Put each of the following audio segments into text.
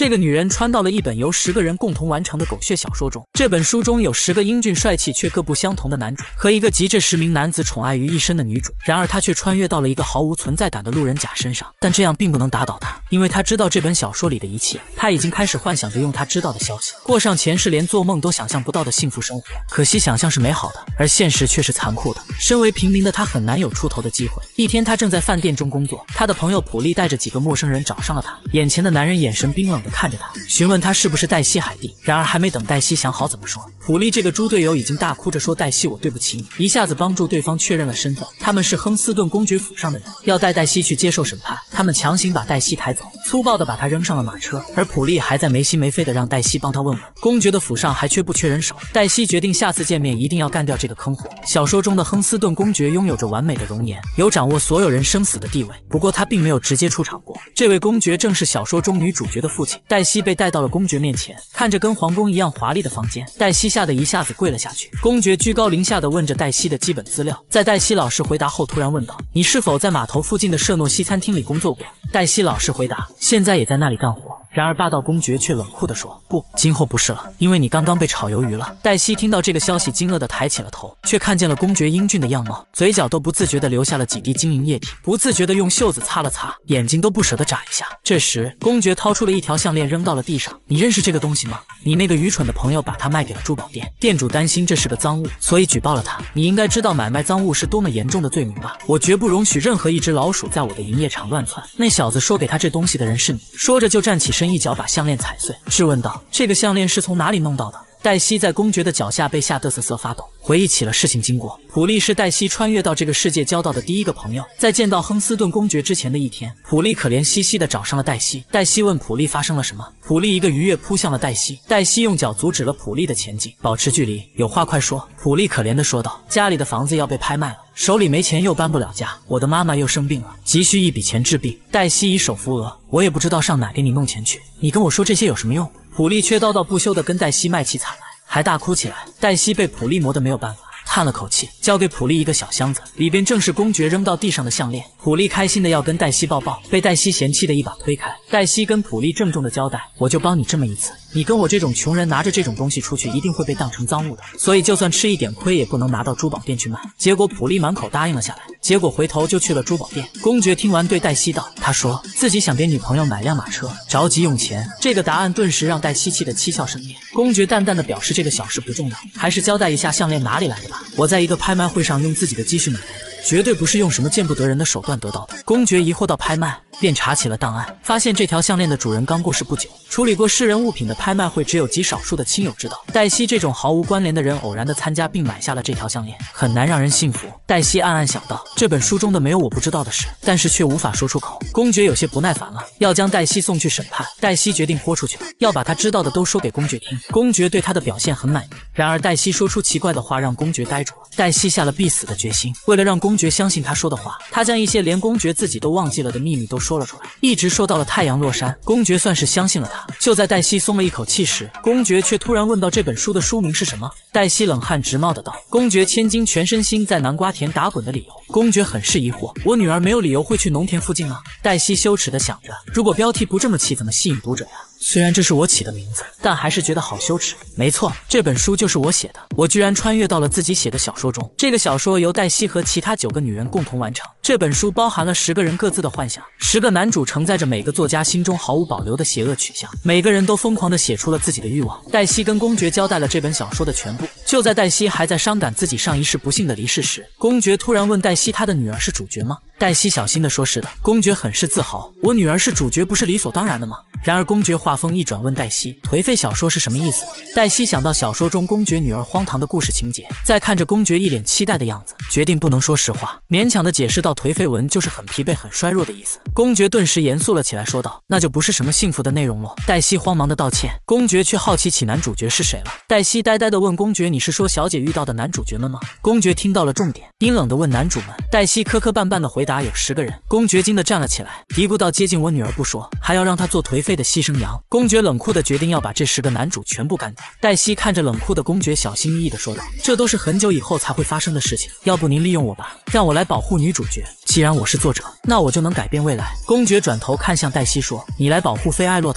这个女人穿到了一本由10个人共同完成的狗血小说中。这本书中有10个英俊帅气却各不相同的男主，和一个集这10名男子宠爱于一身的女主。然而他却穿越到了一个毫无存在感的路人甲身上，但这样并不能打倒他，因为他知道这本小说里的一切。他已经开始幻想着用他知道的消息，过上前世连做梦都想象不到的幸福生活。可惜想象是美好的，而现实却是残酷的。身为平民的他很难有出头的机会。一天，他正在饭店中工作，他的朋友普利带着几个陌生人找上了他。眼前的男人眼神冰冷地看着他，询问他是不是黛西·海蒂。然而还没等黛西想好怎么说，普利这个猪队友已经大哭着说：“黛西，我对不起你。”一下子帮助对方确认了身份，他们是亨斯顿公爵府上的人，要带黛西去接受审判。他们强行把黛西抬走，粗暴地把她扔上了马车，而普利还在没心没肺地让黛西帮他问问。公爵的府上还缺不缺人手？黛西决定下次见面一定要干掉这个坑货。小说中的亨斯顿公爵拥有着完美的容颜，有掌握所有人生死的地位，不过他并没有直接出场过。这位公爵正是小说中女主角的父亲。黛西被带到了公爵面前，看着跟皇宫一样华丽的房间，黛西吓得一下子跪了下去。公爵居高临下地问着黛西的基本资料，在黛西老实回答后，突然问道：“你是否在码头附近的舍诺西餐厅里工作过？”黛西老实回答：“现在也在那里干活。”然而霸道公爵却冷酷地说：“不，今后不是了，因为你刚刚被炒鱿鱼了。”黛西听到这个消息，惊愕地抬起了头，却看见了公爵英俊的样貌，嘴角都不自觉地流下了几滴晶莹液体，不自觉地用袖子擦了擦，眼睛都不舍得眨一下。这时，公爵掏出了一条项链扔到了地上：“你认识这个东西吗？你那个愚蠢的朋友把它卖给了珠宝店，店主担心这是个赃物，所以举报了他。你应该知道买卖赃物是多么严重的罪名吧？我绝不容许任何一只老鼠在我的营业场乱窜。那小子说给他这东西的人是你。”说着就站起身，一脚把项链踩碎，质问道：“这个项链是从哪里弄到的？”黛西在公爵的脚下被吓得瑟瑟发抖，回忆起了事情经过。普利是黛西穿越到这个世界交到的第一个朋友。在见到亨斯顿公爵之前的一天，普利可怜兮兮地找上了黛西。黛西问普利发生了什么，普利一个鱼跃扑向了黛西，黛西用脚阻止了普利的前进。“保持距离，有话快说。”普利可怜地说道：“家里的房子要被拍卖了，手里没钱又搬不了家，我的妈妈又生病了，急需一笔钱治病。”黛西以手扶额：“我也不知道上哪给你弄钱去，你跟我说这些有什么用？”普利却叨叨不休地跟黛西卖起惨来，还大哭起来。黛西被普利磨得没有办法，叹了口气，交给普利一个小箱子，里边正是公爵扔到地上的项链。普利开心的要跟黛西抱抱，被黛西嫌弃的一把推开。黛西跟普利郑重的交代：“我就帮你这么一次，你跟我这种穷人拿着这种东西出去，一定会被当成赃物的，所以就算吃一点亏也不能拿到珠宝店去卖。”结果普利满口答应了下来，结果回头就去了珠宝店。公爵听完对黛西道：“他说自己想给女朋友买辆马车，着急用钱。”这个答案顿时让黛西气得七窍生烟。公爵淡淡的表示这个小事不重要，还是交代一下项链哪里来的吧。我在一个拍卖会上用自己的积蓄买来的，绝对不是用什么见不得人的手段得到的。公爵疑惑到拍卖，便查起了档案，发现这条项链的主人刚过世不久，处理过私人物品的拍卖会只有极少数的亲友知道。黛西这种毫无关联的人偶然的参加并买下了这条项链，很难让人信服。黛西暗暗想到，这本书中的没有我不知道的事，但是却无法说出口。公爵有些不耐烦了，要将黛西送去审判。黛西决定豁出去了，要把他知道的都说给公爵听。公爵对他的表现很满意，然而黛西说出奇怪的话让公爵呆住了。黛西下了必死的决心，为了让公爵相信他说的话，他将一些连公爵自己都忘记了的秘密都说了出来，一直说到了太阳落山。公爵算是相信了他。就在黛西松了一口气时，公爵却突然问到这本书的书名是什么。黛西冷汗直冒的道：“公爵千金全身心在南瓜田打滚的理由。”公爵很是疑惑：“我女儿没有理由会去农田附近啊。”黛西羞耻的想着，如果标题不这么起，怎么吸引读者呀？虽然这是我起的名字，但还是觉得好羞耻。没错，这本书就是我写的，我居然穿越到了自己写的小说中。这个小说由黛西和其他9个女人共同完成。这本书包含了10个人各自的幻想，10个男主承载着每个作家心中毫无保留的邪恶取向，每个人都疯狂地写出了自己的欲望。黛西跟公爵交代了这本小说的全部。就在黛西还在伤感自己上一世不幸的离世时，公爵突然问黛西：“他的女儿是主角吗？”黛西小心地说：“是的。”公爵很是自豪：“我女儿是主角，不是理所当然的吗？”然而公爵话锋一转，问黛西：“颓废小说是什么意思？”黛西想到小说中公爵女儿荒唐的故事情节，再看着公爵一脸期待的样子，决定不能说实话，勉强的解释到颓废文就是很疲惫很衰弱的意思。公爵顿时严肃了起来，说道：“那就不是什么幸福的内容了。”黛西慌忙的道歉，公爵却好奇起男主角是谁了。黛西呆呆的问公爵：“你是说小姐遇到的男主角们吗？”公爵听到了重点，阴冷的问：“男主们？”黛西磕磕绊绊的回答：“有10个人。”公爵惊得站了起来，嘀咕到：“接近我女儿不说，还要让她做颓废的牺牲羊。”公爵冷酷的决定要把这10个男主全部干掉。黛西看着冷酷的公爵，小心翼翼的说道：“这都是很久以后才会发生的事情，要不您利用我吧，让我来保护女主角。既然我是作者，那我就能改变未来。”公爵转头看向黛西说：“你来保护菲艾洛塔，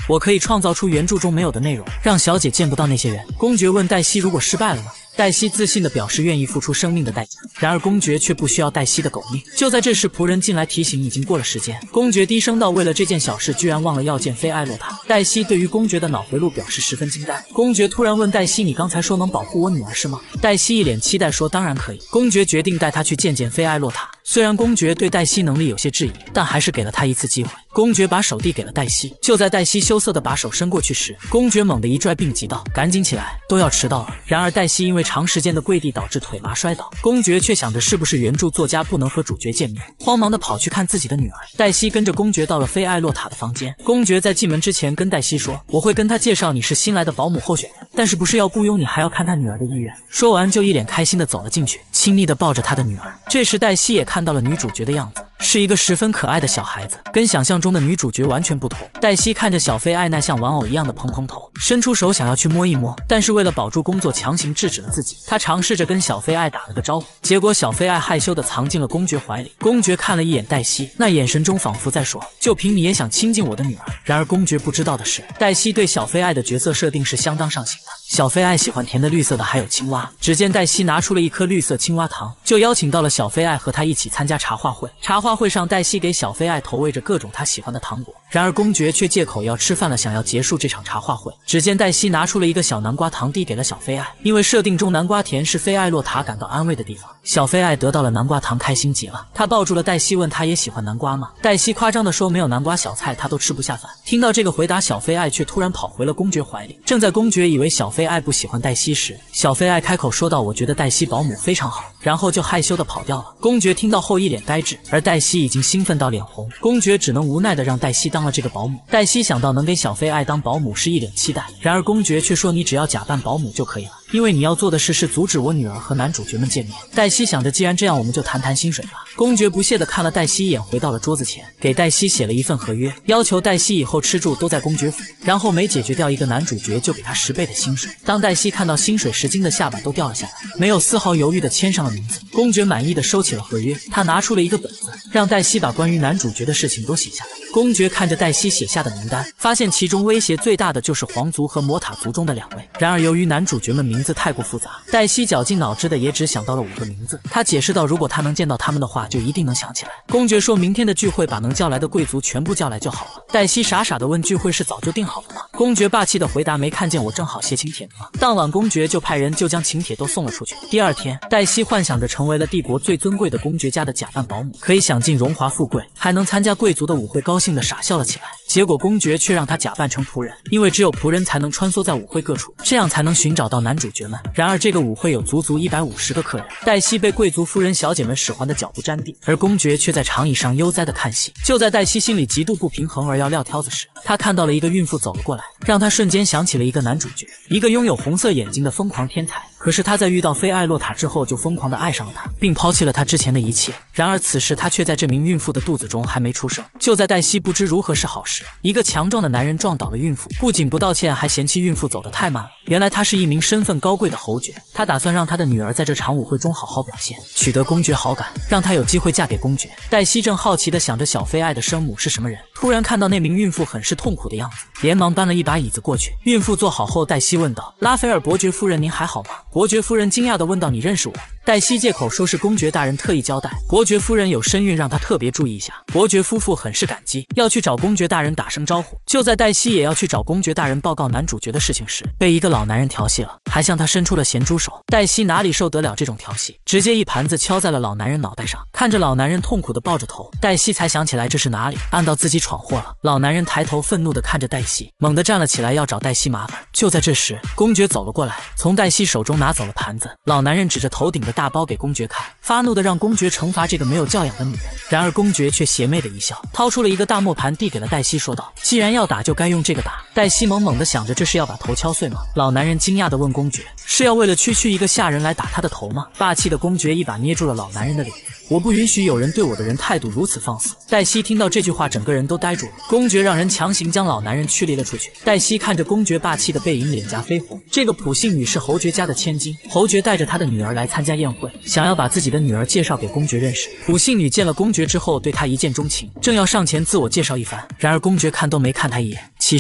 我可以创造出原著中没有的内容，让小姐见不到那些人。公爵问黛西，如果失败了呢？黛西自信地表示愿意付出生命的代价，然而公爵却不需要黛西的狗命。就在这时，仆人进来提醒已经过了时间。公爵低声道：“为了这件小事，居然忘了要见菲艾洛塔。”黛西对于公爵的脑回路表示十分惊呆。公爵突然问黛西：“你刚才说能保护我女儿是吗？”黛西一脸期待说：“当然可以。”公爵决定带她去见见菲艾洛塔。虽然公爵对黛西能力有些质疑，但还是给了她一次机会。公爵把手递给了黛西，就在黛西羞涩地把手伸过去时，公爵猛地一拽，并急道：“赶紧起来，都要迟到了。”然而黛西因为长时间的跪地导致腿麻摔倒，公爵却想着是不是原著作家不能和主角见面，慌忙地跑去看自己的女儿。黛西跟着公爵到了菲艾洛塔的房间，公爵在进门之前跟黛西说：“我会跟她介绍你是新来的保姆候选人，但是不是要雇佣你，还要看她女儿的意愿。”说完就一脸开心地走了进去，亲昵地抱着她的女儿。这时黛西也看到了女主角的样子，是一个十分可爱的小孩子，跟想象中的女主角完全不同。黛西看着小菲艾那像玩偶一样的蓬蓬头，伸出手想要去摸一摸，但是为了保住工作，强行制止了自己。她尝试着跟小菲艾打了个招呼，结果小菲艾害羞地藏进了公爵怀里。公爵看了一眼黛西，那眼神中仿佛在说：“就凭你也想亲近我的女儿？”然而公爵不知道的是，黛西对小菲艾的角色设定是相当上心的。小菲艾喜欢甜的、绿色的，还有青蛙。只见黛西拿出了一颗绿色青蛙糖，就邀请到了小菲艾和她一起参加茶话会。茶话会上，黛西给小菲艾投喂着各种她喜欢的糖果，然而公爵却借口要吃饭了，想要结束这场茶话会。只见黛西拿出了一个小南瓜糖递给了小菲艾，因为设定中南瓜甜是菲艾洛塔感到安慰的地方。小菲艾得到了南瓜糖，开心极了，他抱住了黛西，问她也喜欢南瓜吗？黛西夸张地说：“没有南瓜小菜，她都吃不下饭。”听到这个回答，小菲艾却突然跑回了公爵怀里。正在公爵以为小菲艾不喜欢黛西时，小菲艾开口说道：“我觉得黛西保姆非常好。”然后就害羞地跑掉了。公爵听到后一脸呆滞，而黛西已经兴奋到脸红，公爵只能无奈地让黛西当了这个保姆。黛西想到能给小菲艾当保姆是一脸期待，然而公爵却说：“你只要假扮保姆就可以了，因为你要做的事是阻止我女儿和男主角们见面。”黛西想着既然这样，我们就谈谈薪水吧。公爵不屑地看了黛西一眼，回到了桌子前，给黛西写了一份合约，要求黛西以后吃住都在公爵府，然后每解决掉一个男主角就给他10倍的薪水。当黛西看到薪水时，惊的下巴都掉了下来，没有丝毫犹豫地签上了名字。公爵满意地收起了合约，他拿出了一个本子，让黛西把关于男主角的事情都写下来。公爵看着黛西写下的名单，发现其中威胁最大的就是皇族和魔塔族中的2位。然而由于男主角们名字太过复杂，黛西绞尽脑汁的也只想到了5个名字。他解释道，如果他能见到他们的话，就一定能想起来。公爵说明天的聚会把能叫来的贵族全部叫来就好了。黛西傻傻的问，聚会是早就定好了吗？公爵霸气的回答，没看见我正好写请帖吗？当晚公爵就派人就将请帖都送了出去。第二天，黛西幻想着成为了帝国最尊贵的公爵家的假扮保姆，可以享尽荣华富贵，还能参加贵族的舞会，高兴的傻笑了起来。结果公爵却让他假扮成仆人，因为只有仆人才能穿梭在舞会各处，这样才能寻找到男主角们。然而这个舞会有足足150个客人，黛西被贵族夫人小姐们使唤的脚不沾地，而公爵却在长椅上悠哉的看戏。就在黛西心里极度不平衡而要撂挑子时，她看到了一个孕妇走了过来，让她瞬间想起了一个男主角，一个拥有红色眼睛的疯狂天才。可是他在遇到菲艾洛塔之后，就疯狂地爱上了她，并抛弃了她之前的一切。然而此时他却在这名孕妇的肚子中还没出生。就在黛西不知如何是好时，一个强壮的男人撞倒了孕妇，不仅不道歉，还嫌弃孕妇走得太慢了。原来他是一名身份高贵的侯爵，他打算让他的女儿在这场舞会中好好表现，取得公爵好感，让她有机会嫁给公爵。黛西正好奇地想着小菲艾的生母是什么人，突然看到那名孕妇很是痛苦的样子，连忙搬了一把椅子过去。孕妇坐好后，黛西问道：“拉斐尔伯爵夫人，您还好吗？”伯爵夫人惊讶地问道：“你认识我？”黛西借口说是公爵大人特意交代，伯爵夫人有身孕，让她特别注意一下。伯爵夫妇很是感激，要去找公爵大人打声招呼。就在黛西也要去找公爵大人报告男主角的事情时，被一个老男人调戏了，还向他伸出了咸猪手。黛西哪里受得了这种调戏，直接一盘子敲在了老男人脑袋上。看着老男人痛苦地抱着头，黛西才想起来这是哪里，暗道自己闯祸了。老男人抬头愤怒地看着黛西，猛地站了起来，要找黛西麻烦。就在这时，公爵走了过来，从黛西手中拿走了盘子。老男人指着头顶的大包给公爵看，发怒地让公爵惩罚这个没有教养的女人。然而公爵却邪魅地一笑，掏出了一个大磨盘递给了黛西，说道：“既然要打，就该用这个打。”黛西懵懵地想着，这是要把头敲碎吗？老男人惊讶地问公爵：“是要为了区区一个下人来打他的头吗？”霸气的公爵一把捏住了老男人的脸，我不允许有人对我的人态度如此放肆。黛西听到这句话，整个人都呆住了。公爵让人强行将老男人驱离了出去。黛西看着公爵霸气的背影，脸颊绯红。这个普信女是侯爵家的千金，侯爵带着他的女儿来参加宴会，想要把自己的女儿介绍给公爵认识。普信女见了公爵之后，对他一见钟情，正要上前自我介绍一番，然而公爵看都没看他一眼，起身就径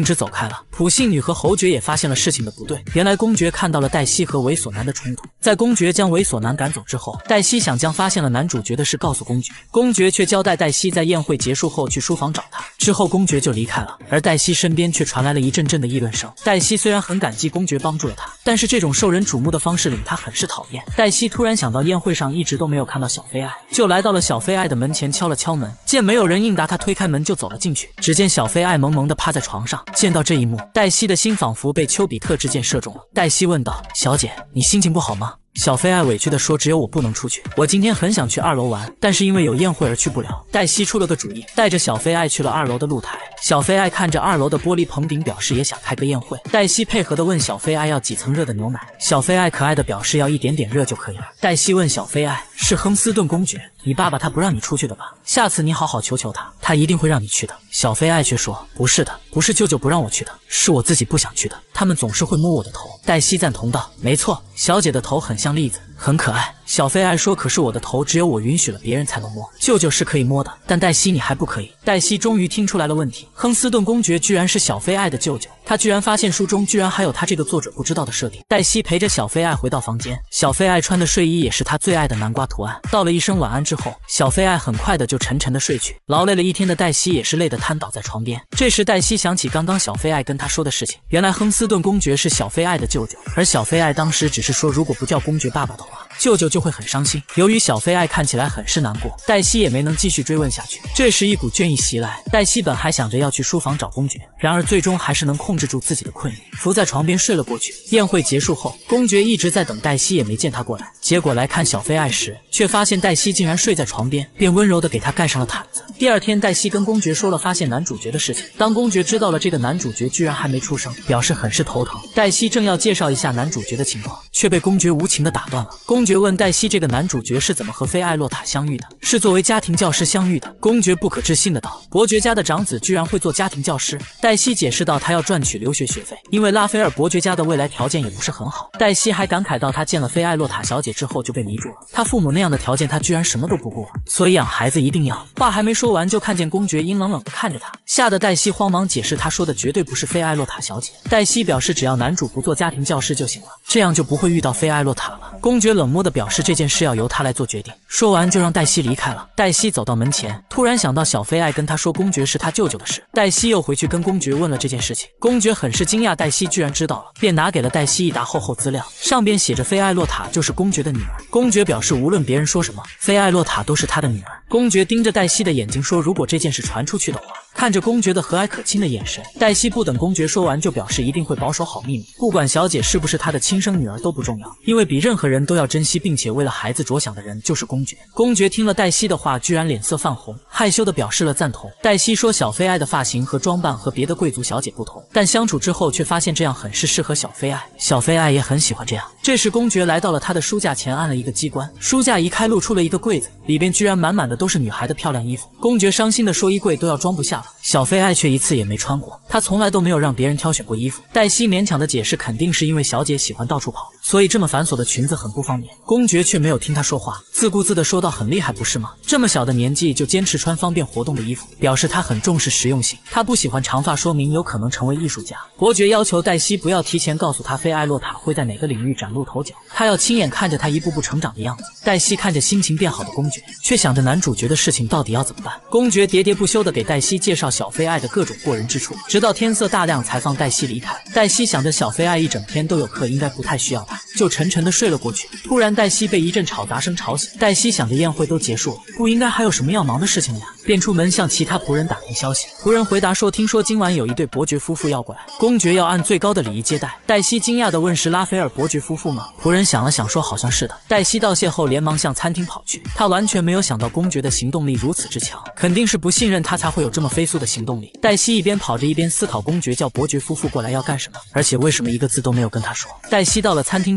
直走开了。普信女和侯爵也发现了事情的不对，原来公爵看到了黛西和猥琐男的冲突，在公爵将猥琐男赶走之后，黛西想将发现了男主角的事告诉公爵，公爵却交代黛西在宴会结束后去书房找他，之后公爵就离开了，而黛西身边却传来了一阵阵的议论声。黛西虽然很感激公爵帮助了她，但是这种受人瞩目的方式令她很是讨厌。黛西突然想到宴会上一直都没有看到小菲爱，就来到了小菲爱的门前敲了敲门，见没有人应答，她推开门就走了进去。只见小菲爱萌萌地趴在床上，见到这一幕，黛西的心仿佛被丘比特之箭射中了。黛西问道：“小姐，你心情不好吗？”小菲爱委屈地说：“只有我不能出去，我今天很想去2楼玩，但是因为有宴会而去不了。”黛西出了个主意，带着小菲爱去了2楼的露台。小菲爱看着2楼的玻璃棚顶，表示也想开个宴会。黛西配合地问小菲爱要几层热的牛奶，小菲爱可爱地表示要一点点热就可以了。黛西问小菲爱：“是亨斯顿公爵，你爸爸他不让你出去的吧？下次你好好求求他，他一定会让你去的。”小菲爱却说：“不是的，不是舅舅不让我去的，是我自己不想去的，他们总是会摸我的头。”黛西赞同道：“没错，小姐的头很像栗子，很可爱。”小菲爱说：“可是我的头只有我允许了别人才能摸，舅舅是可以摸的，但黛西你还不可以。”黛西终于听出来了问题，亨斯顿公爵居然是小菲爱的舅舅，他居然发现书中居然还有他这个作者不知道的设定。黛西陪着小菲爱回到房间，小菲爱穿的睡衣也是他最爱的南瓜图案。道了一声晚安之后，小菲爱很快的就沉沉的睡去。劳累了一天的黛西也是累得瘫倒在床边。这时黛西想起刚刚小菲爱跟他说的事情，原来亨斯顿公爵是小菲爱的舅舅，而小菲爱当时只是说如果不叫公爵爸爸的话，舅舅就会很伤心。由于小菲爱看起来很是难过，黛西也没能继续追问下去。这时一股倦意袭来，黛西本还想着要去书房找公爵，然而最终还是能控制住自己的困意，伏在床边睡了过去。宴会结束后，公爵一直在等黛西，也没见他过来，结果来看小菲爱时，却发现黛西竟然睡在床边，便温柔地给她盖上了毯子。第二天，黛西跟公爵说了发现男主角的事情。当公爵知道了这个男主角居然还没出生，表示很是头疼。黛西正要介绍一下男主角的情况，却被公爵无情地打断了。公爵问黛西这个男主角是怎么和菲艾洛塔相遇的，是作为家庭教师相遇的。公爵不可置信的道：“伯爵家的长子居然会做家庭教师。”黛西解释道：“他要赚取留学学费，因为拉斐尔伯爵家的未来条件也不是很好。”黛西还感慨到，他见了菲艾洛塔小姐之后就被迷住了，他父母那样的条件，他居然什么都不顾，所以养孩子一定要。话还没说完，就看见公爵阴冷冷地看着他，吓得黛西慌忙解释，他说的绝对不是菲艾洛塔小姐。黛西表示只要男主不做家庭教师就行了，这样就不会遇到菲艾洛塔了。公爵冷漠地表示这件事要由他来做决定，说完就让黛西离开了。黛西走到门前，突然想到小菲爱跟他说公爵是他舅舅的事，黛西又回去跟公爵问了这件事情。公爵很是惊讶黛西居然知道了，便拿给了黛西一沓厚厚资料，上边写着菲艾洛塔就是公爵的女儿。公爵表示无论别人说什么，菲艾洛塔都是他的女儿。公爵盯着黛西的眼睛说，如果这件事传出去的话。看着公爵的和蔼可亲的眼神，黛西不等公爵说完就表示一定会保守好秘密，不管小姐是不是他的亲生女儿都不重要，因为比任何人都要珍惜并且为了孩子着想的人就是公爵。公爵听了黛西的话，居然脸色泛红，害羞地表示了赞同。黛西说小菲爱的发型和装扮和别的贵族小姐不同，但相处之后却发现这样很是适合小菲爱，小菲爱也很喜欢这样。这时公爵来到了他的书架前，按了一个机关，书架一开露出了一个柜子，里边居然满满的都是女孩的漂亮衣服。公爵伤心地说衣柜都要装不下了，小菲爱却一次也没穿过，他从来都没有让别人挑选过衣服。黛西勉强的解释，肯定是因为小姐喜欢到处跑，所以这么繁琐的裙子很不方便。公爵却没有听他说话，自顾自的说道：“很厉害不是吗？这么小的年纪就坚持穿方便活动的衣服，表示他很重视实用性。他不喜欢长发，说明有可能成为艺术家。”伯爵要求黛西不要提前告诉他菲艾洛塔会在哪个领域崭露头角，他要亲眼看着他一步步成长的样子。黛西看着心情变好的公爵，却想着男主角的事情到底要怎么办。公爵喋喋不休地给黛西介绍小菲爱的各种过人之处，直到天色大亮才放黛西离开。黛西想着小菲爱一整天都有课，应该不太需要他，就沉沉地睡了过去。突然黛西被一阵吵杂声吵醒，黛西想着宴会都结束了，不应该还有什么要忙的事情了呀，便出门向其他仆人打听消息。仆人回答说，听说今晚有一对伯爵夫妇要过来，公爵要按最高的礼仪接待。黛西惊讶地问，是拉斐尔伯爵夫妇吗？仆人想了想说，好像是的。黛西道谢后连忙向餐厅跑去，她完全没有想到公爵的行动力如此之强，肯定是不信任他才会有这么飞速的行动力。黛西一边跑着一边思考，公爵叫伯爵夫妇过来要干什么，而且为什么一个字都没有跟他说。黛西到了餐厅之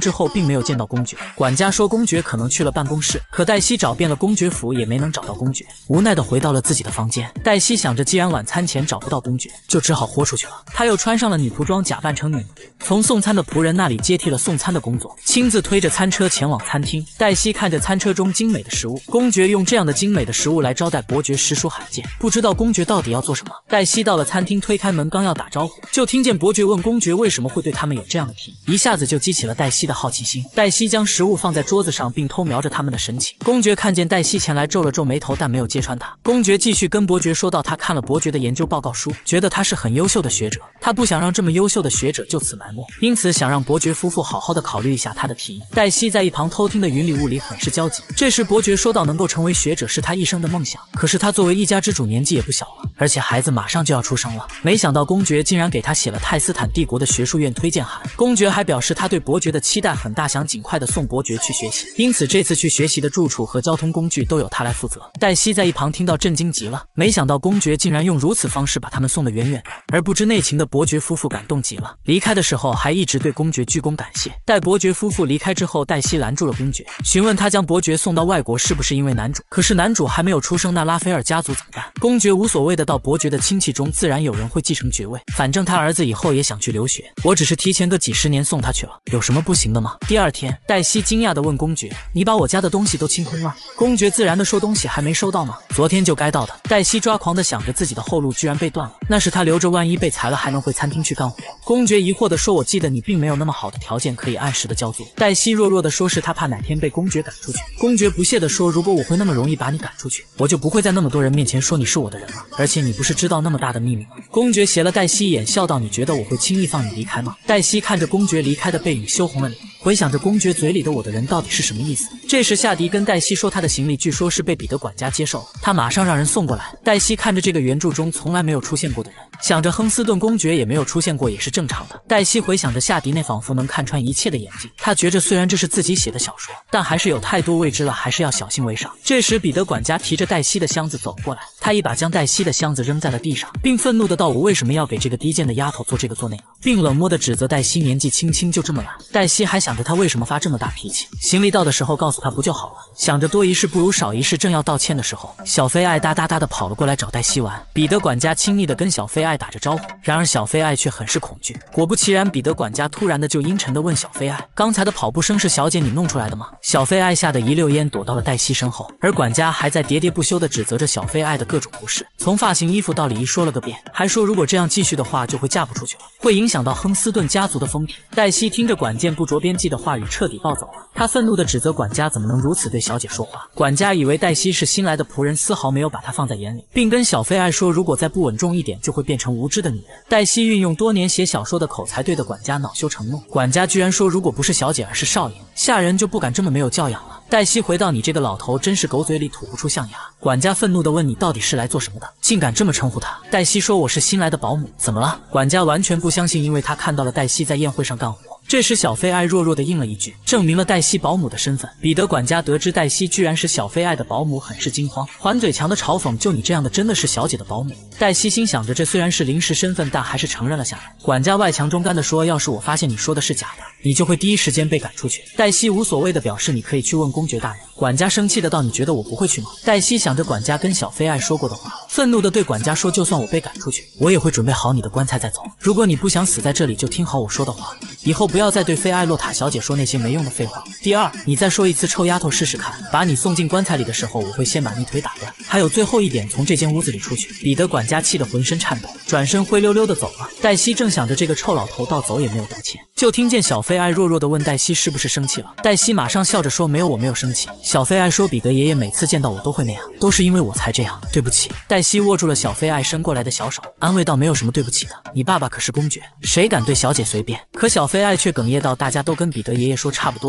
之后并没有见到公爵。管家说公爵可能去了办公室，可黛西找遍了公爵府也没能找到公爵，无奈的回到了自己的房间。黛西想着既然晚餐前找不到公爵，就只好豁出去了。她又穿上了女仆装，假扮成女奴，从送餐的仆人那里接替了送餐的工作，亲自推着餐车前往餐厅。黛西看着餐车中精美的食物，公爵用这样的精美的食物来招待伯爵实属罕见，不知道公爵到底要做什么。黛西到了餐厅，推开门刚要打招呼，就听见伯爵问公爵为什么会对他们有这样的提议，一下子就激起了黛西的好奇心。黛西将食物放在桌子上，并偷瞄着他们的神情。公爵看见黛西前来，皱了皱眉头，但没有揭穿他。公爵继续跟伯爵说道，他看了伯爵的研究报告书，觉得他是很优秀的学者，他不想让这么优秀的学者就此埋没，因此想让伯爵夫妇好好的考虑一下他的提议。黛西在一旁偷听的云里雾里，很是焦急。这时伯爵说道，能够成为学者是他一生的梦想，可是他作为一家之主，年纪也不小了，而且孩子马上就要出生了。没想到公爵竟然给他写了泰斯坦帝国的学术院推荐函。公爵还表示他对伯爵的期待很大，想尽快的送伯爵去学习，因此这次去学习的住处和交通工具都由他来负责。黛西在一旁听到震惊极了，没想到公爵竟然用如此方式把他们送得远远的，而不知内情的伯爵夫妇感动极了，离开的时候还一直对公爵鞠躬感谢。待伯爵夫妇离开之后，黛西拦住了公爵，询问他将伯爵送到外国是不是因为男主，可是男主还没有出生，那拉斐尔家族怎么办？公爵无所谓的道，伯爵的亲戚中自然有人会继承爵位，反正他儿子以后也想去留学，我只是提前个几十年送他去了，有什么不行的吗？第二天，黛西惊讶地问公爵，你把我家的东西都清空了？公爵自然地说，东西还没收到吗？昨天就该到的。黛西抓狂地想着自己的后路居然被断了，那是他留着，万一被裁了还能回餐厅去干活。公爵疑惑地说，我记得你并没有那么好的条件可以按时的交租。黛西弱弱地说，是他怕哪天被公爵赶出去。公爵不屑地说，如果我会那么容易把你赶出去，我就不会在那么多人面前说你是我的人了，而且你不是知道那么大的秘密吗？公爵斜了黛西一眼，笑道，你觉得我会轻易放你离开吗？黛西看着公爵离开的背影，羞红了脸，回想着公爵嘴里的我的人到底是什么意思。这时夏迪跟黛西说，他的行李据说是被彼得管家接受了，他马上让人送过来。黛西看着这个原著中从来没有出现过的人，想着亨斯顿公爵也没有出现过，也是正常的。黛西回想着夏迪那仿佛能看穿一切的眼睛，他觉着虽然这是自己写的小说，但还是有太多未知了，还是要小心为上。这时彼得管家提着黛西的箱子走过来，他一把将黛西的箱子扔在了地上，并愤怒的道，我为什么要给这个低贱的丫头做这个做那个，并冷漠的指责黛西年纪轻轻就这么懒。黛西还想着他为什么发这么大脾气，行李到的时候告诉他不就好了。想着多一事不如少一事，正要道歉的时候，小菲爱哒哒哒的跑了过来找黛西玩。彼得管家亲昵的跟小菲爱打着招呼，然而小菲爱却很是恐惧。果不其然，彼得管家突然的就阴沉的问小菲爱，刚才的跑步声是小姐你弄出来的吗？小菲爱吓得一溜烟躲到了黛西身后，而管家还在喋喋不休的指责着小菲爱的各种不是，从发型衣服到礼仪说了个遍，还说如果这样继续的话就会嫁不出去了，会影响到亨斯顿家族的风评。黛西听着管件不着边际的话语，彻底暴走了，她愤怒的指责管家怎么能如此对小姐说话。管家以为黛西是新来的仆人，丝毫没有把她放在眼里，并跟小菲爱说如果再不稳重一点就会变成无知的女人。黛西运用多年写小说的口才，对的管家恼羞成怒。管家居然说如果不是小姐而是少爷，下人就不敢这么没有教养了。黛西回道，你这个老头真是狗嘴里吐不出象牙。管家愤怒地问，你到底是来做什么的，竟敢这么称呼他？黛西说，我是新来的保姆。怎么了？管家完全不相信，因为他看到了黛西在宴会上干活。这时小菲爱弱弱地应了一句，证明了黛西保姆的身份。彼得管家得知黛西居然是小菲爱的保姆，很是惊慌，还嘴强的嘲讽，就你这样的真的是小姐的保姆？黛西心想着这虽然是临时身份，但还是承认了下来。管家外强中干地说，要是我发现你说的是假的，你就会第一时间被赶出去。黛西无所谓的表示，你可以去问公爵大人。管家生气的道，你觉得我不会去吗？黛西想着管家跟小菲爱说过的话，愤怒的对管家说，就算我被赶出去，我也会准备好你的棺材再走。如果你不想死在这里，就听好我说的话，以后不要再对菲艾洛塔小姐说那些没用的废话。第二，你再说一次臭丫头试试看，把你送进棺材里的时候，我会先把你腿打断。还有最后一点，从这间屋子里出去。彼得管家气得浑身颤抖，转身灰溜溜的走了。黛西正想着这个臭老头到走也没有道歉，就听见小菲爱弱弱的问黛西是不是生气了。黛西马上笑着说，没有，我没有生气。小菲爱说，彼得爷爷每次见到我都会那样，都是因为我才这样，对不起。黛西握住了小菲爱伸过来的小手，安慰道，没有什么对不起的，你爸爸可是公爵，谁敢对小姐随便？可小菲爱却哽咽道，大家都跟彼得爷爷说差不多的话，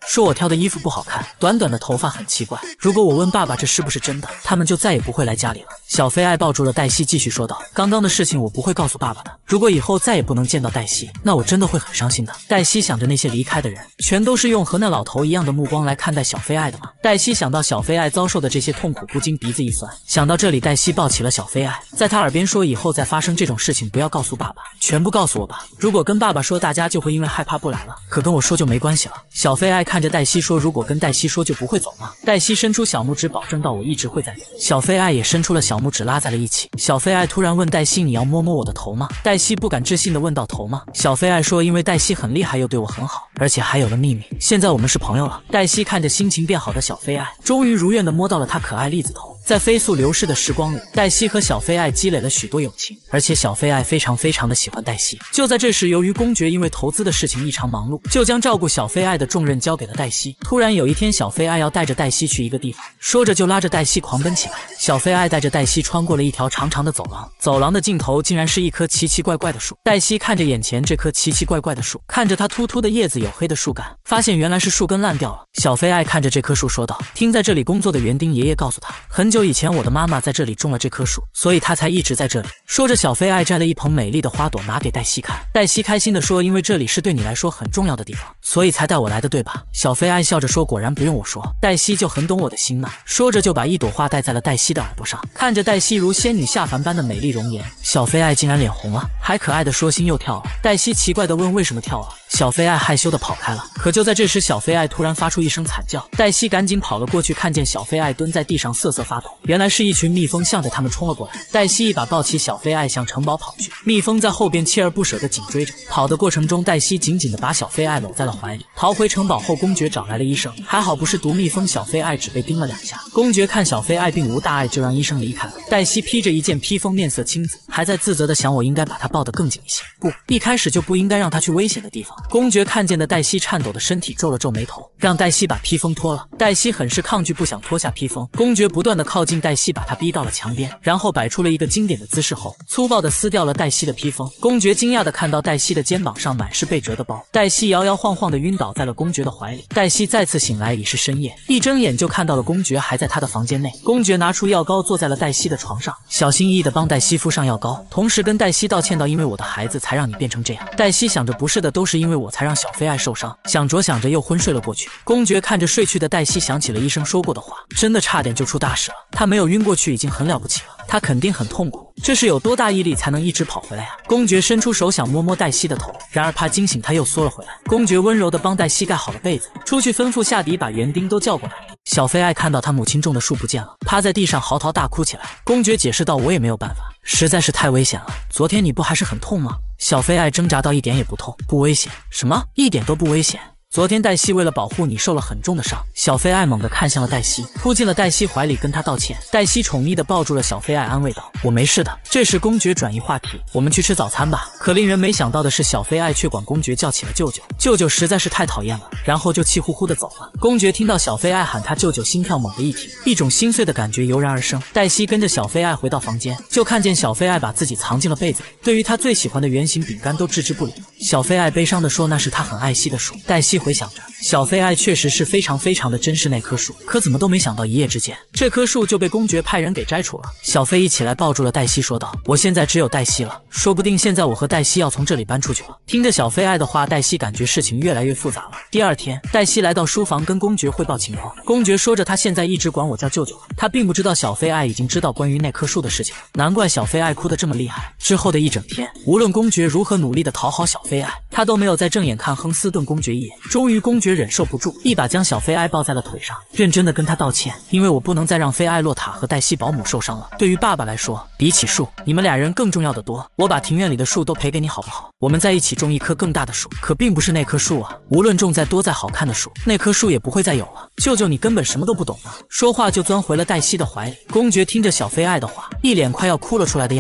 说我挑的衣服不好看，短短的头发很奇怪。如果我问爸爸这是不是真的，他们就再也不会来家里了。小飞爱抱住了黛西，继续说道：“刚刚的事情我不会告诉爸爸的。如果以后再也不能见到黛西，那我真的会很伤心的。”黛西想着那些离开的人，全都是用和那老头一样的目光来看待小飞爱的吗？黛西想到小飞爱遭受的这些痛苦，不禁鼻子一酸。想到这里，黛西抱起了小飞爱，在他耳边说：“以后再发生这种事情，不要告诉爸爸，全部告诉我吧。如果跟爸爸说，大家就会因为害怕不来了；可跟我说就没关系了。”小飞爱看着黛西说：“如果跟黛西说，就不会走吗？”黛西伸出小拇指，保证道：“我一直会在这。”小飞爱也伸出了小拇指，拉在了一起。小飞爱突然问黛西：“你要摸摸我的头吗？”黛西不敢置信地问道：“头吗？”小飞爱说：“因为黛西很厉害，又对我很好，而且还有了秘密。现在我们是朋友了。”黛西看着心情变好的小飞爱，终于如愿地摸到了她可爱栗子头。在飞速流逝的时光里，黛西和小飞爱积累了许多友情，而且小飞爱非常的喜欢黛西。就在这时，由于公爵因为投资的事情异常忙碌，就将照顾小飞爱的重任交给了黛西。突然有一天，小飞爱要带着黛西去一个地方，说着就拉着黛西狂奔起来。小飞爱带着黛西穿过了一条长长的走廊，走廊的尽头竟然是一棵奇奇怪怪的树。黛西看着眼前这棵奇奇怪怪的树，看着它秃秃的叶子、黝黑的树干，发现原来是树根烂掉了。小飞爱看着这棵树说道：“听在这里工作的园丁爷爷告诉他，很久以前我的妈妈在这里种了这棵树，所以他才一直在这里。”说着，小飞爱摘了一捧美丽的花朵拿给黛西看。黛西开心地说：“因为这里是对你来说很重要的地方，所以才带我来的，对吧？”小飞爱笑着说：“果然不用我说，黛西就很懂我的心呢。”说着就把一朵花戴在了黛西的耳朵上。看着黛西如仙女下凡般的美丽容颜，小飞爱竟然脸红了，还可爱的说心又跳了。黛西奇怪地问：“为什么跳啊？”小飞爱害羞地跑开了。可就在这时，小飞爱突然发出一声惨叫，黛西赶紧跑了过去，看见小飞爱蹲在地上瑟瑟发抖，原来是一群蜜蜂向着他们冲了过来。黛西一把抱起小飞爱向城堡跑去，蜜蜂在后边锲而不舍地紧追着。跑的过程中，黛西紧紧地把小飞爱搂在了怀里。逃回城堡后，公爵找来了医生，还好不是毒蜜蜂，小飞爱只被叮了2下。公爵看小飞爱并无大碍，就让医生离开了。黛西披着一件披风，面色青紫，还在自责地想：我应该把她抱得更紧一些，不，一开始就不应该让她去危险的地方。公爵看见的黛西颤抖的身体，皱了皱眉头，让黛西把披风脱了。黛西很是抗拒，不想脱下披风。公爵不断地靠近黛西，把她逼到了墙边，然后摆出了一个经典的姿势后，粗暴地撕掉了黛西的披风。公爵惊讶地看到黛西的肩膀上满是被折的包，黛西摇摇晃晃地晕倒在了公爵的怀里。黛西再次醒来已是深夜，一睁眼就看到了公爵还在她的房间内。公爵拿出药膏坐在了黛西的床上，小心翼翼地帮黛西敷上药膏，同时跟黛西道歉道：“因为我的孩子才让你变成这样。”黛西想着不是的，都是因为我才让小飞爱受伤。想着想着又昏睡了过去。公爵看着睡去的黛西，想起了医生说过的话，真的差点就出大事了。他没有晕过去已经很了不起了，他肯定很痛苦，这是有多大毅力才能一直跑回来啊？公爵伸出手想摸摸黛西的头，然而怕惊醒她又缩了回来。公爵温柔地帮黛西盖好了被子，出去吩咐夏迪把园丁都叫过来。小飞爱看到他母亲种的树不见了，趴在地上嚎啕大哭起来。公爵解释道：“我也没有办法，实在是太危险了。昨天你不还是很痛吗？”小飞爱挣扎到：“一点也不痛，不危险。”“什么？一点都不危险？昨天黛西为了保护你受了很重的伤。”小飞爱猛地看向了黛西，扑进了黛西怀里跟她道歉。黛西宠溺地抱住了小飞爱，安慰道：“我没事的。”这时公爵转移话题：“我们去吃早餐吧。”可令人没想到的是，小飞爱却管公爵叫起了舅舅。舅舅实在是太讨厌了，然后就气呼呼地走了。公爵听到小飞爱喊他舅舅，心跳猛地一停，一种心碎的感觉油然而生。黛西跟着小飞爱回到房间，就看见小飞爱把自己藏进了被子里，对于他最喜欢的圆形饼干都置之不理。小飞爱悲伤地说：“那是他很爱惜的树。”黛西回想着，小飞爱确实是非常的珍视那棵树，可怎么都没想到一夜之间，这棵树就被公爵派人给摘除了。小飞一起来抱住了黛西，说道：“我现在只有黛西了，说不定现在我和黛西要从这里搬出去了。”听着小飞爱的话，黛西感觉事情越来越复杂了。第二天，黛西来到书房跟公爵汇报情况。公爵说着，他现在一直管我叫舅舅了，他并不知道小飞爱已经知道关于那棵树的事情了，难怪小飞爱哭得这么厉害。之后的一整天，无论公爵如何努力地讨好小飞爱，他都没有再正眼看亨斯顿公爵一眼。终于公爵忍受不住，一把将小飞爱抱在了腿上，认真地跟他道歉：“因为我不能再让菲艾洛塔和黛西保姆受伤了。对于爸爸来说，比起树，你们俩人更重要的多。我把庭院里的树都赔给你好不好？我们在一起种一棵更大的树。可并不是那棵树啊，无论种再多再好看的树，那棵树也不会再有了。舅舅，你根本什么都不懂啊！”说话就钻回了黛西的怀里。公爵听着小菲爱的话，一脸快要哭了出来的样子。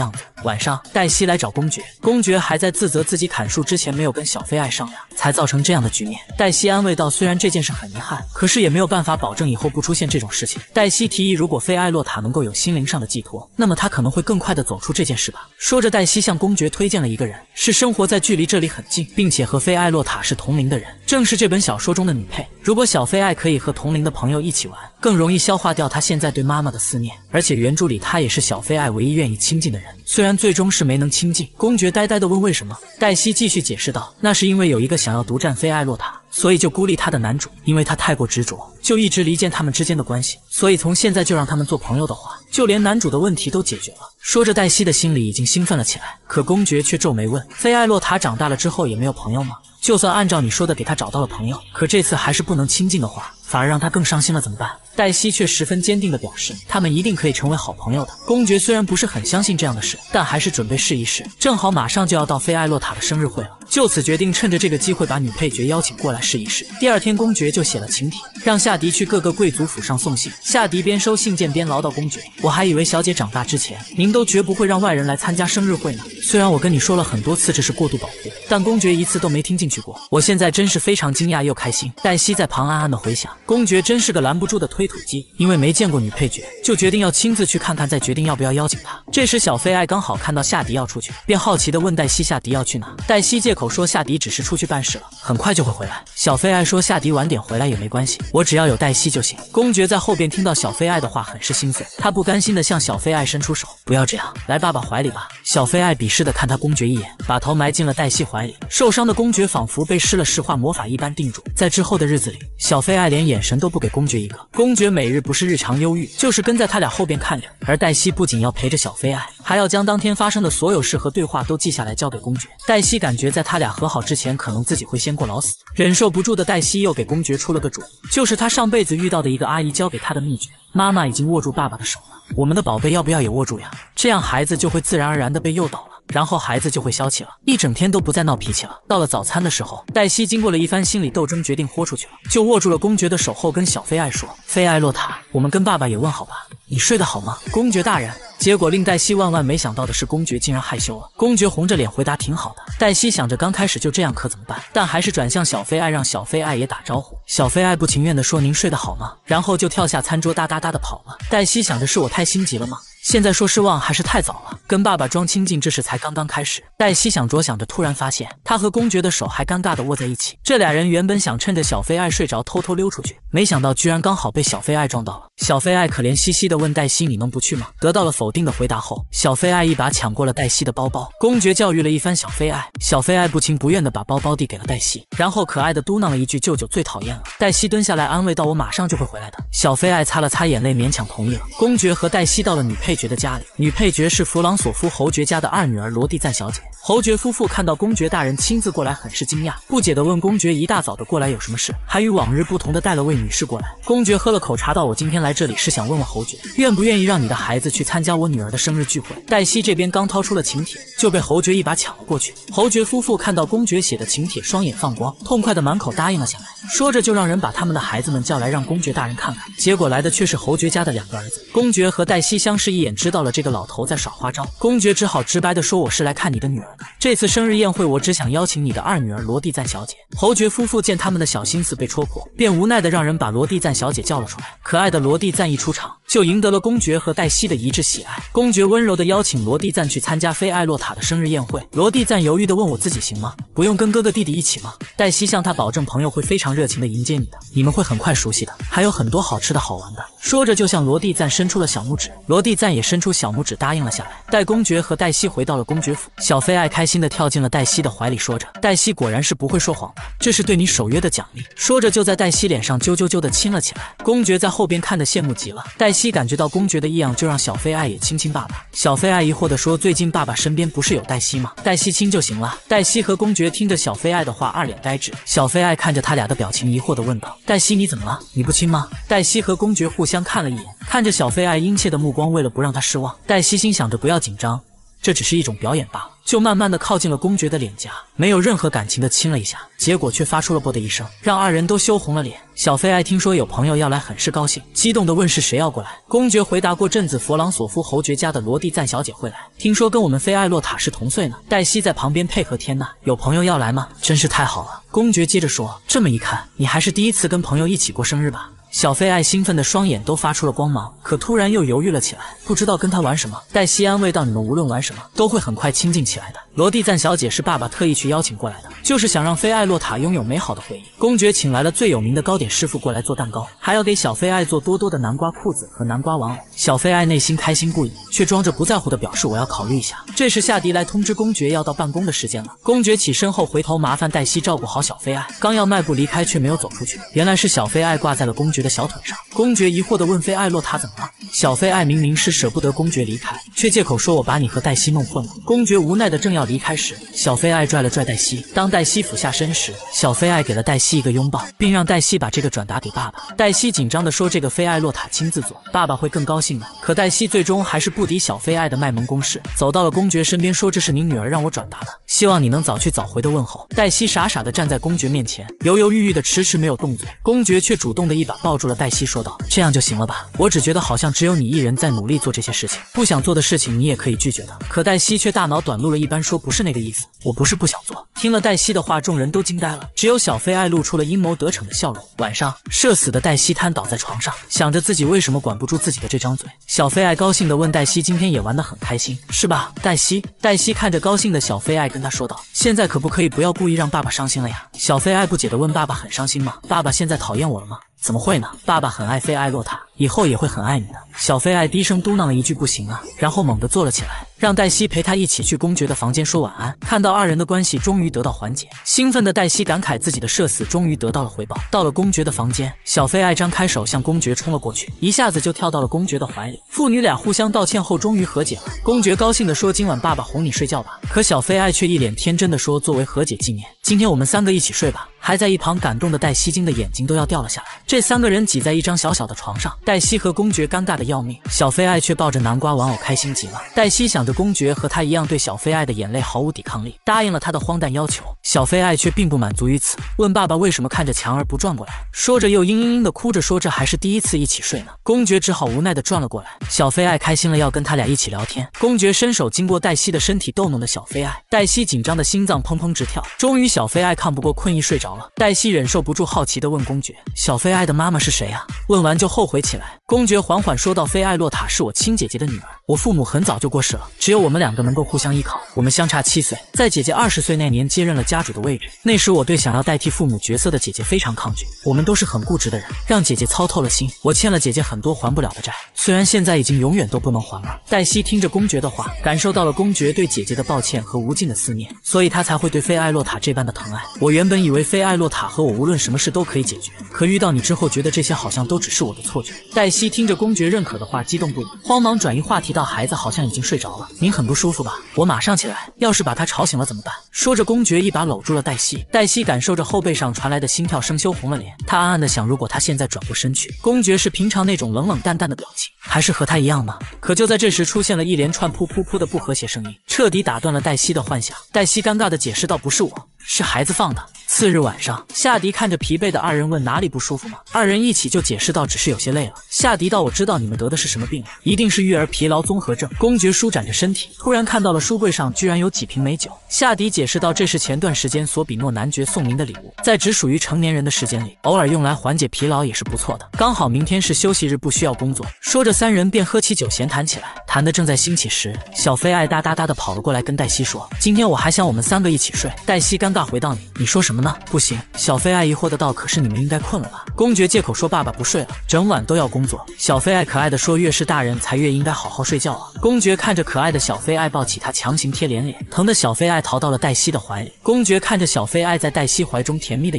晚上，黛西来找公爵，公爵还在自责自己砍树之前没有跟小菲爱商量，才造成这样的局面。黛西安慰道，虽然这件事很遗憾，可是也没有办法保证以后不出现这种事情。黛西提议，如果菲艾洛塔能够有心灵上的寄托，那么他可能会更快地走出这件事吧。说着，黛西向公爵推荐了一个人，是生活在距离这里很近，并且和菲艾洛塔是同龄的人，正是这本小说中的女配。如果小菲爱可以和同龄的朋友一起玩，更容易消化掉他现在对妈妈的思念，而且原著里他也是小菲爱唯一愿意亲近的人，虽然最终是没能亲近。公爵呆呆地问为什么，黛西继续解释道，那是因为有一个想要独占菲艾洛塔，所以就孤立他的男主，因为他太过执着，就一直离间他们之间的关系，所以从现在就让他们做朋友的话，就连男主的问题都解决了。说着，黛西的心里已经兴奋了起来，可公爵却皱眉问，菲艾洛塔长大了之后也没有朋友吗？就算按照你说的给他找到了朋友，可这次还是不能亲近的话，反而让他更伤心了怎么办？黛西却十分坚定地表示，他们一定可以成为好朋友的。公爵虽然不是很相信这样的事，但还是准备试一试。正好马上就要到菲艾洛塔的生日会了，就此决定趁着这个机会把女配角邀请过来试一试。第二天，公爵就写了请帖，让夏迪去各个贵族府上送信。夏迪边收信件边唠叨公爵，我还以为小姐长大之前，您都绝不会让外人来参加生日会呢。虽然我跟你说了很多次这是过度保护，但公爵一次都没听进去过。我现在真是非常惊讶又开心。黛西在旁暗暗的回想，公爵真是个拦不住的推土机，因为没见过女配角，就决定要亲自去看看，再决定要不要邀请她。这时小菲爱刚好看到夏迪要出去，便好奇地问黛西夏迪要去哪。黛西借口说夏迪只是出去办事了，很快就会回来。小菲爱说夏迪晚点回来也没关系，我只要有黛西就行。公爵在后边听到小菲爱的话很是心碎，他不甘心地向小菲爱伸出手，不要这样，来爸爸怀里吧。小菲爱鄙视地看他公爵一眼，把头埋进了黛西怀里。受伤的公爵仿佛被施了石化魔法一般定住。在之后的日子里，小菲爱连眼神都不给公爵一个，公爵每日不是日常忧郁，就是跟在他俩后边看着。而黛西不仅要陪着小菲爱，还要将当天发生的所有事和对话都记下来交给公爵。黛西感觉在他俩和好之前，可能自己会先过劳死。忍受不住的黛西又给公爵出了个主意，就是他上辈子遇到的一个阿姨教给他的秘诀。妈妈已经握住爸爸的手了，我们的宝贝要不要也握住呀？这样孩子就会自然而然地被诱导了，然后孩子就会消气了，一整天都不再闹脾气了。到了早餐的时候，黛西经过了一番心理斗争，决定豁出去了，就握住了公爵的手后跟小菲爱说，菲艾洛塔，我们跟爸爸也问好吧，你睡得好吗，公爵大人？结果令黛西万万没想到的是，公爵竟然害羞了。公爵红着脸回答挺好的。黛西想着刚开始就这样可怎么办，但还是转向小菲爱，让小菲爱也打招呼。小菲爱不情愿地说，您睡得好吗？然后就跳下餐桌哒哒哒地跑了。黛西想着，是我太心急了吗？现在说失望还是太早了，跟爸爸装亲近这事才刚刚开始。黛西想着想着，突然发现他和公爵的手还尴尬地握在一起。这俩人原本想趁着小菲爱睡着偷偷溜出去，没想到居然刚好被小菲爱撞到了。小菲爱可怜兮兮地问黛西，你能不去吗？得到了否定的回答后，小菲爱一把抢过了黛西的包包。公爵教育了一番小菲爱，小菲爱不情不愿地把包包递给了黛西，然后可爱地嘟囔了一句，舅舅最讨厌了。黛西蹲下来安慰道，我马上就会回来的。小菲爱擦了擦眼泪，勉强同意了。公爵和黛西到了女配角的家里，女配角是弗朗索夫侯爵家的二女儿罗蒂赞小姐。侯爵夫妇看到公爵大人亲自过来，很是惊讶，不解地问公爵一大早的过来有什么事，还与往日不同的带了位女士过来。公爵喝了口茶道，我今天来这里是想问问侯爵，愿不愿意让你的孩子去参加我女儿的生日聚会。黛西这边刚掏出了请帖，就被侯爵一把抢了过去。侯爵夫妇看到公爵写的请帖，双眼放光，痛快的满口答应了下来，说着就让人把他们的孩子们叫来，让公爵大人看看。结果来的却是侯爵家的两个儿子。公爵和黛西相视一眼，知道了这个老头在耍花招。公爵只好直白地说，我是来看你的女儿的，这次生日宴会我只想邀请你的二女儿罗蒂赞小姐。侯爵夫妇见他们的小心思被戳破，便无奈地让人把罗蒂赞小姐叫了出来。可爱的罗蒂赞一出场，就赢得了公爵和黛西的一致喜爱。公爵温柔地邀请罗蒂赞去参加菲艾洛塔的生日宴会。罗蒂赞犹豫地问，我自己行吗？不用跟哥哥弟弟一起吗？黛西向他保证，朋友会非常热情地迎接你的，你们会很快熟悉的，还有很多好吃的好玩的。说着就向罗蒂赞伸出了小拇指，罗蒂赞也伸出小拇指答应了下来。待公爵和黛西回到了公爵府，小菲爱开心地跳进了黛西的怀里，说着，黛西果然是不会说谎的，这是对你守约的奖励。说着就在黛西脸上啾啾啾地亲了起来。公爵在后边看得羡慕极了。黛西感觉到公爵的异样，就让小菲爱也亲亲爸爸。小菲爱疑惑地说，最近爸爸身边不是有黛西吗？黛西亲就行了。黛西和公爵听着小菲爱的话，二脸呆滞。小菲爱看着他俩的表情，疑惑地问道，黛西你怎么了？你不亲吗？黛西和公爵互相看了一眼，看着小菲爱殷切的目光，为了不让他失望，黛西心想着不要紧张， 这只是一种表演罢了。就慢慢的靠近了公爵的脸颊，没有任何感情的亲了一下，结果却发出了啵的一声，让二人都羞红了脸。小菲爱听说有朋友要来，很是高兴，激动的问是谁要过来。公爵回答过阵子弗朗索夫侯爵家的罗蒂赞小姐会来，听说跟我们菲艾洛塔是同岁呢。黛西在旁边配合，天呐，有朋友要来吗？真是太好了。公爵接着说，这么一看，你还是第一次跟朋友一起过生日吧？小菲爱兴奋的双眼都发出了光芒，可突然又犹豫了起来，不知道跟他玩什么。黛西安慰道，你们无论玩什么都会很快亲近起来的。罗蒂赞小姐是爸爸特意去邀请过来的，就是想让菲艾洛塔拥有美好的回忆。公爵请来了最有名的糕点师傅过来做蛋糕，还要给小菲爱做多多的南瓜裤子和南瓜玩偶。小菲爱内心开心不已，却装着不在乎的表示我要考虑一下。这时夏迪来通知公爵要到办公的时间了。公爵起身后回头麻烦黛西照顾好小菲爱，刚要迈步离开，却没有走出去，原来是小菲爱挂在了公爵的小腿上。公爵疑惑地问菲艾洛塔怎么了？小菲爱明明是舍不得公爵离开，却借口说我把你和黛西弄混了。公爵无奈的正要离开时，小菲爱拽了拽黛西，当黛西俯下身时，小菲爱给了黛西一个拥抱，并让黛西把这个转达给爸爸。黛西紧张地说这个菲艾洛塔亲自做，爸爸会更高兴的。可黛西最终还是不敌小菲爱的卖萌攻势，走到了公爵身边说这是您女儿让我转达的，希望你能早去早回的问候。黛西傻傻地站在公爵面前，犹犹豫豫的迟迟没有动作，公爵却主动的一把抱住了黛西，说道这样就行了吧，我只觉得好像只有你一人在努力做这些事情，不想做的事情你也可以拒绝的。可黛西却大脑短路了一般说不是那个意思，我不是不想做。听了黛西的话，众人都惊呆了，只有小菲爱露出了阴谋得逞的笑容。晚上，社死的黛西瘫倒在床上，想着自己为什么管不住自己的这张嘴。小菲爱高兴地问黛西今天也玩得很开心是吧？黛西看着高兴的小菲爱跟他说道，现在可不可以不要故意让爸爸伤心了呀？小菲爱不解地问，爸爸很伤心吗？爸爸现在讨厌我了吗？怎么会呢？爸爸很爱菲艾洛塔，以后也会很爱你的。小菲爱低声嘟囔了一句不行啊，然后猛地坐了起来，让黛西陪他一起去公爵的房间说晚安。看到二人的关系终于得到缓解，兴奋的黛西感慨自己的社死终于得到了回报。到了公爵的房间，小菲爱张开手向公爵冲了过去，一下子就跳到了公爵的怀里。父女俩互相道歉后终于和解了。公爵高兴地说今晚爸爸哄你睡觉吧，可小菲爱却一脸天真地说作为和解纪念，今天我们三个一起睡吧。还在一旁感动的黛西惊的眼睛都要掉了下来。这三个人挤在一张小小的床上，黛西和公爵尴尬的要命，小菲爱却抱着南瓜玩偶开心极了。黛西想着公爵和他一样对小菲爱的眼泪毫无抵抗力，答应了他的荒诞要求。小菲爱却并不满足于此，问爸爸为什么看着强而不转过来，说着又嘤嘤嘤的哭着说这还是第一次一起睡呢。公爵只好无奈的转了过来，小菲爱开心了要跟他俩一起聊天。公爵伸手经过黛西的身体逗弄的小菲爱，黛西紧张的心脏砰砰直跳。终于小菲爱抗不过困意睡着了。黛西忍受不住好奇地问公爵，小菲爱的妈妈是谁啊？问完就后悔起来。公爵缓缓说道，菲艾洛塔是我亲姐姐的女儿，我父母很早就过世了，只有我们两个能够互相依靠。我们相差7岁，在姐姐20岁那年接任了家主的位置。那时我对想要代替父母角色的姐姐非常抗拒，我们都是很固执的人，让姐姐操透了心。我欠了姐姐很多还不了的债，虽然现在已经永远都不能还了。黛西听着公爵的话，感受到了公爵对姐姐的抱歉和无尽的思念，所以她才会对菲艾洛塔这般的疼爱。我原本以为菲艾洛塔和我无论什么事都可以解决，可遇到你之后觉得这些好像都只是我的错觉。黛西听着公爵认可的话激动不已，慌忙转移话题到孩子好像已经睡着了，您很不舒服吧？我马上起来，要是把他吵醒了怎么办？说着公爵一把搂住了黛西，黛西感受着后背上传来的心跳声羞红了脸，她暗暗地想如果他现在转过身去，公爵是平常那种冷冷淡淡的表情，还是和他一样呢？可就在这时出现了一连串噗噗噗的不和谐声音，彻底打断了黛西的幻想。黛西尴尬地解释道不是我，是孩子放的。次日晚上，夏迪看着疲惫的二人问哪里不舒服吗？二人一起就解释道只是有些累了。夏迪道我知道你们得的是什么病了，一定是育儿疲劳综合症。公爵舒展着身体，突然看到了书柜上居然有几瓶美酒。夏迪解释道这是前段时间索比诺男爵送您的礼物，在只属于成年人的时间里，偶尔用来缓解疲劳也是不错的，刚好明天是休息日不需要工作。说着三人便喝起酒闲谈起来，谈得正在兴起时，小菲爱哒哒哒的跑了过来跟黛西说今天我还想我们三个一起睡。黛西尴尬回道你说什么呢？不行。小菲爱疑惑的道可是你们应该困了吧？公爵借口说爸爸不睡了，整晚都要工作。小菲爱可爱的说越是大人才越应该好好睡觉啊。公爵看着可爱的小菲爱抱起她强行贴脸，疼的小菲爱逃到了黛西的怀里。公爵看着小菲爱在黛西怀中甜蜜的样子，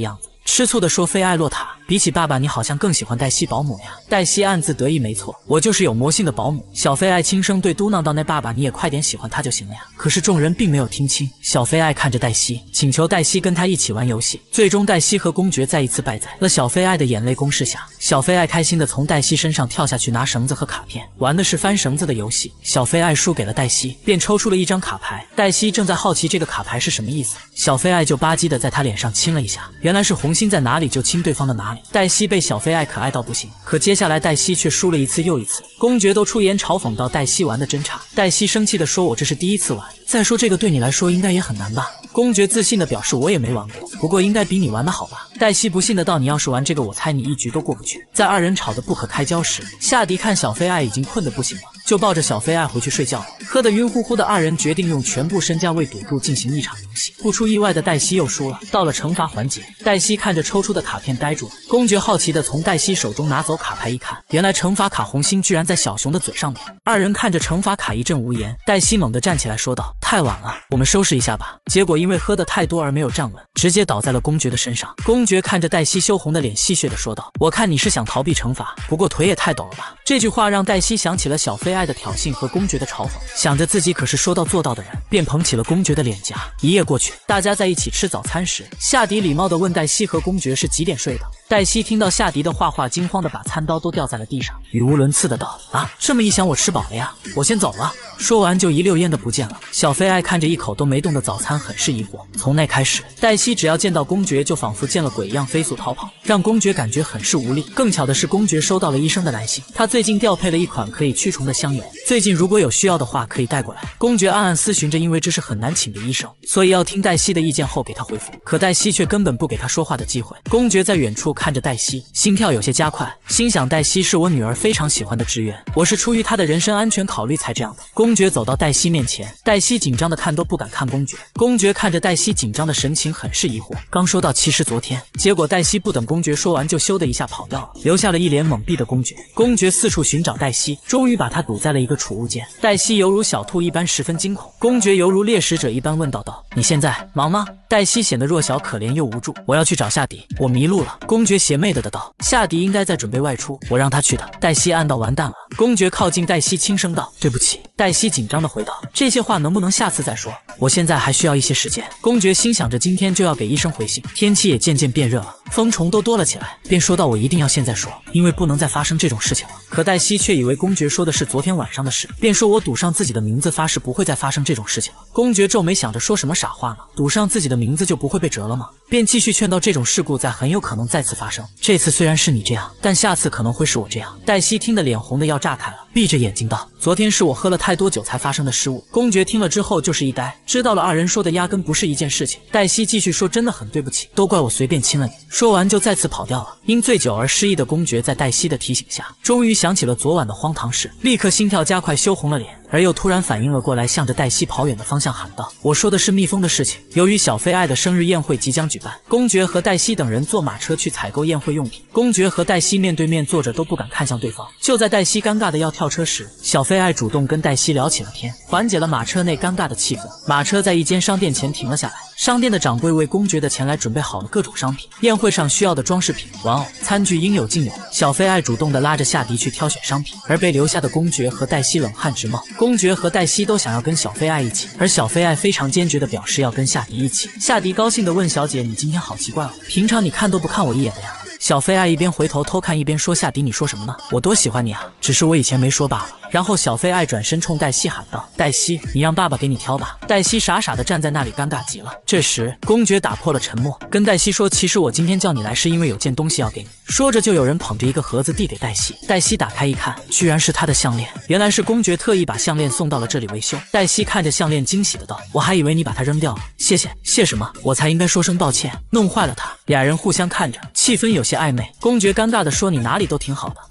吃醋地说：“菲艾洛塔，比起爸爸，你好像更喜欢黛西保姆呀。”黛西暗自得意，没错，我就是有魔性的保姆。小菲艾轻声对嘟囔道：“那爸爸，你也快点喜欢她就行了呀。”可是众人并没有听清。小菲艾看着黛西，请求黛西跟他一起玩游戏。最终，黛西和公爵再一次败在了小菲艾的眼泪攻势下。小菲艾开心地从黛西身上跳下去，拿绳子和卡片，玩的是翻绳子的游戏。小菲艾输给了黛西，便抽出了一张卡牌。黛西正在好奇这个卡牌是什么意思，小菲艾就吧唧地在他脸上亲了一下，原来是红心在哪里就亲对方的哪里。黛西被小菲艾可爱到不行，可接下来黛西却输了一次又一次。公爵都出言嘲讽到黛西玩的真差。黛西生气地说：“我这是第一次玩，再说这个对你来说应该也很难吧？”公爵自信地表示：“我也没玩过，不过应该比你玩的好吧？”黛西不信的道：“你要是玩这个，我猜你一局都过不去。”在二人吵得不可开交时，夏迪看小菲艾已经困得不行了，就抱着小菲艾回去睡觉了。喝得晕乎乎的二人决定用全部身家为赌注进行一场游戏。不出意外的，黛西又输了。到了惩罚环节，黛西看着抽出的卡片呆住了。公爵好奇地从黛西手中拿走卡牌一看，原来惩罚卡红心居然在小熊的嘴上面。二人看着惩罚卡一阵无言。黛西猛地站起来说道：“太晚了，我们收拾一下吧。”结果因为喝得太多而没有站稳，直接倒在了公爵的身上。公爵看着黛西羞红的脸，戏谑地说道：“我看你是想逃避惩罚，不过腿也太抖了吧。”这句话让黛西想起了小菲艾的挑衅和公爵的嘲讽，想着自己可是说到做到的人，便捧起了公爵的脸颊。一夜过去，大家在一起吃早餐时，夏迪礼貌地问黛西和公爵是几点睡的。黛西听到夏迪的话，惊慌地把餐刀都掉在了地上，语无伦次的道：“啊，这么一想我吃饱了呀，我先走了。”说完就一溜烟的不见了。小菲艾看着一口都没动的早餐，很是疑惑。从那开始，黛西只要见到公爵就仿佛见了鬼一样飞速逃跑，让公爵感觉很是无力。更巧的是，公爵收到了医生的来信，他最近调配了一款可以驱虫的香油，最近如果有需要的话可以带过来。公爵暗暗思寻着，因为这是很难请的医生，所以要听黛西的意见后给他回复。可黛西却根本不给他说话的机会。公爵在远处看着黛西，心跳有些加快，心想黛西是我女儿非常喜欢的职员，我是出于她的人身安全考虑才这样的。公爵走到黛西面前，黛西紧张的看都不敢看公爵。公爵看着黛西紧张的神情，很是疑惑。刚说到其实昨天，结果黛西不等公爵说完就咻的一下跑掉了，留下了一脸懵逼的公爵。公爵四处寻找黛西，终于把她堵在了一个储物间。黛西犹如小兔一般十分惊恐，公爵犹如猎食者一般问道：“你现在忙吗？”黛西显得弱小可怜又无助：“我要去找夏迪，我迷路了。”公爵邪魅的道：“夏迪应该在准备外出，我让他去的。”黛西暗道：“完蛋了。”公爵靠近黛西轻声道：“对不起。”黛西紧张的回道：“这些话能不能下次再说？我现在还需要一些时间。”公爵心想着今天就要给医生回信，天气也渐渐变热了，蜂虫都多了起来，便说道：“我一定要现在说，因为不能再发生这种事情了。”可黛西却以为公爵说的是昨天晚上的事，便说：“我赌上自己的名字发誓不会再发生这种事情了。”公爵皱眉想着说什么傻话呢？赌上自己的名字就不会被折了吗？便继续劝道：“这种事故在很有可能再次发生，这次虽然是你这样，但下次可能会是我这样。”黛西听得脸红的要炸开了，闭着眼睛道：“昨天是我喝了太多酒才发生的失误。”公爵听了之后就是一呆，知道了二人说的压根不是一件事情。黛西继续说：“真的很对不起，都怪我随便亲了你。”说完就再次跑掉了。因醉酒而失忆的公爵在黛西的提醒下，终于想起了昨晚的荒唐事，立刻心跳加快，羞红了脸，而又突然反应了过来，向着黛西跑远的方向喊道：“我说的是蜜蜂的事情。”由于小菲艾的生日宴会即将举办，公爵和黛西等人坐马车去采购宴会用品。公爵和黛西面对面坐着，都不敢看向对方。就在黛西尴尬的要跳车时，小菲艾主动跟黛西聊起了天，缓解了马车内尴尬的气氛。马车在一间商店前停了下来，商店的掌柜为公爵的前来准备好了各种商品，宴会上需要的装饰品、玩偶、餐具应有尽有。小菲艾主动地拉着夏迪去挑选商品，而被留下的公爵和黛西冷汗直冒。公爵和黛西都想要跟小菲艾一起，而小菲艾非常坚决地表示要跟夏迪一起。夏迪高兴地问：“小姐，你今天好奇怪哦，平常你看都不看我一眼的呀？”小菲艾一边回头偷看一边说：“夏迪，你说什么呢？我多喜欢你啊，只是我以前没说罢了。”然后小菲艾转身冲黛西喊道：“黛西，你让爸爸给你挑吧。”黛西傻傻地站在那里，尴尬极了。这时公爵打破了沉默，跟黛西说：“其实我今天叫你来是因为有件东西要给你。”说着就有人捧着一个盒子递给黛西。黛西打开一看，居然是她的项链。原来是公爵特意把项链送到了这里维修。黛西看着项链惊喜的道：“我还以为你把它扔掉了。”“谢谢。”“谢什么？我才应该说声抱歉，弄坏了它。”俩人互相看着，气氛有些暧昧。公爵尴尬地说：“你哪里都挺好的，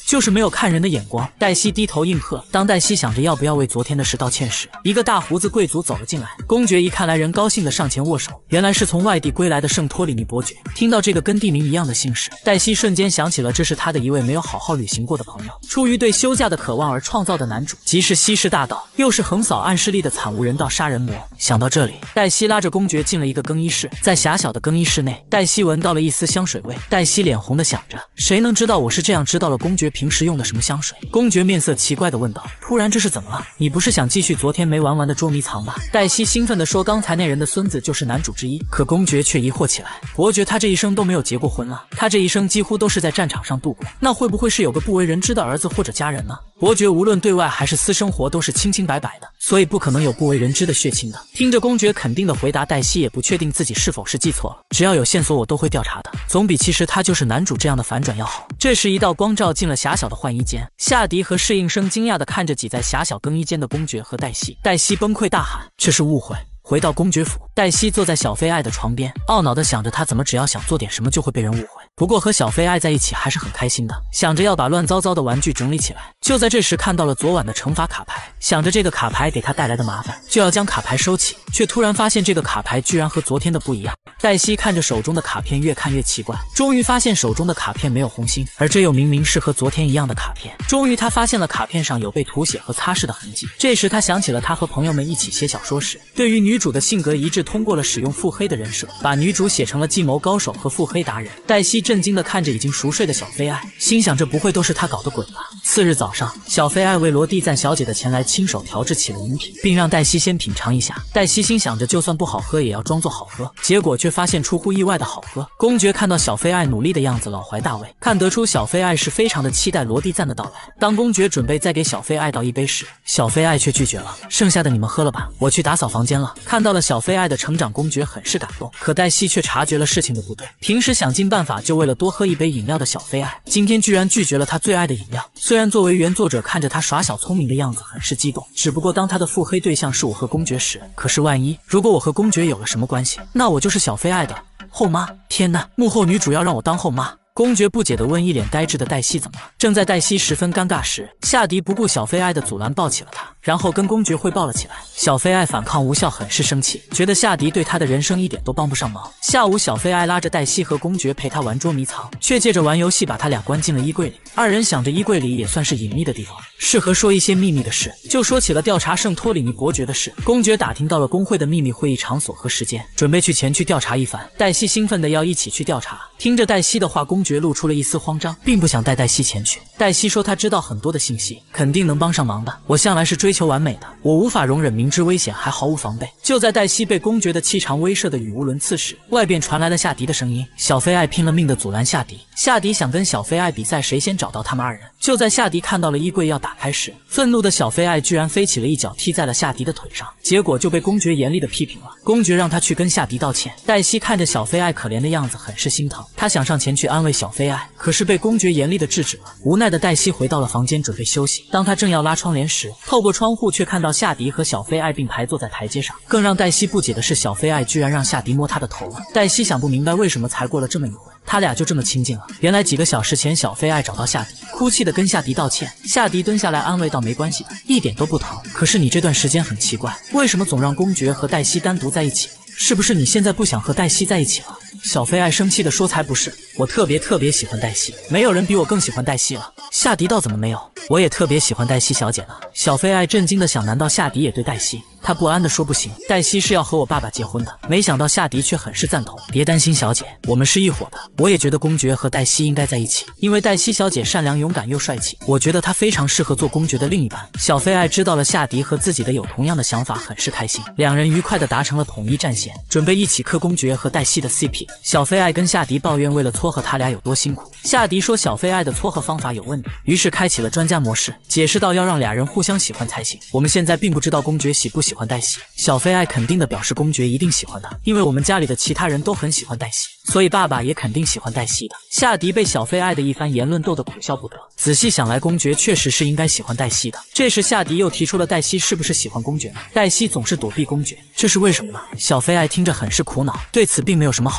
就是没有看人的眼光。黛西低头应和。当黛西想着要不要为昨天的事道歉时，一个大胡子贵族走了进来。公爵一看来人，高兴的上前握手，原来是从外地归来的圣托里尼伯爵。听到这个跟地名一样的姓氏，黛西瞬间想起了这是他的一位没有好好旅行过的朋友，出于对休假的渴望而创造的男主，即是西施大盗，又是横扫暗势力的惨无人道杀人魔。想到这里，黛西拉着公爵进了一个更衣室，在狭小的更衣室内，黛西闻到了一丝香水味。黛西脸红的想着，谁能知道我是这样知道了公爵平时用的什么香水？公爵面色奇怪的问道，突然这是怎么了？你不是想继续昨天没玩完的捉迷藏吧？黛西兴奋地说，刚才那人的孙子就是男主之一。可公爵却疑惑起来，伯爵他这一生都没有结过婚了，他这一生几乎都是在战场上度过，那会不会是有个不为人知的儿子或者家人呢？伯爵无论对外还是私生活都是清清白白的，所以不可能有不为人知的血亲的。听着公爵肯定的回答，黛西也不确定自己是否是记错了，只要有线索我都会调查的，总比其实他就是男主这样的反转要好。这时一道光照进了狭小的换衣间，夏迪和侍应生惊讶地看着挤在狭小更衣间的公爵和黛西。黛西崩溃大喊，这是误会。回到公爵府，黛西坐在小菲爱的床边，懊恼地想着她怎么只要想做点什么就会被人误会。不过和小菲爱在一起还是很开心的，想着要把乱糟糟的玩具整理起来。就在这时看到了昨晚的惩罚卡牌，想着这个卡牌给她带来的麻烦，就要将卡牌收起，却突然发现这个卡牌居然和昨天的不一样。黛西看着手中的卡片越看越奇怪，终于发现手中的卡片没有红心，而这又明明是和昨天一样的卡片。终于她发现了卡片上有被涂写和擦拭的痕迹。这时她想起了她和朋友们一起写小说时，对于女主的性格一致，通过了使用腹黑的人设，把女主写成了计谋高手和腹黑达人。黛西震惊地看着已经熟睡的小菲爱，心想这不会都是她搞的鬼吧？次日早上，小菲爱为罗蒂赞小姐的前来亲手调制起了饮品，并让黛西先品尝一下。黛西心想着就算不好喝也要装作好喝，结果却发现出乎意外的好喝。公爵看到小菲爱努力的样子，老怀大慰，看得出小菲爱是非常的期待罗蒂赞的到来。当公爵准备再给小菲爱倒一杯时，小菲爱却拒绝了，剩下的你们喝了吧，我去打扫房间了。看到了小菲爱的成长，公爵很是感动，可黛西却察觉了事情的不对。平时想尽办法就为了多喝一杯饮料的小菲爱，今天居然拒绝了他最爱的饮料。虽然作为原作者看着他耍小聪明的样子很是激动，只不过当他的腹黑对象是我和公爵时，可是万一如果我和公爵有了什么关系，那我就是小菲爱的后妈。天哪，幕后女主要让我当后妈？公爵不解地问一脸呆滞的黛西怎么了。正在黛西十分尴尬时，夏迪不顾小菲爱的阻拦抱起了她，然后跟公爵汇报了起来。小菲爱反抗无效，很是生气，觉得夏迪对她的人生一点都帮不上忙。下午小菲爱拉着黛西和公爵陪她玩捉迷藏，却借着玩游戏把他俩关进了衣柜里。二人想着衣柜里也算是隐秘的地方，适合说一些秘密的事，就说起了调查圣托里尼伯爵的事。公爵打听到了工会的秘密会议场所和时间，准备前去调查一番。黛西兴奋地要一起去调查，听着黛西的话，公爵露出了一丝慌张，并不想带黛西前去。黛西说她知道很多的信息，肯定能帮上忙的。我向来是追求完美的，我无法容忍明知危险还毫无防备。就在黛西被公爵的气场威慑的语无伦次时，外边传来了夏迪的声音。小菲爱拼了命地阻拦夏迪，夏迪想跟小菲爱比赛谁先找到他们二人。就在夏迪看到了衣柜要打开时，愤怒的小菲爱居然飞起了一脚踢在了夏迪的腿上，结果就被公爵严厉地批评了。公爵让他去跟夏迪道歉。黛西看着小菲爱可怜的样子很是心疼，她想上前去安慰小菲爱，可是被公爵严厉地制止了。无奈的黛西回到了房间准备休息，当她正要拉窗帘时，透过窗户却看到夏迪和小菲爱并排坐在台阶上。更让黛西不解的是，小菲爱居然让夏迪摸她的头了。黛西想不明白为什么才过了这么一会，他俩就这么亲近了。原来几个小时前，小菲爱找到夏迪，哭泣地跟夏迪道歉。夏迪蹲下来安慰道：“没关系的，一点都不疼。可是你这段时间很奇怪，为什么总让公爵和黛西单独在一起？是不是你现在不想和黛西在一起了？”小菲爱生气地说：“才不是，我特别喜欢黛西，没有人比我更喜欢黛西了。”夏迪道：“怎么没有？我也特别喜欢黛西小姐呢。”小菲爱震惊地想：难道夏迪也对黛西？他不安地说：“不行，黛西是要和我爸爸结婚的。”没想到夏迪却很是赞同：“别担心，小姐，我们是一伙的。我也觉得公爵和黛西应该在一起，因为黛西小姐善良、勇敢又帅气，我觉得她非常适合做公爵的另一半。”小菲爱知道了夏迪和自己的有同样的想法，很是开心。两人愉快地达成了统一战线，准备一起磕公爵和黛西的 CP。小菲爱跟夏迪抱怨为了撮合他俩有多辛苦，夏迪说小菲爱的撮合方法有问题，于是开启了专家模式，解释到要让俩人互相喜欢才行。我们现在并不知道公爵喜不喜欢黛西。小菲爱肯定地表示公爵一定喜欢他，因为我们家里的其他人都很喜欢黛西，所以爸爸也肯定喜欢黛西的。夏迪被小菲爱的一番言论逗得苦笑不得，仔细想来，公爵确实是应该喜欢黛西的。这时夏迪又提出了黛西是不是喜欢公爵呢？黛西总是躲避公爵，这是为什么呢？小菲爱听着很是苦恼，对此并没有什么好办法。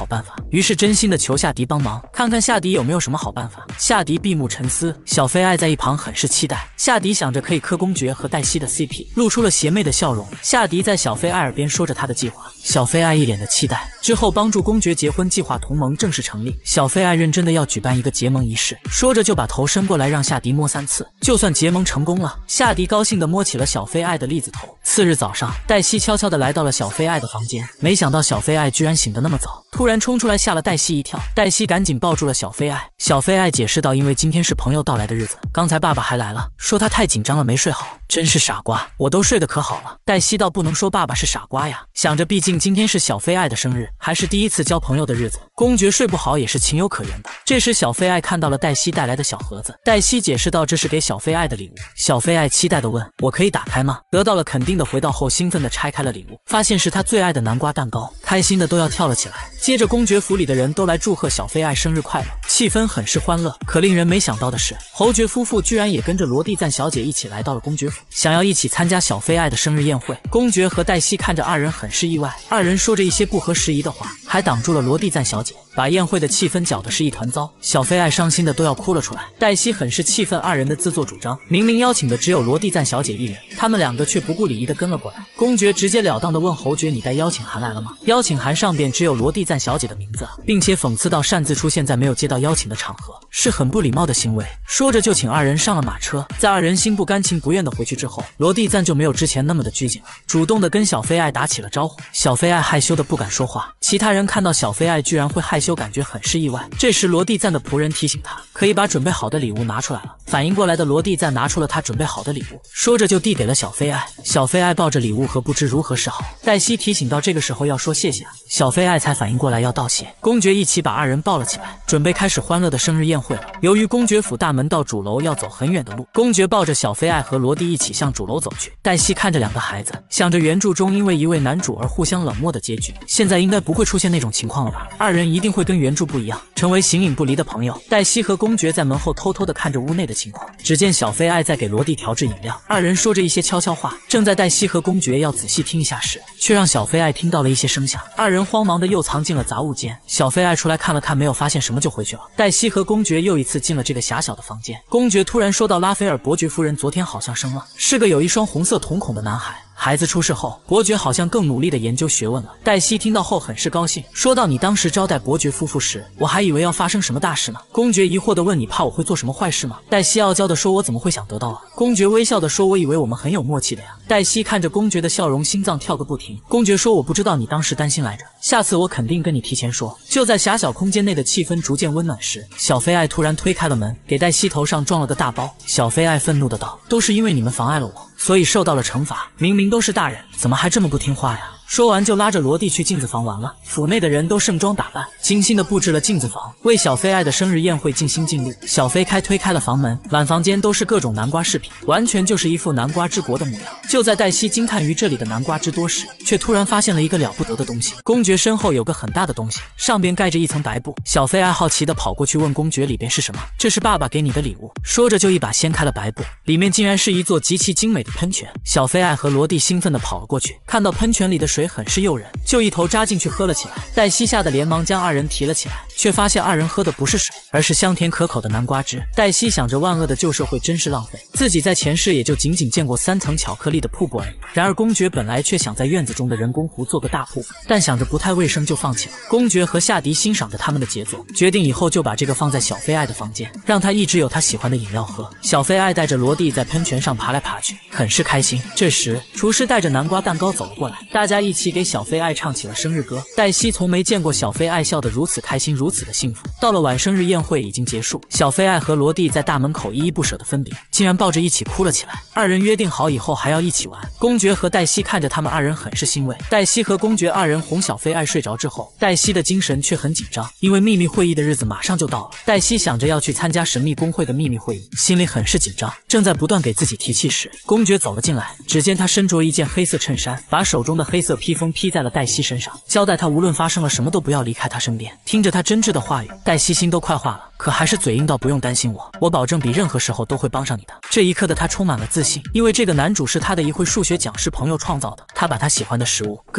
于是真心的求夏迪帮忙，看看夏迪有没有什么好办法。夏迪闭目沉思，小飞爱在一旁很是期待。夏迪想着可以磕公爵和黛西的 CP， 露出了邪魅的笑容。夏迪在小飞爱耳边说着他的计划，小飞爱一脸的期待。之后帮助公爵结婚计划同盟正式成立，小飞爱认真的要举办一个结盟仪式，说着就把头伸过来让夏迪摸3次。就算结盟成功了，夏迪高兴的摸起了小飞爱的栗子头。次日早上，黛西悄悄的来到了小飞爱的房间，没想到小飞爱居然醒得那么早，突然冲出来吓了黛西一跳。黛西赶紧抱住了小飞爱。小飞爱解释道，因为今天是朋友到来的日子，刚才爸爸还来了，说他太紧张了没睡好。真是傻瓜，我都睡得可好了。黛西倒不能说爸爸是傻瓜呀，想着毕竟今天是小飞爱的生日，还是第一次交朋友的日子，公爵睡不好也是情有可原的。这时小飞爱看到了黛西带来的小盒子，黛西解释道这是给小飞爱的礼物。小飞爱期待地问，我可以打开吗？得到了肯定的回到后，兴奋地拆开了礼物，发现是他最爱的南瓜蛋糕，开心的都要跳了起来。接着公爵府里的人都来祝贺小飞爱生日快乐，气氛很是欢乐。可令人没想到的是，侯爵夫妇居然也跟着罗蒂赞小姐一起来到了公爵府，想要一起参加小飞爱的生日宴会。公爵和黛西看着二人很是意外，二人说着一些不合时宜的话，还挡住了罗蒂赞小姐，把宴会的气氛搅得是一团糟。小飞爱伤心的都要哭了出来，黛西很是气愤二人的自作主张，明明邀请的只有罗蒂赞小姐一人，他们两个却不顾礼仪的跟了过来。公爵直截了当的问侯爵，你带邀请函来了吗？邀请函上边只有罗蒂赞小姐的名字，并且讽刺到擅自出现在没有接到邀请的场合，是很不礼貌的行为。说着就请二人上了马车。在二人心不甘情不愿的回去之后，罗蒂赞就没有之前那么的拘谨了，主动的跟小飞爱打起了招呼。小飞爱害羞的不敢说话，其他人看到小飞爱居然会害羞，感觉很是意外。这时罗蒂赞的仆人提醒他，可以把准备好的礼物拿出来了。反应过来的罗蒂赞拿出了他准备好的礼物，说着就递给了小飞爱。小飞爱抱着礼物和不知如何是好。黛西提醒到这个时候要说谢谢啊，小飞爱才反应过来要道谢。公爵一起把二人抱了起来，准备开始欢乐的生日宴会了。由于公爵府大门到主楼要走很远的路，公爵抱着小飞爱和罗蒂一起向主楼走去。黛西看着两个孩子，想着原著中因为一位男主而互相冷漠的结局，现在应该不会出现那种情况了吧？二人一定会跟原著不一样，成为形影不离的朋友。黛西和公爵在门后偷偷的看着屋内的情况，只见小飞爱在给罗蒂调制饮料，二人说着一些悄悄话。正在黛西和公爵要仔细听一下时，却让小飞爱听到了一些声响，二人慌忙的又藏进了杂物间。小飞爱出来看了看，没有发现什么就回去了。黛西和公爵又一次进了这个狭小的房间。公爵突然说到，拉斐尔伯爵夫人昨天好像生了，是个有一双红色瞳孔的男孩。孩子出世后，伯爵好像更努力的研究学问了。黛西听到后很是高兴，说道，你当时招待伯爵夫妇时，我还以为要发生什么大事呢。公爵疑惑的问，你怕我会做什么坏事吗？黛西傲娇的说，我怎么会想得到啊？公爵微笑的说，我以为我们很有默契的呀。黛西看着公爵的笑容，心脏跳个不停。公爵说，我不知道你当时担心来着，下次我肯定跟你提前说。就在狭小空间内的气氛逐渐温暖时，小飞爱突然推开了门，给黛西头上撞了个大包。小飞爱愤怒的道，都是因为你们妨碍了我，所以受到了惩罚。明明都是大人，怎么还这么不听话呀？说完就拉着罗蒂去镜子房玩了。府内的人都盛装打扮，精心的布置了镜子房，为小飞爱的生日宴会尽心尽力。小飞推开了房门，满房间都是各种南瓜饰品，完全就是一副南瓜之国的模样。就在黛西惊叹于这里的南瓜之多时，却突然发现了一个了不得的东西。公爵身后有个很大的东西，上边盖着一层白布。小飞爱好奇的跑过去问公爵，里边是什么？这是爸爸给你的礼物。说着就一把掀开了白布，里面竟然是一座极其精美的喷泉。小飞爱和罗蒂兴奋的跑了过去，看到喷泉里的水很是诱人，就一头扎进去喝了起来。黛西吓得连忙将二人提了起来，却发现二人喝的不是水，而是香甜可口的南瓜汁。黛西想着万恶的旧社会真是浪费，自己在前世也就仅仅见过3层巧克力的瀑布而已。然而公爵本来却想在院子中的人工湖做个大瀑布，但想着不太卫生就放弃了。公爵和夏迪欣赏着他们的杰作，决定以后就把这个放在小飞爱的房间，让他一直有他喜欢的饮料喝。小飞爱带着罗蒂在喷泉上爬来爬去，很是开心。这时厨师带着南瓜蛋糕走了过来，大家一起给小飞爱唱起了生日歌。黛西从没见过小飞爱笑得如此开心，如此的幸福。到了晚，生日宴会已经结束，小飞爱和罗蒂在大门口依依不舍的分别，竟然抱着一起哭了起来。二人约定好以后还要一起玩。公爵和黛西看着他们二人很是欣慰。黛西和公爵二人哄小飞爱睡着之后，黛西的精神却很紧张，因为秘密会议的日子马上就到了。黛西想着要去参加神秘公会的秘密会议，心里很是紧张，正在不断给自己提气时，公爵走了进来。只见他身着一件黑色衬衫，把手中的黑色披风披在了黛西身上，交代他无论发生了什么都不要离开他身边。听着他真挚的话语，黛西心都快化了，可还是嘴硬到不用担心我保证比任何时候都会帮上你的。这一刻的他充满了自信，因为这个男主是他的一位数学讲师朋友创造的。他把他喜欢的食物、歌曲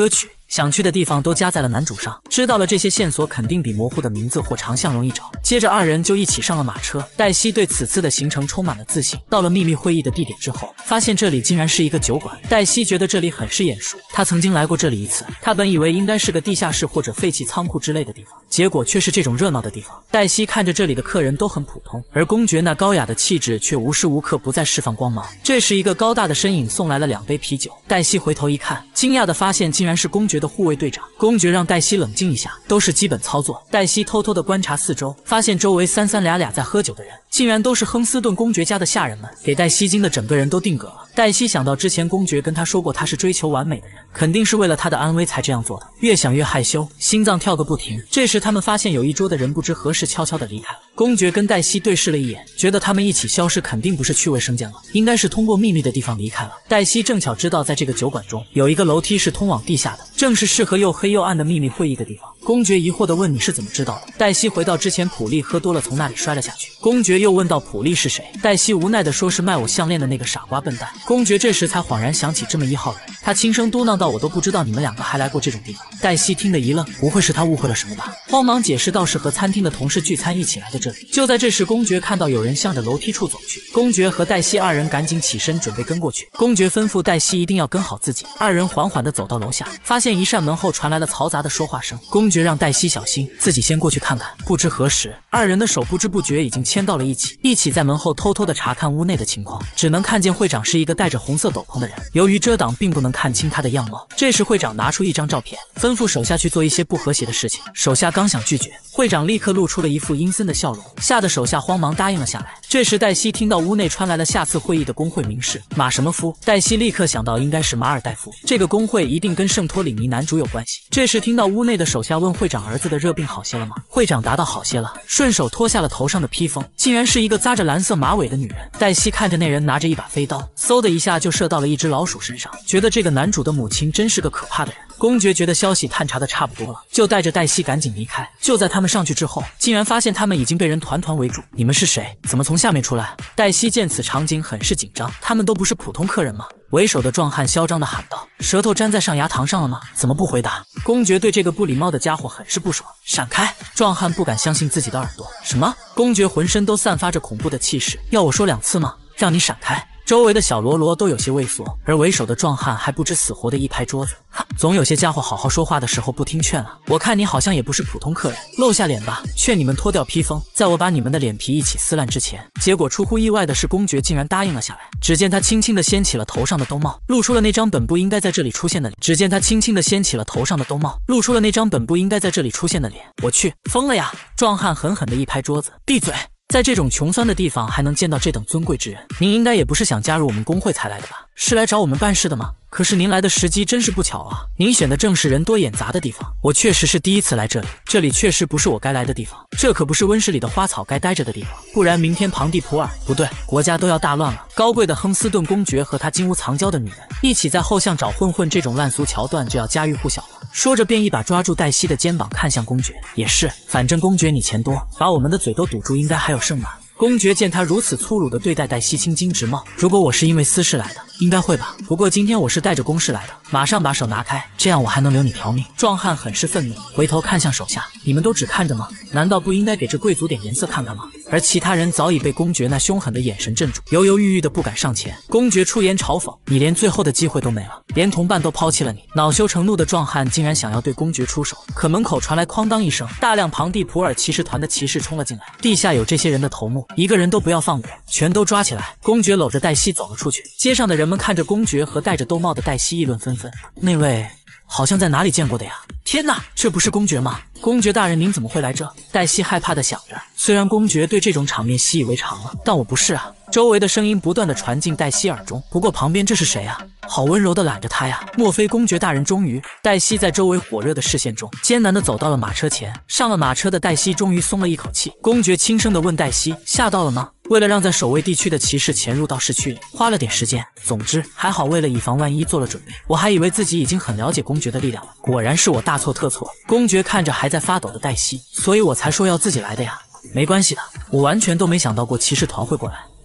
想去的地方都加在了男主上。知道了这些线索，肯定比模糊的名字或长巷容易找。接着二人就一起上了马车。黛西对此次的行程充满了自信。到了秘密会议的地点之后，发现这里竟然是一个酒馆。黛西觉得这里很是眼熟，她曾经来过这里一次。她本以为应该是个地下室或者废弃仓库之类的地方，结果却是这种热闹的地方。黛西看着这里的客人都很普通，而公爵那高雅的气质却无时无刻不在释放光芒。这时一个高大的身影送来了2杯啤酒。黛西回头一看，惊讶地发现竟然是公爵的护卫队长。公爵让黛西冷静一下，都是基本操作。黛西偷偷地观察四周，发现周围三俩在喝酒的人竟然都是亨斯顿公爵家的下人们，给黛西惊的整个人都定格了。黛西想到之前公爵跟她说过他是追求完美的人，肯定是为了她的安危才这样做的，越想越害羞，心脏跳个不停。这时他们发现有一桌的人不知何时悄悄地离开了。公爵跟黛西对视了一眼，觉得他们一起消失肯定不是趣味生间了，应该是通过秘密的地方离开了。黛西正巧知道在这个酒馆中有一个楼梯是通往地下的，正是适合又黑又暗的秘密会议的地方。公爵疑惑地问：“你是怎么知道的？”黛西回到之前普利喝多了从那里摔了下去。公爵又问到：“普利是谁？”黛西无奈地说：“是卖我项链的那个傻瓜笨蛋。”公爵这时才恍然想起这么一号人，他轻声嘟囔道：“我都不知道你们2个还来过这种地方。”黛西听得一愣，不会是他误会了什么吧？慌忙解释道：“是和餐厅的同事聚餐一起来的这里。”就在这时，公爵看到有人向着楼梯处走去，公爵和黛西2人赶紧起身准备跟过去。公爵吩咐黛西一定要跟好自己。2人缓缓地走到楼下，发现一扇门后传来了嘈杂的说话声。公爵让黛西小心，自己先过去看看。不知何时，2人的手不知不觉已经牵到了一起，一起在门后偷偷地查看屋内的情况。只能看见会长是一个戴着红色斗篷的人，由于遮挡并不能看清他的样貌。这时会长拿出一张照片，吩咐手下去做一些不和谐的事情。手下刚想拒绝，会长立刻露出了一副阴森的笑容，吓得手下慌忙答应了下来。这时黛西听到屋内传来了下次会议的工会名士马什么夫，黛西立刻想到应该是马尔代夫，这个工会一定跟圣托里尼男主有关系。这时听到屋内的手下问会长儿子的热病好些了吗？会长答道好些了，顺手脱下了头上的披风，竟然是一个扎着蓝色马尾的女人。黛西看着那人拿着一把飞刀，嗖的一下就射到了一只老鼠身上，觉得这个男主的母亲真是个可怕的人。公爵觉得消息探查的差不多了，就带着黛西赶紧离开。就在他们上去之后，竟然发现他们已经被人团团围住。你们是谁？怎么从下面出来？黛西见此场景很是紧张，他们都不是普通客人吗？为首的壮汉嚣张地喊道：“舌头粘在上牙膛上了吗？怎么不回答？”公爵对这个不礼貌的家伙很是不爽，闪开！壮汉不敢相信自己的耳朵，什么？公爵浑身都散发着恐怖的气势，要我说2次吗？让你闪开！周围的小喽啰都有些畏缩，而为首的壮汉还不知死活的一拍桌子：“哈，总有些家伙好好说话的时候不听劝啊！我看你好像也不是普通客人，露下脸吧，劝你们脱掉披风，在我把你们的脸皮一起撕烂之前。”结果出乎意外的是，公爵竟然答应了下来。只见他轻轻地掀起了头上的兜帽，露出了那张本不应该在这里出现的脸。我去，疯了呀！壮汉狠狠地一拍桌子：“闭嘴！在这种穷酸的地方还能见到这等尊贵之人，您应该也不是想加入我们工会才来的吧？是来找我们办事的吗？可是您来的时机真是不巧啊！您选的正是人多眼杂的地方。我确实是第一次来这里，这里确实不是我该来的地方，这可不是温室里的花草该待着的地方，不然明天庞蒂普尔不对，国家都要大乱了。高贵的亨斯顿公爵和他金屋藏娇的女人一起在后巷找混混，这种烂俗桥段就要家喻户晓了。说着便一把抓住黛西的肩膀，看向公爵。也是，反正公爵你钱多，把我们的嘴都堵住，应该还有剩吧。公爵见他如此粗鲁地对待黛西，青筋直冒。如果我是因为私事来的，应该会吧。不过今天我是带着公事来的，马上把手拿开，这样我还能留你条命。壮汉很是愤怒，回头看向手下：你们都只看着吗？难道不应该给这贵族点颜色看看吗？而其他人早已被公爵那凶狠的眼神镇住，犹犹豫豫的不敢上前。公爵出言嘲讽：你连最后的机会都没了，连同伴都抛弃了你。恼羞成怒的壮汉竟然想要对公爵出手，可门口传来哐当一声，大量庞蒂普尔骑士团的骑士冲了进来。地下有这些人的头目，一个人都不要放过，全都抓起来！公爵搂着黛西走了出去。街上的人们看着公爵和戴着兜帽的黛西议论纷纷。那位好像在哪里见过的呀？天哪，这不是公爵吗？公爵大人，您怎么会来这？黛西害怕地想着。虽然公爵对这种场面习以为常了，但我不是啊。周围的声音不断地传进黛西耳中。不过旁边这是谁啊？好温柔地揽着她呀！莫非公爵大人终于……黛西在周围火热的视线中艰难地走到了马车前。上了马车的黛西终于松了一口气。公爵轻声地问黛西：吓到了吗？为了让在守卫地区的骑士潜入到市区里，花了点时间。总之还好，为了以防万一做了准备。我还以为自己已经很了解公爵的力量了，果然是我大错特错。公爵看着还在发抖的黛西，所以我才说要自己来的呀。没关系的，我完全都没想到过骑士团会过来。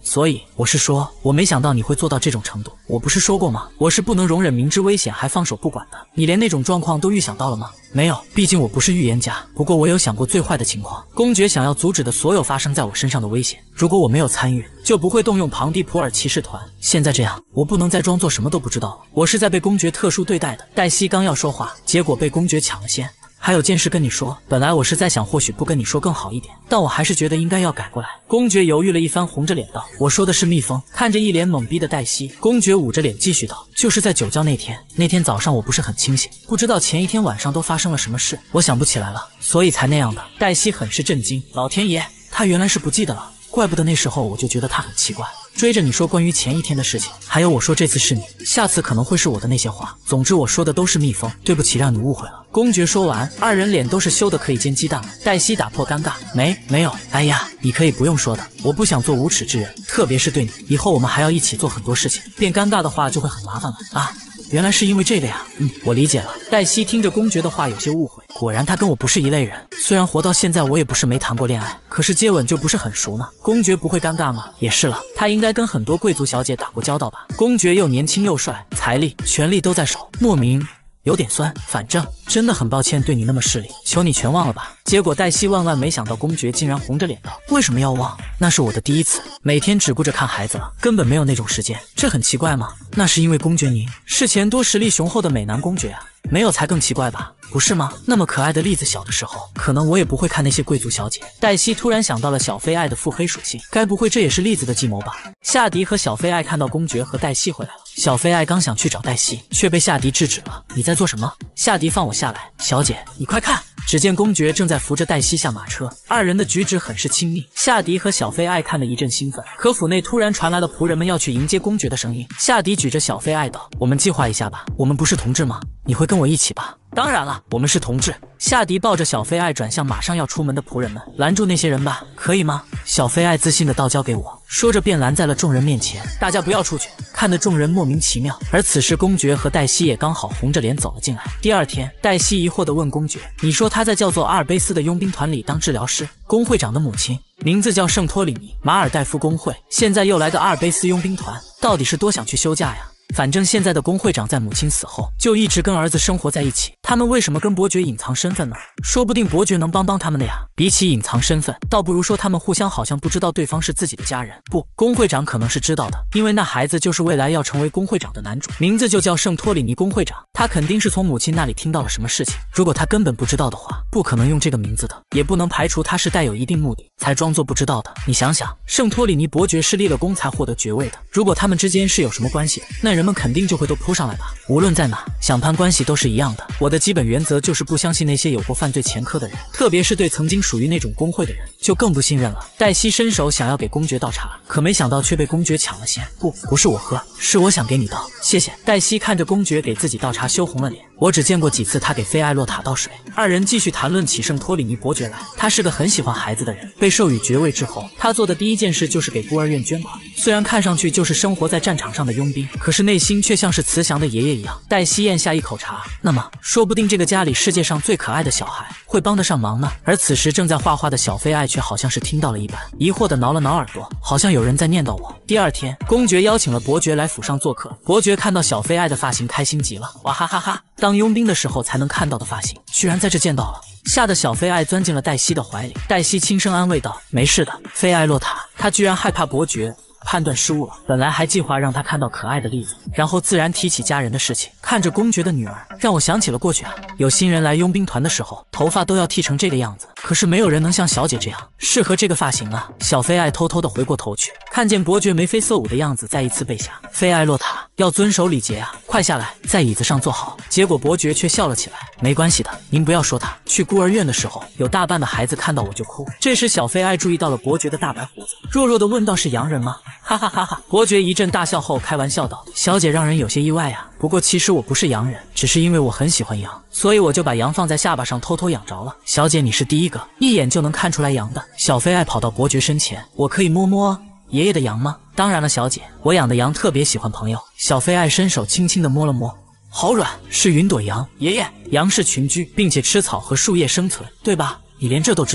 所以我是说，我没想到你会做到这种程度。我不是说过吗？我是不能容忍明知危险还放手不管的。你连那种状况都预想到了吗？没有，毕竟我不是预言家。不过我有想过最坏的情况，公爵想要阻止的所有发生在我身上的危险。如果我没有参与，就不会动用庞蒂普尔骑士团。现在这样，我不能再装作什么都不知道了。我是在被公爵特殊对待的。黛西刚要说话，结果被公爵抢了先。还有件事跟你说，本来我是在想或许不跟你说更好一点，但我还是觉得应该要改过来。公爵犹豫了一番，红着脸道：“我说的是蜜蜂。”看着一脸懵逼的黛西，公爵捂着脸继续道：“就是在酒窖那天，那天早上我不是很清醒，不知道前一天晚上都发生了什么事，我想不起来了，所以才那样的。”黛西很是震惊，老天爷，他原来是不记得了，怪不得那时候我就觉得他很奇怪。追着你说关于前一天的事情，还有我说这次是你，下次可能会是我的那些话。总之我说的都是蜜蜂，对不起让你误会了。公爵说完，二人脸都是羞得可以煎鸡蛋了。黛西打破尴尬，没有，哎呀，你可以不用说的，我不想做无耻之人，特别是对你，以后我们还要一起做很多事情，变尴尬的话就会很麻烦了啊。原来是因为这个呀，我理解了。黛西听着公爵的话有些误会，果然他跟我不是一类人。虽然活到现在我也不是没谈过恋爱，可是接吻就不是很熟呢。公爵不会尴尬吗？也是了，他应该跟很多贵族小姐打过交道吧。公爵又年轻又帅，财力权力都在手，莫名有点酸，反正真的很抱歉对你那么势利，求你全忘了吧。结果黛西万万没想到，公爵竟然红着脸道：“为什么要忘？那是我的第一次，每天只顾着看孩子了，根本没有那种时间，这很奇怪吗？”那是因为公爵您是钱多实力雄厚的美男公爵啊，没有才更奇怪吧？不是吗？那么可爱的栗子小的时候，可能我也不会看那些贵族小姐。黛西突然想到了小菲爱的腹黑属性，该不会这也是栗子的计谋吧？夏迪和小菲爱看到公爵和黛西回来了，小菲爱刚想去找黛西，却被夏迪制止了。你在做什么？夏迪放我下来，小姐，你快看！只见公爵正在扶着黛西下马车，二人的举止很是亲密。夏迪和小菲爱看得一阵兴奋，可府内突然传来了仆人们要去迎接公爵的声音。夏迪举着小菲爱道：“我们计划一下吧，我们不是同志吗？你会跟我一起吧？”当然了，我们是同志。夏迪抱着小菲爱转向马上要出门的仆人们，拦住那些人吧，可以吗？小菲爱自信的道：“交给我。”说着便拦在了众人面前。大家不要出去，看得众人莫名其妙。而此时公爵和黛西也刚好红着脸走了进来。第二天，黛西疑惑地问公爵：“你说他在叫做阿尔卑斯的佣兵团里当治疗师，工会长的母亲名字叫圣托里尼，马尔代夫工会，现在又来个阿尔卑斯佣兵团，到底是多想去休假呀？”反正现在的工会长在母亲死后就一直跟儿子生活在一起，他们为什么跟伯爵隐藏身份呢？说不定伯爵能帮他们的呀。比起隐藏身份，倒不如说他们互相好像不知道对方是自己的家人。不，工会长可能是知道的，因为那孩子就是未来要成为工会长的男主，名字就叫圣托里尼工会长。他肯定是从母亲那里听到了什么事情，如果他根本不知道的话，不可能用这个名字的，也不能排除他是带有一定目的才装作不知道的。你想想，圣托里尼伯爵是立了功才获得爵位的，如果他们之间是有什么关系的，那人们肯定就会都扑上来吧。无论在哪，想攀关系都是一样的。我的基本原则就是不相信那些有过犯罪前科的人，特别是对曾经属于那种工会的人，就更不信任了。黛西伸手想要给公爵倒茶，可没想到却被公爵抢了先。不是我喝，是我想给你倒，谢谢。黛西看着公爵给自己倒茶，羞红了脸。我只见过几次他给菲艾洛塔倒水。二人继续谈论起圣托里尼伯爵来。他是个很喜欢孩子的人，被授予爵位之后，他做的第一件事就是给孤儿院捐款。虽然看上去就是生活在战场上的佣兵，可是内心却像是慈祥的爷爷一样。黛西咽下一口茶，那么说不定这个家里世界上最可爱的小孩会帮得上忙呢。而此时正在画画的小菲爱却好像是听到了一般，疑惑地挠了挠耳朵，好像有人在念叨我。第二天，公爵邀请了伯爵来府上做客。伯爵看到小菲爱的发型开心极了，哇哈哈哈！当佣兵的时候才能看到的发型，居然在这见到了。吓得小菲爱钻进了黛西的怀里。黛西轻声安慰道：“没事的，菲艾洛塔。”他居然害怕伯爵判断失误了，本来还计划让他看到可爱的例子，然后自然提起家人的事情。看着公爵的女儿，让我想起了过去啊，有新人来佣兵团的时候，头发都要剃成这个样子，可是没有人能像小姐这样适合这个发型啊。小菲爱偷偷的回过头去，看见伯爵眉飞色舞的样子，再一次背下：“菲艾洛塔，要遵守礼节啊，快下来，在椅子上坐好。”结果伯爵却笑了起来：“没关系的，您不要说他。去孤儿院的时候，有大半的孩子看到我就哭。”这时小菲爱注意到了伯爵的大白胡子，弱弱的问道：“是洋人吗？”哈哈哈哈！伯爵一阵大笑后开玩笑道：“小姐让人有些意外啊，不过其实我不是洋人，只是因为我很喜欢羊，所以我就把羊放在下巴上偷偷养着了。小姐你是第一个一眼就能看出来羊的。”小菲爱跑到伯爵身前：“我可以摸摸爷爷的羊吗？”“当然了，小姐，我养的羊特别喜欢朋友。”小菲爱伸手轻轻地摸了摸，好软，是云朵羊。爷爷，羊是群居，并且吃草和树叶生存，对吧？你连这都知道。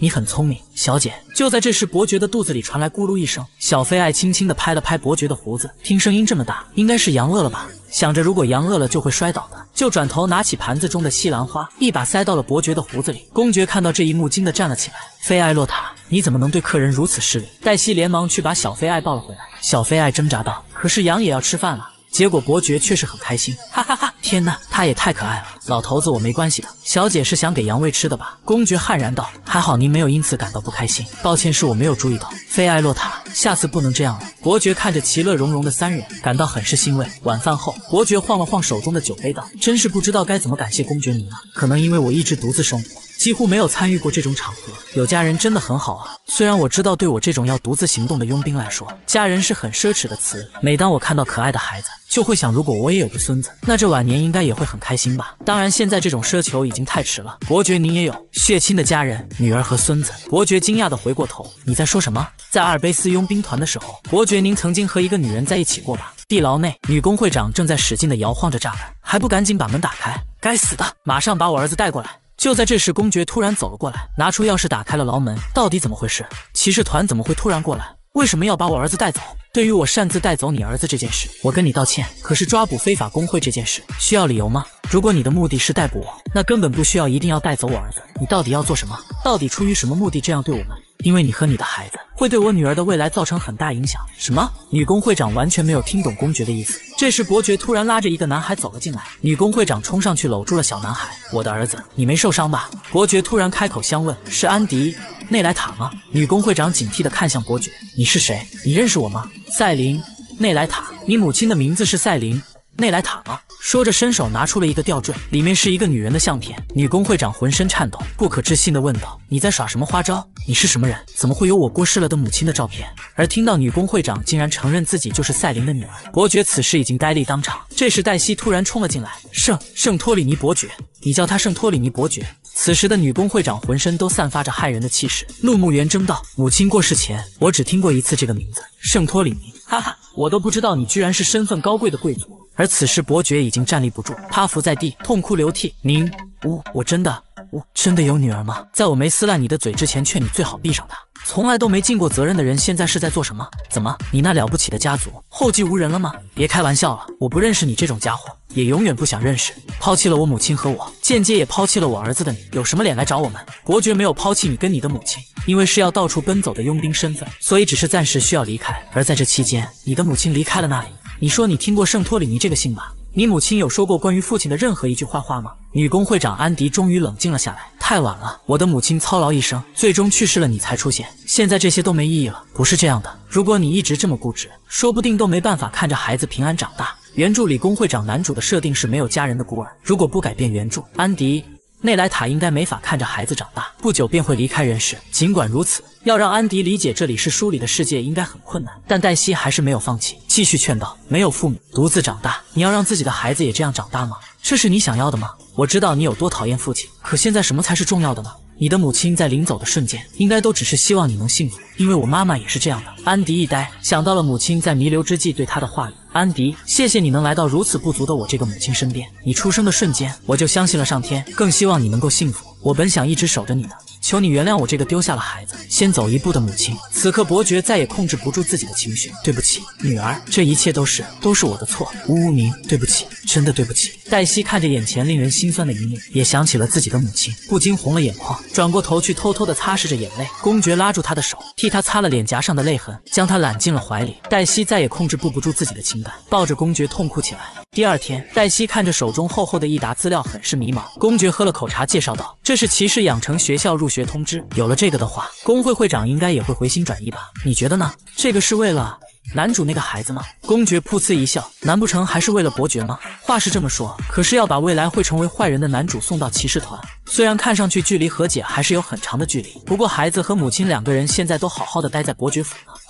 你很聪明，小姐。就在这时，伯爵的肚子里传来咕噜一声，小菲爱轻轻地拍了拍伯爵的胡子，听声音这么大，应该是羊饿了吧？想着如果羊饿了就会摔倒的，就转头拿起盘子中的西兰花，一把塞到了伯爵的胡子里。公爵看到这一幕，惊得站了起来。菲艾洛塔，你怎么能对客人如此失礼？黛西连忙去把小菲艾抱了回来。小菲艾挣扎道：“可是羊也要吃饭了。”结果伯爵却是很开心，哈哈哈！天哪，他也太可爱了。老头子，我没关系的。小姐是想给羊喂吃的吧？公爵悍然道。还好您没有因此感到不开心，抱歉是我没有注意到。菲艾洛塔，下次不能这样了。伯爵看着其乐融融的三人，感到很是欣慰。晚饭后，伯爵晃了晃手中的酒杯道：“真是不知道该怎么感谢公爵您了。可能因为我一直独自生活，几乎没有参与过这种场合，有家人真的很好啊。虽然我知道对我这种要独自行动的佣兵来说，家人是很奢侈的词。每当我看到可爱的孩子，就会想，如果我也有个孙子，那这晚年应该也会很开心吧。当然，现在这种奢求已经太迟了。伯爵，您也有血亲的家人，女儿和孙子。”伯爵惊讶地回过头：“你在说什么？在阿尔卑斯佣兵团的时候，伯爵您曾经和一个女人在一起过吧？”地牢内，女工会长正在使劲地摇晃着栅栏，还不赶紧把门打开！该死的，马上把我儿子带过来！就在这时，公爵突然走了过来，拿出钥匙打开了牢门。到底怎么回事？骑士团怎么会突然过来？为什么要把我儿子带走？对于我擅自带走你儿子这件事，我跟你道歉。可是抓捕非法工会这件事，需要理由吗？如果你的目的是逮捕我，那根本不需要一定要带走我儿子。你到底要做什么？到底出于什么目的这样对我们？因为你和你的孩子会对我女儿的未来造成很大影响。什么？女工会长完全没有听懂公爵的意思。这时伯爵突然拉着一个男孩走了进来，女工会长冲上去搂住了小男孩。我的儿子，你没受伤吧？伯爵突然开口相问。是安迪内莱塔吗？女工会长警惕地看向伯爵。你是谁？你认识我吗？赛琳内莱塔，你母亲的名字是赛琳内莱塔吗？说着伸手拿出了一个吊坠，里面是一个女人的相片。女工会长浑身颤抖，不可置信地问道：“你在耍什么花招？你是什么人？怎么会有我过世了的母亲的照片？”而听到女工会长竟然承认自己就是赛琳的女儿，伯爵此时已经呆立当场。这时黛西突然冲了进来：“圣托里尼伯爵，你叫他圣托里尼伯爵。”此时的女工会长浑身都散发着骇人的气势，怒目圆睁道：“母亲过世前，我只听过一次这个名字，圣托里尼。哈哈，我都不知道你居然是身份高贵的贵族。”而此时伯爵已经站立不住，趴伏在地，痛哭流涕。“您，我真的有女儿吗？在我没撕烂你的嘴之前，劝你最好闭上它。从来都没尽过责任的人，现在是在做什么？怎么，你那了不起的家族后继无人了吗？别开玩笑了，我不认识你这种家伙，也永远不想认识。抛弃了我母亲和我，间接也抛弃了我儿子的你，有什么脸来找我们？伯爵没有抛弃你跟你的母亲，因为是要到处奔走的佣兵身份，所以只是暂时需要离开。而在这期间，你的母亲离开了那里。你说你听过圣托里尼这个姓吧？你母亲有说过关于父亲的任何一句坏话吗？”女工会长安迪终于冷静了下来。太晚了，我的母亲操劳一生，最终去世了，你才出现，现在这些都没意义了。不是这样的，如果你一直这么固执，说不定都没办法看着孩子平安长大。原著里工会长男主的设定是没有家人的孤儿，如果不改变原著，安迪内莱塔应该没法看着孩子长大，不久便会离开人世。尽管如此，要让安迪理解这里是书里的世界应该很困难，但黛西还是没有放弃，继续劝道：“没有父母，独自长大，你要让自己的孩子也这样长大吗？这是你想要的吗？我知道你有多讨厌父亲，可现在什么才是重要的呢？你的母亲在临走的瞬间，应该都只是希望你能幸福，因为我妈妈也是这样的。”安迪一呆，想到了母亲在弥留之际对他的话语。安迪，谢谢你能来到如此不足的我这个母亲身边。你出生的瞬间，我就相信了上天，更希望你能够幸福。我本想一直守着你的，求你原谅我这个丢下了孩子先走一步的母亲。此刻伯爵再也控制不住自己的情绪。对不起，女儿，这一切都是我的错。无名，对不起，真的对不起。黛西看着眼前令人心酸的一幕，也想起了自己的母亲，不禁红了眼眶，转过头去偷偷地擦拭着眼泪。公爵拉住她的手，替她擦了脸颊上的泪痕，将她揽进了怀里。黛西再也控制不住自己的情感，抱着公爵痛哭起来。第二天，黛西看着手中厚厚的一沓资料，很是迷茫。公爵喝了口茶，介绍道：“这是骑士养成学校入学通知，有了这个的话，工会会长应该也会回心转意吧？你觉得呢？这个是为了男主那个孩子吗？”公爵噗呲一笑，难不成还是为了伯爵吗？话是这么说，可是要把未来会成为坏人的男主送到骑士团，虽然看上去距离和解还是有很长的距离，不过孩子和母亲两个人现在都好好的待在伯爵府呢。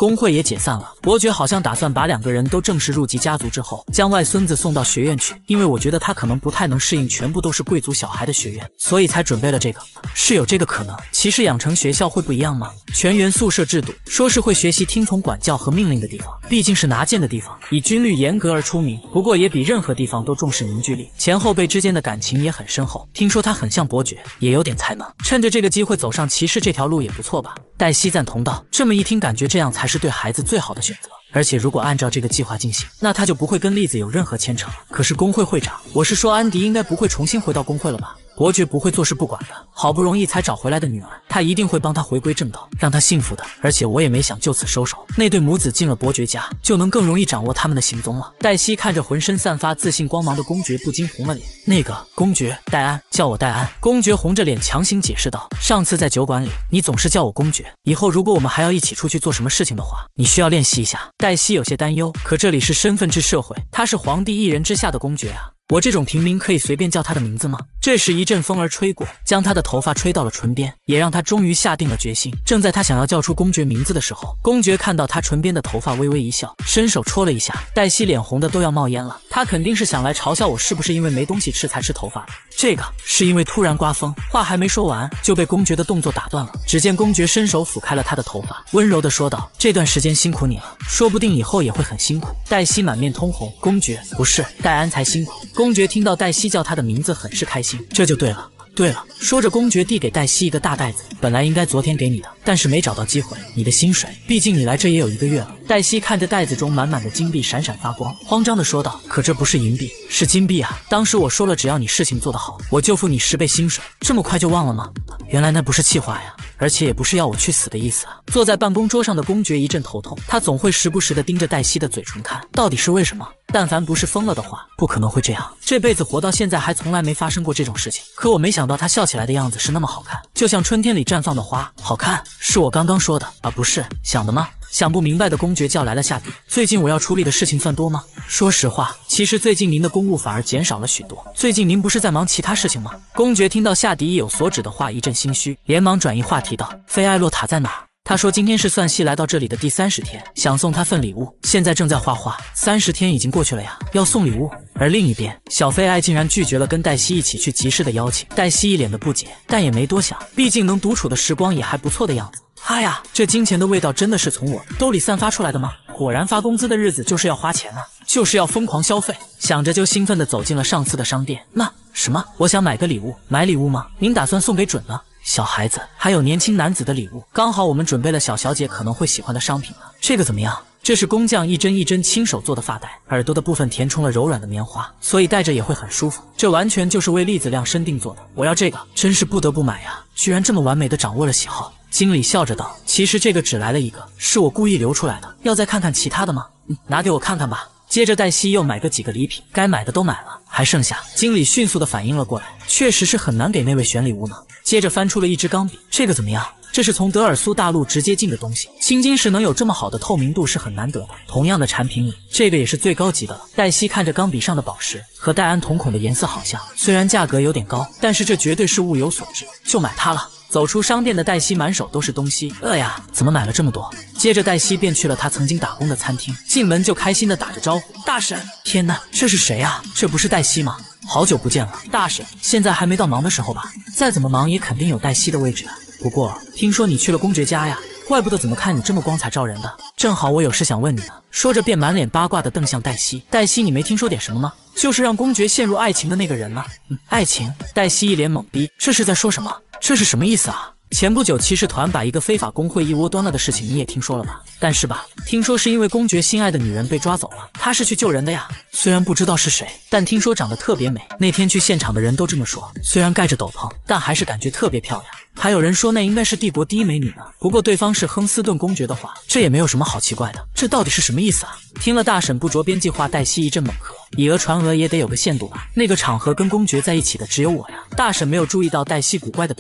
工会也解散了。伯爵好像打算把2个人都正式入籍家族之后，将外孙子送到学院去，因为我觉得他可能不太能适应全部都是贵族小孩的学院，所以才准备了这个。是有这个可能。骑士养成学校会不一样吗？全员宿舍制度，说是会学习听从管教和命令的地方，毕竟是拿剑的地方，以军律严格而出名，不过也比任何地方都重视凝聚力，前后辈之间的感情也很深厚。听说他很像伯爵，也有点才能，趁着这个机会走上骑士这条路也不错吧。黛西赞同道，这么一听感觉这样才是对孩子最好的选择。而且如果按照这个计划进行，那他就不会跟栗子有任何牵扯了。可是工会会长，我是说安迪应该不会重新回到工会了吧？伯爵不会坐视不管的，好不容易才找回来的女儿，他一定会帮她回归正道，让她幸福的。而且我也没想就此收手，那对母子进了伯爵家，就能更容易掌握他们的行踪了。黛西看着浑身散发自信光芒的公爵，不禁红了脸。那个公爵，戴安，叫我戴安。公爵红着脸强行解释道，上次在酒馆里，你总是叫我公爵，以后如果我们还要一起出去做什么事情的话，你需要练习一下。黛西有些担忧，可这里是身份制社会，他是皇帝一人之下的公爵啊。我这种平民可以随便叫他的名字吗？这时一阵风儿吹过，将他的头发吹到了唇边，也让他终于下定了决心。正在他想要叫出公爵名字的时候，公爵看到他唇边的头发，微微一笑，伸手戳了一下。黛西脸红的都要冒烟了，他肯定是想来嘲笑我是不是因为没东西吃才吃头发的。这个是因为突然刮风，话还没说完就被公爵的动作打断了。只见公爵伸手抚开了他的头发，温柔地说道，这段时间辛苦你了，说不定以后也会很辛苦。黛西满面通红，公爵不是，戴安才辛苦。公爵听到黛西叫他的名字很是开心，这就对了。对了，说着公爵递给黛西一个大袋子，本来应该昨天给你的，但是没找到机会，你的薪水，毕竟你来这也有1个月了。黛西看着袋子中满满的金币闪闪发光，慌张地说道，可这不是银币，是金币啊，当时我说了只要你事情做得好，我就付你10倍薪水，这么快就忘了吗？原来那不是气话呀，而且也不是要我去死的意思啊。坐在办公桌上的公爵一阵头痛，他总会时不时地盯着黛西的嘴唇看，到底是为什么？但凡不是疯了的话，不可能会这样。这辈子活到现在还从来没发生过这种事情。可我没想到他笑起来的样子是那么好看，就像春天里绽放的花。好看，是我刚刚说的，而不是想的吗？想不明白的公爵叫来了夏迪。最近我要处理的事情算多吗？说实话，其实最近您的公务反而减少了许多。最近您不是在忙其他事情吗？公爵听到夏迪意有所指的话，一阵心虚，连忙转移话题道，菲艾洛塔在哪儿？他说今天是算西来到这里的第30天，想送他份礼物，现在正在画画。30天已经过去了呀，要送礼物。而另一边，小菲艾竟然拒绝了跟黛西一起去集市的邀请。黛西一脸的不解，但也没多想，毕竟能独处的时光也还不错的样子。哈呀，这金钱的味道真的是从我兜里散发出来的吗？果然发工资的日子就是要花钱啊，就是要疯狂消费。想着就兴奋地走进了上次的商店。那什么，我想买个礼物。买礼物吗？您打算送给准了？小孩子还有年轻男子的礼物，刚好我们准备了小小姐可能会喜欢的商品了。这个怎么样？这是工匠一针一针亲手做的发带，耳朵的部分填充了柔软的棉花，所以戴着也会很舒服。这完全就是为栗子量身定做的。我要这个，真是不得不买呀！居然这么完美的掌握了喜好。经理笑着道，其实这个只来了一个，是我故意留出来的，要再看看其他的吗？拿给我看看吧。接着黛西又买个几个礼品，该买的都买了，还剩下。经理迅速地反应了过来，确实是很难给那位选礼物呢。接着翻出了一支钢笔，这个怎么样？这是从德尔苏大陆直接进的东西，青金石能有这么好的透明度是很难得的。同样的产品里，这个也是最高级的了。黛西看着钢笔上的宝石，和戴安瞳孔的颜色好像，虽然价格有点高，但是这绝对是物有所值，就买它了。走出商店的黛西满手都是东西，呀，怎么买了这么多？接着黛西便去了她曾经打工的餐厅，进门就开心地打着招呼，大婶！天哪，这是谁啊？这不是黛西吗？好久不见了，大婶，现在还没到忙的时候吧？再怎么忙也肯定有黛西的位置啊。不过听说你去了公爵家呀，怪不得怎么看你这么光彩照人的。正好我有事想问你呢。说着便满脸八卦地瞪向黛西。黛西，你没听说点什么吗？就是让公爵陷入爱情的那个人呢。爱情？黛西一脸懵逼，这是在说什么？这是什么意思啊？前不久骑士团把一个非法工会一窝端了的事情你也听说了吧？但是吧，听说是因为公爵心爱的女人被抓走了，他是去救人的呀。虽然不知道是谁，但听说长得特别美，那天去现场的人都这么说。虽然盖着斗篷，但还是感觉特别漂亮。还有人说那应该是帝国第一美女呢。不过对方是亨斯顿公爵的话，这也没有什么好奇怪的。这到底是什么意思啊？听了大婶不着边际话，黛西一阵猛喝。以讹传讹也得有个限度吧？那个场合跟公爵在一起的只有我呀。大婶没有注意到黛西古怪的表情，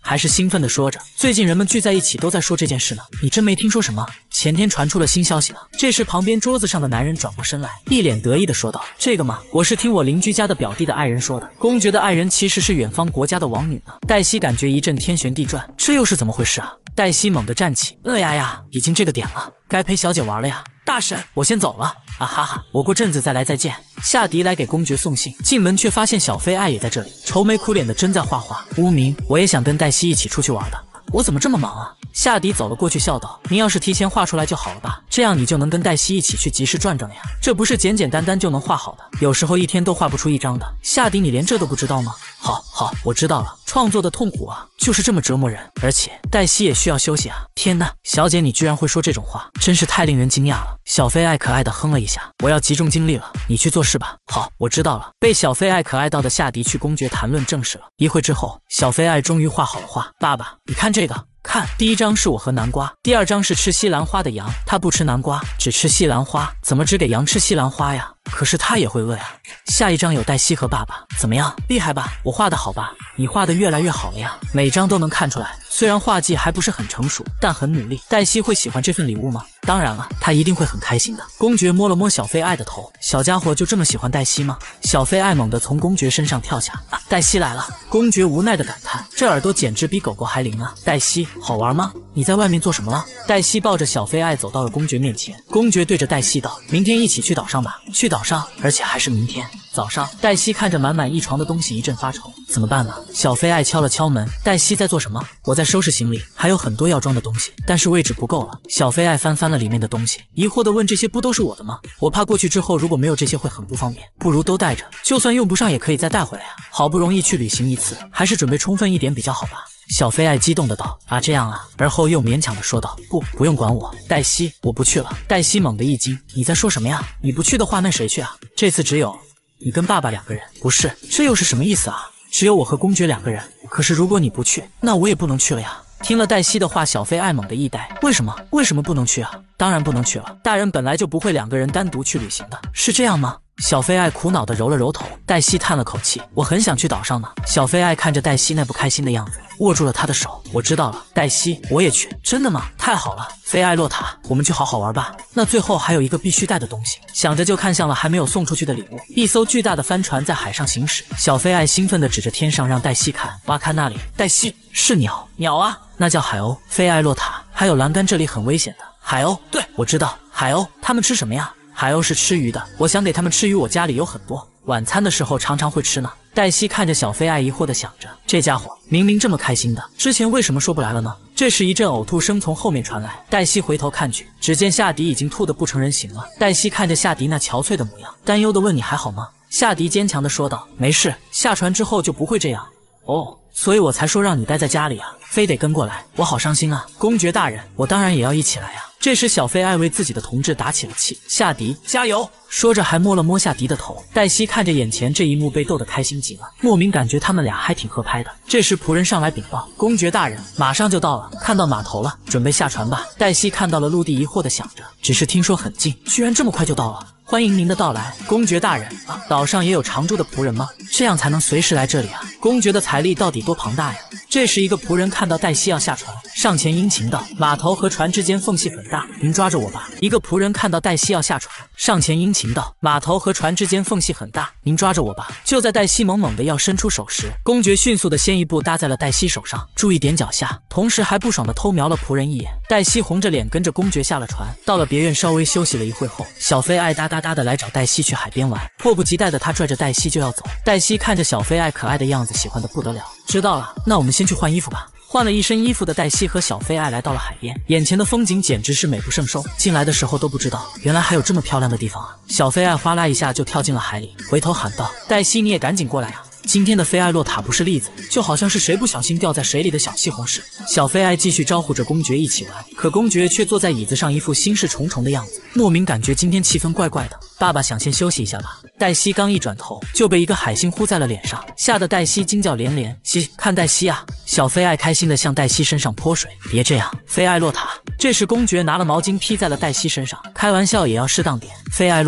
还是兴奋地说着：“最近人们聚在一起都在说这件事呢，你真没听说什么？前天传出了新消息了。”这时，旁边桌子上的男人转过身来，一脸得意地说道：“这个嘛，我是听我邻居家的表弟的爱人说的。公爵的爱人其实是远方国家的王女呢。”黛西感觉一阵天旋地转，这又是怎么回事啊？黛西猛地站起，已经这个点了，该陪小姐玩了呀。大婶，我先走了。啊哈哈，我过阵子再来再见。夏迪来给公爵送信，进门却发现小菲爱也在这里，愁眉苦脸的真在画画。污名，我也想跟黛西一起出去玩的，我怎么这么忙啊？夏迪走了过去笑道：“您要是提前画出来就好了吧，这样你就能跟黛西一起去集市转转了呀。这不是简简单单就能画好的，有时候一天都画不出一张的。夏迪，你连这都不知道吗？好，我知道了。创作的痛苦啊，就是这么折磨人，而且黛西也需要休息啊。天哪，小姐，你居然会说这种话，真是太令人惊讶了。”小菲爱可爱的哼了一下：“我要集中精力了，你去做事吧。”好，我知道了。被小菲爱可爱到的夏迪去公爵谈论正事了。一会之后，小菲爱终于画好了画。爸爸，你看这个。看，第一张是我和南瓜，第二张是吃西兰花的羊，他不吃南瓜，只吃西兰花，怎么只给羊吃西兰花呀？可是他也会饿呀。下一张有黛西和爸爸，怎么样？厉害吧？我画的好吧？你画的越来越好了呀，每张都能看出来。虽然画技还不是很成熟，但很努力。黛西会喜欢这份礼物吗？当然了，她一定会很开心的。公爵摸了摸小菲爱的头，小家伙就这么喜欢黛西吗？小菲爱猛地从公爵身上跳下，黛西来了。公爵无奈的感叹，这耳朵简直比狗狗还灵啊。黛西，好玩吗？你在外面做什么了？黛西抱着小菲爱走到了公爵面前。公爵对着黛西道：“明天一起去岛上吧。”去岛上，而且还是明天早上。黛西看着满满一床的东西，一阵发愁，怎么办呢？小菲爱敲了敲门，黛西在做什么？我在收拾行李，还有很多要装的东西，但是位置不够了。小菲爱翻了里面的东西，疑惑地问：“这些不都是我的吗？我怕过去之后如果没有这些会很不方便，不如都带着，就算用不上也可以再带回来啊。好不容易去旅行一次，还是准备充分一点比较好吧。”小菲爱激动的道：“啊，这样啊。”而后又勉强的说道：“不用管我，黛西，我不去了。”黛西猛地一惊：“你在说什么呀？你不去的话，那谁去啊？这次只有你跟爸爸两个人。”不是，这又是什么意思啊？只有我和公爵两个人。可是如果你不去，那我也不能去了呀。听了黛西的话，小菲爱猛地一呆。为什么不能去啊？当然不能去了，大人本来就不会两个人单独去旅行的，是这样吗？小菲爱苦恼地揉了揉头。黛西叹了口气：“我很想去岛上呢。”小菲爱看着黛西那不开心的样子，握住了她的手：“我知道了，黛西，我也去。”真的吗？太好了，菲艾洛塔，我们去好好玩吧。那最后还有一个必须带的东西，想着就看向了还没有送出去的礼物。一艘巨大的帆船在海上行驶，小菲爱兴奋地指着天上让黛西看：“哇，看那里！”黛西：“是鸟啊，那叫海鸥。”菲艾洛塔：“还有栏杆，这里很危险的。”海鸥：“对，我知道。海鸥，它们吃什么呀？”海鸥是吃鱼的，我想给他们吃鱼，我家里有很多，晚餐的时候常常会吃呢。黛西看着小菲爱疑惑地想着，这家伙明明这么开心的，之前为什么说不来了呢？这时一阵呕吐声从后面传来，黛西回头看去，只见夏迪已经吐得不成人形了。黛西看着夏迪那憔悴的模样，担忧地问：“你还好吗？”夏迪坚强地说道：“没事，下船之后就不会这样。”哦，所以我才说让你待在家里啊，非得跟过来，我好伤心啊。公爵大人，我当然也要一起来啊。这时小菲爱为自己的同志打起了气，夏迪加油！说着还摸了摸夏迪的头。黛西看着眼前这一幕，被逗得开心极了，莫名感觉他们俩还挺合拍的。这时仆人上来禀报：“公爵大人，马上就到了，看到码头了，准备下船吧。”黛西看到了陆地，疑惑地想着，只是听说很近，居然这么快就到了。欢迎您的到来，公爵大人啊！岛上也有常驻的仆人吗？这样才能随时来这里啊！公爵的财力到底多庞大呀！这时一个仆人看到黛西要下船，上前殷勤道：“码头和船之间缝隙很大，您抓着我吧。”一个仆人看到黛西要下船，上前殷勤道：“码头和船之间缝隙很大，您抓着我吧。”就在黛西猛地要伸出手时，公爵迅速的先一步搭在了黛西手上，注意点脚下，同时还不爽的偷瞄了仆人一眼。黛西红着脸跟着公爵下了船，到了别院稍微休息了一会后，小菲爱哒哒哒的来找黛西去海边玩，迫不及待的他拽着黛西就要走。黛西看着小菲爱可爱的样子，喜欢的不得了。知道了，那我们先去换衣服吧。换了一身衣服的黛西和小菲爱来到了海边，眼前的风景简直是美不胜收。进来的时候都不知道，原来还有这么漂亮的地方啊！小菲爱哗啦一下就跳进了海里，回头喊道：“黛西，你也赶紧过来啊！今天的菲艾洛塔不是例子，就好像是谁不小心掉在水里的小西红柿。”小菲爱继续招呼着公爵一起玩，可公爵却坐在椅子上，一副心事重重的样子，莫名感觉今天气氛怪怪的。爸爸想先休息一下吧。黛西刚一转头，就被一个海星呼在了脸上，吓得黛西惊叫连连。看黛西啊！小菲爱开心地向黛西身上泼水。别这样，菲艾洛塔。这时公爵拿了毛巾披在了黛西身上，开玩笑也要适当点。菲艾洛塔。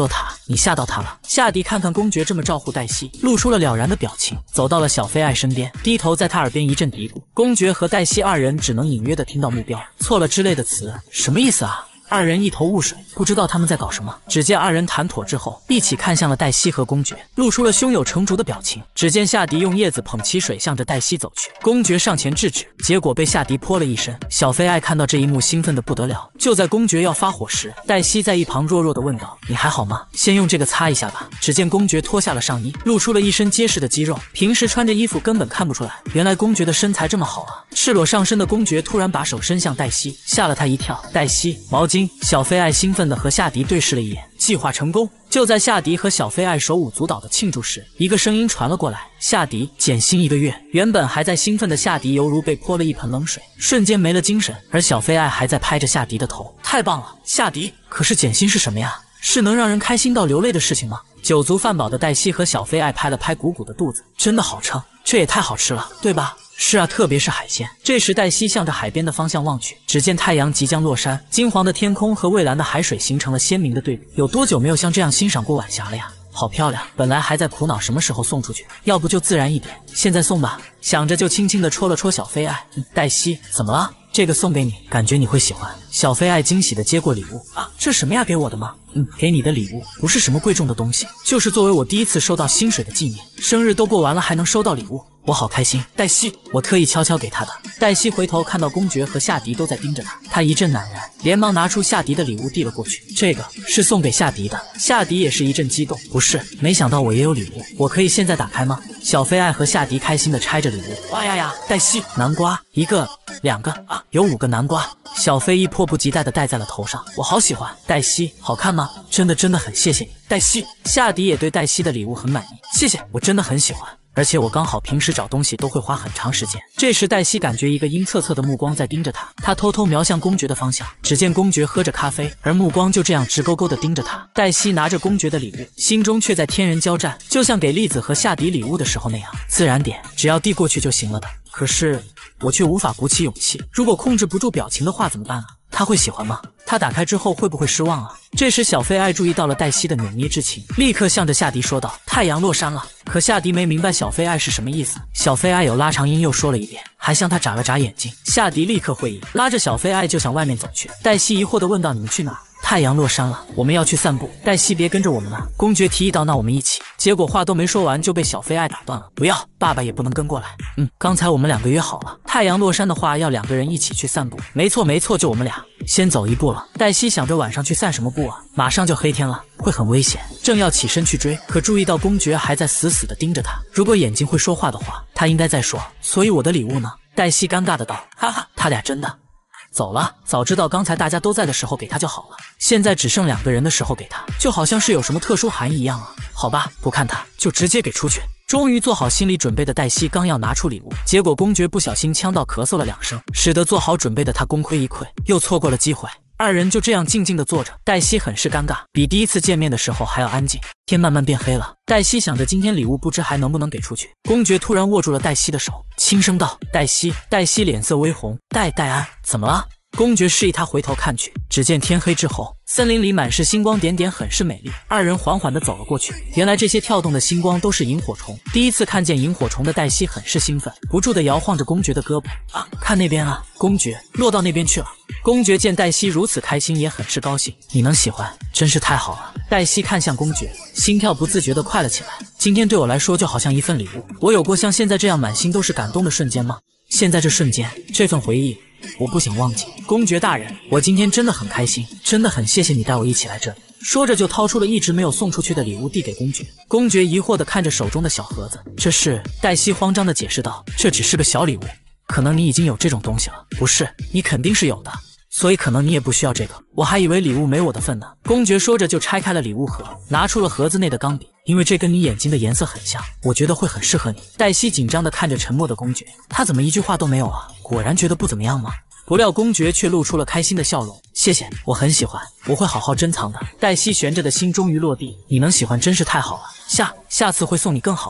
你吓到他了。夏迪看看公爵这么照顾黛西，露出了了然的表情，走到了小菲爱身边，低头在他耳边一阵嘀咕。公爵和黛西二人只能隐约的听到目标错了之类的词，什么意思啊？二人一头雾水，不知道他们在搞什么。只见二人谈妥之后，一起看向了黛西和公爵，露出了胸有成竹的表情。只见夏迪用叶子捧起水，向着黛西走去。公爵上前制止，结果被夏迪泼了一身。小菲爱看到这一幕，兴奋的不得了。就在公爵要发火时，黛西在一旁弱弱的问道：“你还好吗？先用这个擦一下吧。”只见公爵脱下了上衣，露出了一身结实的肌肉。平时穿着衣服根本看不出来，原来公爵的身材这么好啊！赤裸上身的公爵突然把手伸向黛西，吓了他一跳。黛西，毛巾。小菲爱兴奋地和夏迪对视了一眼，计划成功。就在夏迪和小菲爱手舞足蹈的庆祝时，一个声音传了过来：“夏迪，减薪1个月。”原本还在兴奋的夏迪犹如被泼了一盆冷水，瞬间没了精神。而小菲爱还在拍着夏迪的头：“太棒了，夏迪！可是减薪是什么呀？是能让人开心到流泪的事情吗？”酒足饭饱的黛西和小菲爱拍了拍鼓鼓的肚子，真的好撑，这也太好吃了，对吧？是啊，特别是海鲜。这时黛西向着海边的方向望去，只见太阳即将落山，金黄的天空和蔚蓝的海水形成了鲜明的对比。有多久没有像这样欣赏过晚霞了呀？好漂亮！本来还在苦恼什么时候送出去，要不就自然一点，现在送吧。想着就轻轻地戳了戳小菲爱。黛西，怎么了？这个送给你，感觉你会喜欢。小菲爱惊喜地接过礼物。啊，这什么呀？给我的吗？给你的礼物，不是什么贵重的东西，就是作为我第一次收到薪水的纪念。生日都过完了，还能收到礼物，我好开心。黛西，我特意悄悄给他的。黛西回头看到公爵和夏迪都在盯着他，他一阵赧然，连忙拿出夏迪的礼物递了过去。这个是送给夏迪的。夏迪也是一阵激动，不是，没想到我也有礼物，我可以现在打开吗？小菲爱和夏迪开心地拆着礼物。哇呀呀，黛西，南瓜，1个、2个啊，有5个南瓜。小菲一迫不及待地戴在了头上，我好喜欢。黛西，好看吗？真的很谢谢你，黛西。夏迪也对黛西的礼物很满意，谢谢，我真的很喜欢。而且我刚好平时找东西都会花很长时间。这时黛西感觉一个阴恻恻的目光在盯着她，她偷偷瞄向公爵的方向，只见公爵喝着咖啡，而目光就这样直勾勾地盯着她。黛西拿着公爵的礼物，心中却在天人交战，就像给栗子和夏迪礼物的时候那样，自然点，只要递过去就行了的。可是我却无法鼓起勇气，如果控制不住表情的话怎么办啊？他会喜欢吗？他打开之后会不会失望啊？这时小菲爱注意到了黛西的扭捏之情，立刻向着夏迪说道：“太阳落山了。”可夏迪没明白小菲爱是什么意思。小菲爱有拉长音又说了一遍，还向他眨了眨眼睛。夏迪立刻会意，拉着小菲爱就向外面走去。黛西疑惑地问道：“你们去哪？”太阳落山了，我们要去散步。黛西，别跟着我们了。公爵提议到，那我们一起。结果话都没说完就被小菲爱打断了。不要，爸爸也不能跟过来。刚才我们2个约好了，太阳落山的话要2个人一起去散步。没错，就我们俩。先走一步了。黛西想着晚上去散什么步啊？马上就黑天了，会很危险。正要起身去追，可注意到公爵还在死死地盯着他。如果眼睛会说话的话，他应该在说。所以我的礼物呢？黛西尴尬的道。哈哈，他俩真的走了，早知道刚才大家都在的时候给他就好了，现在只剩2个人的时候给他，就好像是有什么特殊含义一样啊。好吧，不看他，就直接给出去。终于做好心理准备的黛西刚要拿出礼物，结果公爵不小心呛到咳嗽了2声，使得做好准备的他功亏一篑，又错过了机会。2人就这样静静地坐着，黛西很是尴尬，比第一次见面的时候还要安静。天慢慢变黑了，黛西想着今天礼物不知还能不能给出去。公爵突然握住了黛西的手，轻声道：“黛西。”黛西脸色微红，戴安，怎么了？公爵示意他回头看去，只见天黑之后，森林里满是星光点点，很是美丽。2人缓缓地走了过去，原来这些跳动的星光都是萤火虫。第一次看见萤火虫的黛西很是兴奋，不住地摇晃着公爵的胳膊。啊，看那边啊！公爵落到那边去了。公爵见黛西如此开心，也很是高兴。你能喜欢，真是太好了。黛西看向公爵，心跳不自觉地快了起来。今天对我来说就好像一份礼物。我有过像现在这样满心都是感动的瞬间吗？现在这瞬间，这份回忆，我不想忘记。公爵大人，我今天真的很开心，真的很谢谢你带我一起来这里。说着就掏出了一直没有送出去的礼物递给公爵。公爵疑惑地看着手中的小盒子，这是？黛西慌张地解释道：“这只是个小礼物，可能你已经有这种东西了。”不是，你肯定是有的，所以可能你也不需要这个。我还以为礼物没我的份呢。公爵说着就拆开了礼物盒，拿出了盒子内的钢笔。因为这跟你眼睛的颜色很像，我觉得会很适合你。黛西紧张地看着沉默的公爵，他怎么一句话都没有啊？果然觉得不怎么样吗？不料公爵却露出了开心的笑容。谢谢，我很喜欢，我会好好珍藏的。黛西悬着的心终于落地，你能喜欢真是太好了，下次会送你更好的。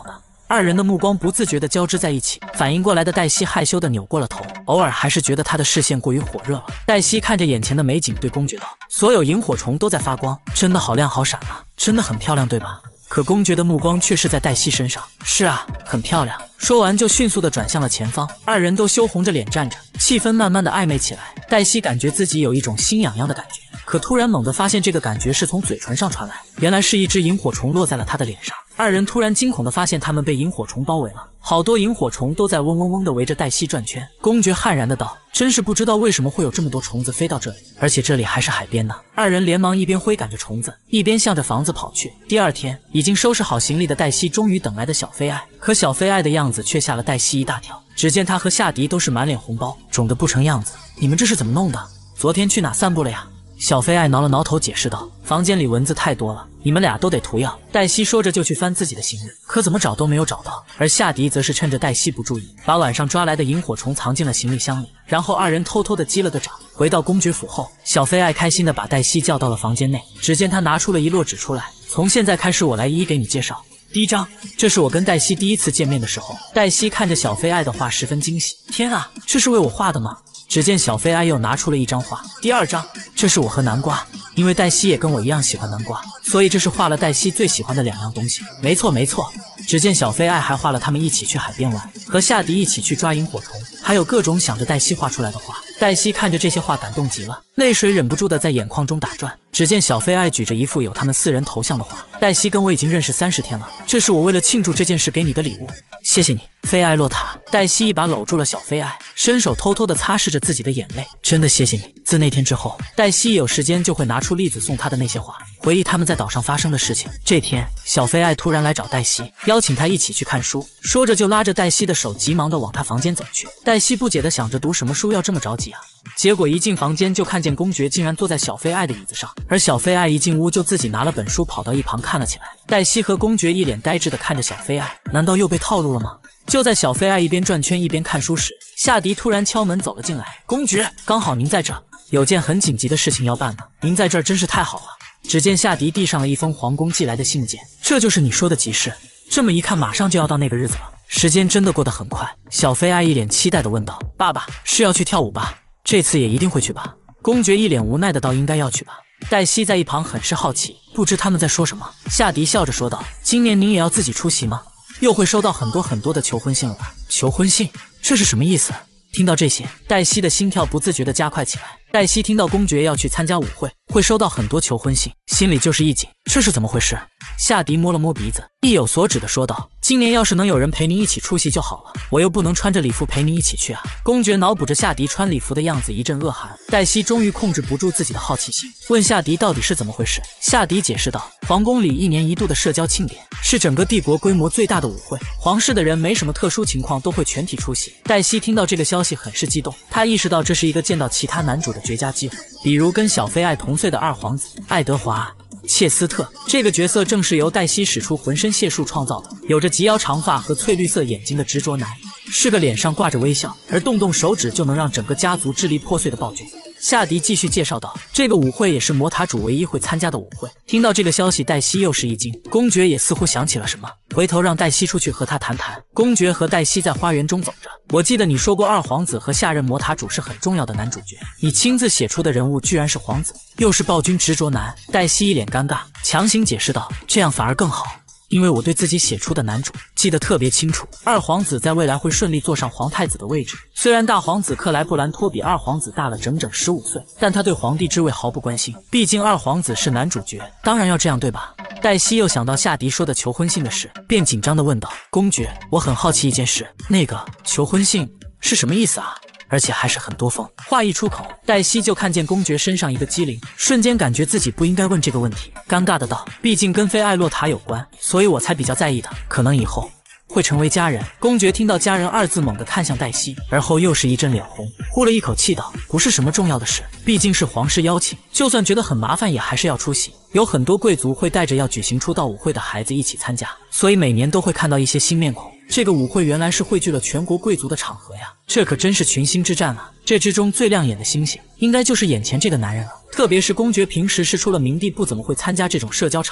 二人的目光不自觉地交织在一起。反应过来的黛西害羞地扭过了头，偶尔还是觉得他的视线过于火热了。黛西看着眼前的美景，对公爵道：“所有萤火虫都在发光，真的好亮好闪啊，真的很漂亮，对吧？”可公爵的目光却是在黛西身上。是啊，很漂亮。说完就迅速地转向了前方，二人都羞红着脸站着，气氛慢慢地暧昧起来。黛西感觉自己有一种心痒痒的感觉，可突然猛地发现这个感觉是从嘴唇上传来，原来是一只萤火虫落在了她的脸上。二人突然惊恐地发现他们被萤火虫包围了，好多萤火虫都在嗡嗡嗡地围着黛西转圈。公爵悍然的道：“真是不知道为什么会有这么多虫子飞到这里，而且这里还是海边呢。”二人连忙一边挥赶着虫子，一边向着房子跑去。第二天，已经收拾好行李的黛西终于等来的小菲爱，可小菲爱的样子却吓了黛西一大跳。只见他和夏迪都是满脸红包，肿得不成样子。你们这是怎么弄的？昨天去哪散步了呀？小菲爱挠了挠头解释道：“房间里蚊子太多了，你们俩都得涂药。”黛西说着就去翻自己的行李，可怎么找都没有找到。而夏迪则是趁着黛西不注意，把晚上抓来的萤火虫藏进了行李箱里，然后二人偷偷地击了个掌。回到公爵府后，小菲爱开心地把黛西叫到了房间内，只见他拿出了一摞纸出来：“从现在开始，我来一一给你介绍。第一章，这是我跟黛西第一次见面的时候。”黛西看着小菲爱的画十分惊喜：“天啊，这是为我画的吗？”只见小菲爱又拿出了一张画。第二张，这是我和南瓜，因为黛西也跟我一样喜欢南瓜，所以这是画了黛西最喜欢的两样东西。没错没错。只见小菲爱还画了他们一起去海边玩，和夏迪一起去抓萤火虫，还有各种想着黛西画出来的画。黛西看着这些画感动极了，泪水忍不住的在眼眶中打转。只见小菲爱举着一幅有他们四人头像的画：“黛西跟我已经认识30天了，这是我为了庆祝这件事给你的礼物，谢谢你，菲爱洛塔。”黛西一把搂住了小菲爱，伸手偷偷的擦拭着自己的眼泪：“真的谢谢你。”自那天之后，黛西一有时间就会拿出栗子送她的那些画，回忆他们在岛上发生的事情。这天，小菲爱突然来找黛西，邀请她一起去看书，说着就拉着黛西的手急忙的往她房间走去。黛西不解的想着，读什么书要这么着急啊？结果一进房间就看见公爵竟然坐在小菲爱的椅子上，而小菲爱一进屋就自己拿了本书跑到一旁看了起来。黛西和公爵一脸呆滞的看着小菲爱，难道又被套路了吗？就在小菲爱一边转圈一边看书时，夏迪突然敲门走了进来：“公爵，刚好您在这，有件很紧急的事情要办呢，您在这儿真是太好了。”只见夏迪递上了一封皇宫寄来的信件：“这就是你说的急事？这么一看马上就要到那个日子了，时间真的过得很快。”小菲爱一脸期待地问道：“爸爸是要去跳舞吧？这次也一定会去吧？”公爵一脸无奈的道：“应该要去吧。”黛西在一旁很是好奇，不知他们在说什么。夏迪笑着说道：“今年您也要自己出席吗？又会收到很多的求婚信了吧？”求婚信？这是什么意思？听到这些，黛西的心跳不自觉地加快起来。黛西听到公爵要去参加舞会，会收到很多求婚信，心里就是一紧，这是怎么回事？夏迪摸了摸鼻子，意有所指地说道：“今年要是能有人陪您一起出席就好了，我又不能穿着礼服陪您一起去啊。”公爵脑补着夏迪穿礼服的样子，一阵恶寒。黛西终于控制不住自己的好奇心，问夏迪到底是怎么回事。夏迪解释道：“皇宫里1年1度的社交庆典，是整个帝国规模最大的舞会，皇室的人没什么特殊情况都会全体出席。”黛西听到这个消息很是激动，她意识到这是一个见到其他男主的绝佳机会，比如跟小菲爱同岁的二皇子爱德华·切斯特。这个角色正是由黛西使出浑身解数创造的，有着及腰长发和翠绿色眼睛的执着男，是个脸上挂着微笑，而动动手指就能让整个家族支离破碎的暴君。夏迪继续介绍道：“这个舞会也是魔塔主唯一会参加的舞会。”听到这个消息，黛西又是一惊。公爵也似乎想起了什么，回头让黛西出去和他谈谈。公爵和黛西在花园中走着：“我记得你说过二皇子和下任魔塔主是很重要的男主角，你亲自写出的人物居然是皇子，又是暴君执着男。”黛西一脸尴尬，强行解释道：“这样反而更好。因为我对自己写出的男主记得特别清楚，二皇子在未来会顺利坐上皇太子的位置。虽然大皇子克莱布兰托比二皇子大了整整15岁，但他对皇帝之位毫不关心，毕竟二皇子是男主角，当然要这样，对吧？”黛西又想到夏迪说的求婚信的事，便紧张地问道：“公爵，我很好奇一件事，那个求婚信是什么意思啊？而且还是很多封。”话一出口，黛西就看见公爵身上一个机灵，瞬间感觉自己不应该问这个问题，尴尬的道：“毕竟跟菲艾洛塔有关，所以我才比较在意的，可能以后会成为家人。”公爵听到家人2字，猛地看向黛西，而后又是一阵脸红，呼了一口气道：“不是什么重要的事，毕竟是皇室邀请，就算觉得很麻烦也还是要出席。有很多贵族会带着要举行出道舞会的孩子一起参加，所以每年都会看到一些新面孔。这个舞会原来是汇聚了全国贵族的场合呀，这可真是群星之战啊！这之中最亮眼的星星，应该就是眼前这个男人了。特别是公爵平时是出了名地，不怎么会参加这种社交场合，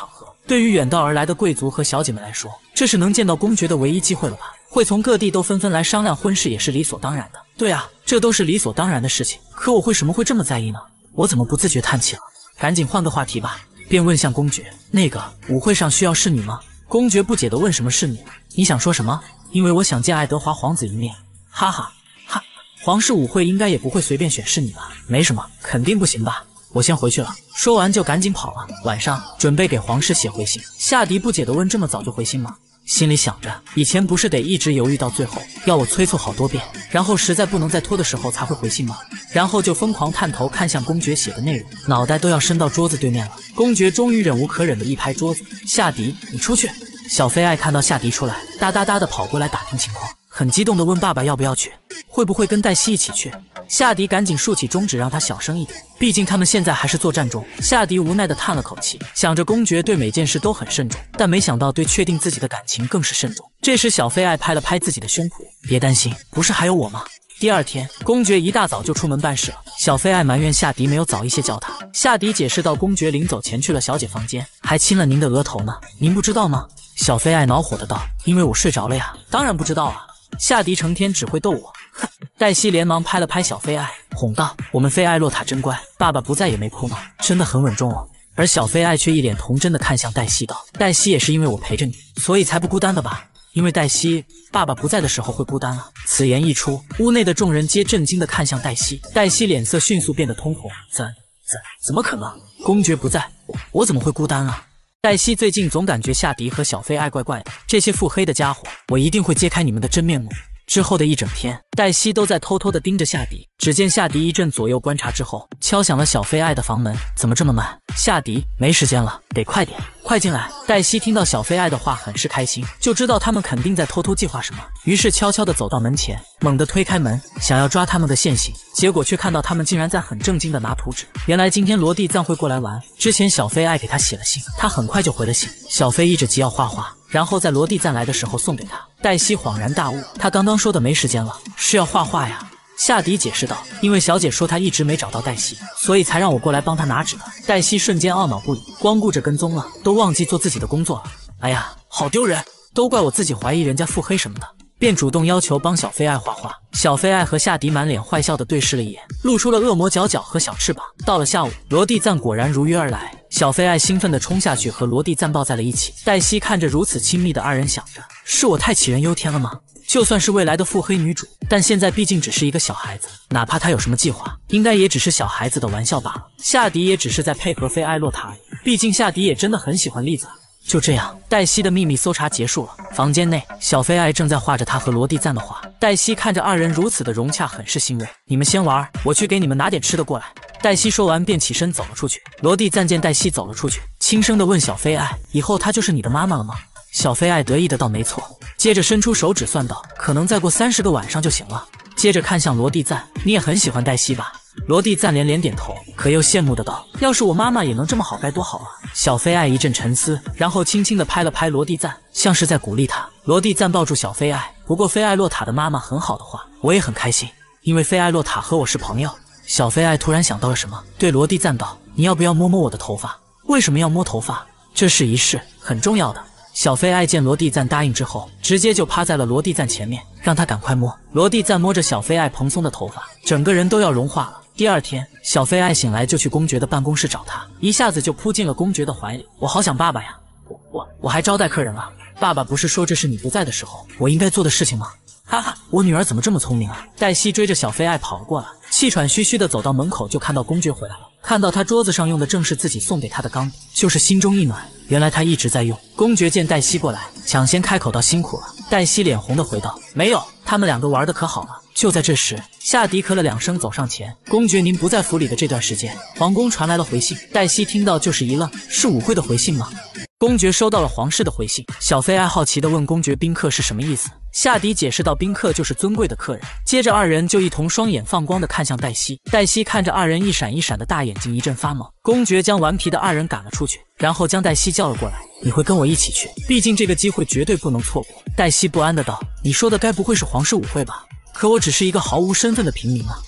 对于远道而来的贵族和小姐们来说，这是能见到公爵的唯一机会了吧？会从各地都纷纷来商量婚事也是理所当然的。对啊，这都是理所当然的事情。可我为什么会这么在意呢？我怎么不自觉叹气了？赶紧换个话题吧，便问向公爵：“那个舞会上需要侍女吗？”公爵不解地问：“什么侍女？你想说什么？”因为我想见爱德华皇子一面。哈哈哈，皇室舞会应该也不会随便选侍女吧？没什么，肯定不行吧？我先回去了。说完就赶紧跑了。晚上准备给皇室写回信。夏迪不解地问：“这么早就回信吗？”心里想着，以前不是得一直犹豫到最后，要我催促好多遍，然后实在不能再拖的时候才会回信吗？然后就疯狂探头看向公爵写的内容，脑袋都要伸到桌子对面了。公爵终于忍无可忍的一拍桌子：“夏迪，你出去！”小菲爱看到夏迪出来，哒哒哒的跑过来打听情况，很激动的问爸爸要不要去，会不会跟黛西一起去。夏迪赶紧竖起中指让他小声一点，毕竟他们现在还是作战中。夏迪无奈的叹了口气，想着公爵对每件事都很慎重，但没想到对确定自己的感情更是慎重。这时小菲爱拍了拍自己的胸脯：“别担心，不是还有我吗？”第二天，公爵一大早就出门办事了。小菲爱埋怨夏迪没有早一些叫他。夏迪解释道：“公爵临走前去了小姐房间，还亲了您的额头呢，您不知道吗？”小菲爱恼火的道：“因为我睡着了呀。”当然不知道啊，夏迪成天只会逗我。哼！黛西连忙拍了拍小菲爱，哄道：“我们菲艾洛塔真乖，爸爸不在也没哭闹，真的很稳重哦。”而小菲爱却一脸童真的看向黛西道：“黛西也是因为我陪着你，所以才不孤单的吧？因为黛西爸爸不在的时候会孤单啊。”此言一出，屋内的众人皆震惊的看向黛西，黛西脸色迅速变得通红。怎么可能？公爵不在，我怎么会孤单啊？黛西最近总感觉夏迪和小菲爱怪怪的，这些腹黑的家伙，我一定会揭开你们的真面目。之后的一整天，黛西都在偷偷地盯着夏迪。只见夏迪一阵左右观察之后，敲响了小菲爱的房门。怎么这么慢？夏迪，没时间了，得快点，快进来！黛西听到小菲爱的话，很是开心，就知道他们肯定在偷偷计划什么，于是悄悄地走到门前，猛地推开门，想要抓他们个现行，结果却看到他们竟然在很正经地拿图纸。原来今天罗蒂赞会过来玩，之前小菲爱给他写了信，他很快就回了信。小菲一直急要画画，然后在罗蒂赞来的时候送给他。黛西恍然大悟，他刚刚说的没时间了，是要画画呀。夏迪解释道：“因为小姐说她一直没找到黛西，所以才让我过来帮她拿纸的。”黛西瞬间懊恼不已，光顾着跟踪了，都忘记做自己的工作了。哎呀，好丢人！都怪我自己怀疑人家腹黑什么的，便主动要求帮小菲爱画画。小菲爱和夏迪满脸坏笑的对视了一眼，露出了恶魔角角和小翅膀。到了下午，罗蒂赞果然如约而来，小菲爱兴奋地冲下去和罗蒂赞抱在了一起。黛西看着如此亲密的二人，想着：是我太杞人忧天了吗？就算是未来的腹黑女主，但现在毕竟只是一个小孩子，哪怕她有什么计划，应该也只是小孩子的玩笑罢了。夏迪也只是在配合菲艾洛塔而已，毕竟夏迪也真的很喜欢栗子。就这样，黛西的秘密搜查结束了。房间内，小菲爱正在画着他和罗蒂赞的画。黛西看着二人如此的融洽，很是欣慰。你们先玩，我去给你们拿点吃的过来。黛西说完便起身走了出去。罗蒂赞见黛西走了出去，轻声地问小菲爱：“以后她就是你的妈妈了吗？”小菲爱得意的道：“没错。”接着伸出手指算道：“可能再过30个晚上就行了。”接着看向罗蒂赞：“你也很喜欢黛西吧？”罗蒂赞连连点头，可又羡慕的道：“要是我妈妈也能这么好该多好啊！”小菲爱一阵沉思，然后轻轻地拍了拍罗蒂赞，像是在鼓励他。罗蒂赞抱住小菲爱：“不过菲艾洛塔的妈妈很好的话，我也很开心，因为菲艾洛塔和我是朋友。”小菲爱突然想到了什么，对罗蒂赞道：“你要不要摸摸我的头发？”为什么要摸头发？这是一事很重要的。小菲爱见罗蒂赞答应之后，直接就趴在了罗蒂赞前面，让他赶快摸。罗蒂赞摸着小菲爱蓬松的头发，整个人都要融化了。第二天，小菲爱醒来就去公爵的办公室找他，一下子就扑进了公爵的怀里。我好想爸爸呀！我还招待客人了。爸爸不是说这是你不在的时候我应该做的事情吗？哈哈，我女儿怎么这么聪明啊！黛西追着小菲爱跑了过来，气喘吁吁地走到门口，就看到公爵回来了。看到他桌子上用的正是自己送给他的钢笔，就是心中一暖，原来他一直在用。公爵见黛西过来，抢先开口道：“辛苦了。”黛西脸红的回道：“没有，他们两个玩的可好了。”就在这时，夏迪咳了2声走上前：“公爵，您不在府里的这段时间，皇宫传来了回信。”黛西听到就是一愣：“是舞会的回信吗？”公爵收到了皇室的回信。小菲爱好奇地问公爵：“宾客是什么意思？”夏迪解释道：“宾客就是尊贵的客人。”接着二人就一同双眼放光地看向黛西。黛西看着二人一闪一闪的大眼睛，一阵发懵。公爵将顽皮的二人赶了出去，然后将黛西叫了过来：“你会跟我一起去？毕竟这个机会绝对不能错过。”黛西不安的道：“你说的该不会是皇室舞会吧？可我只是一个毫无身份的平民啊。”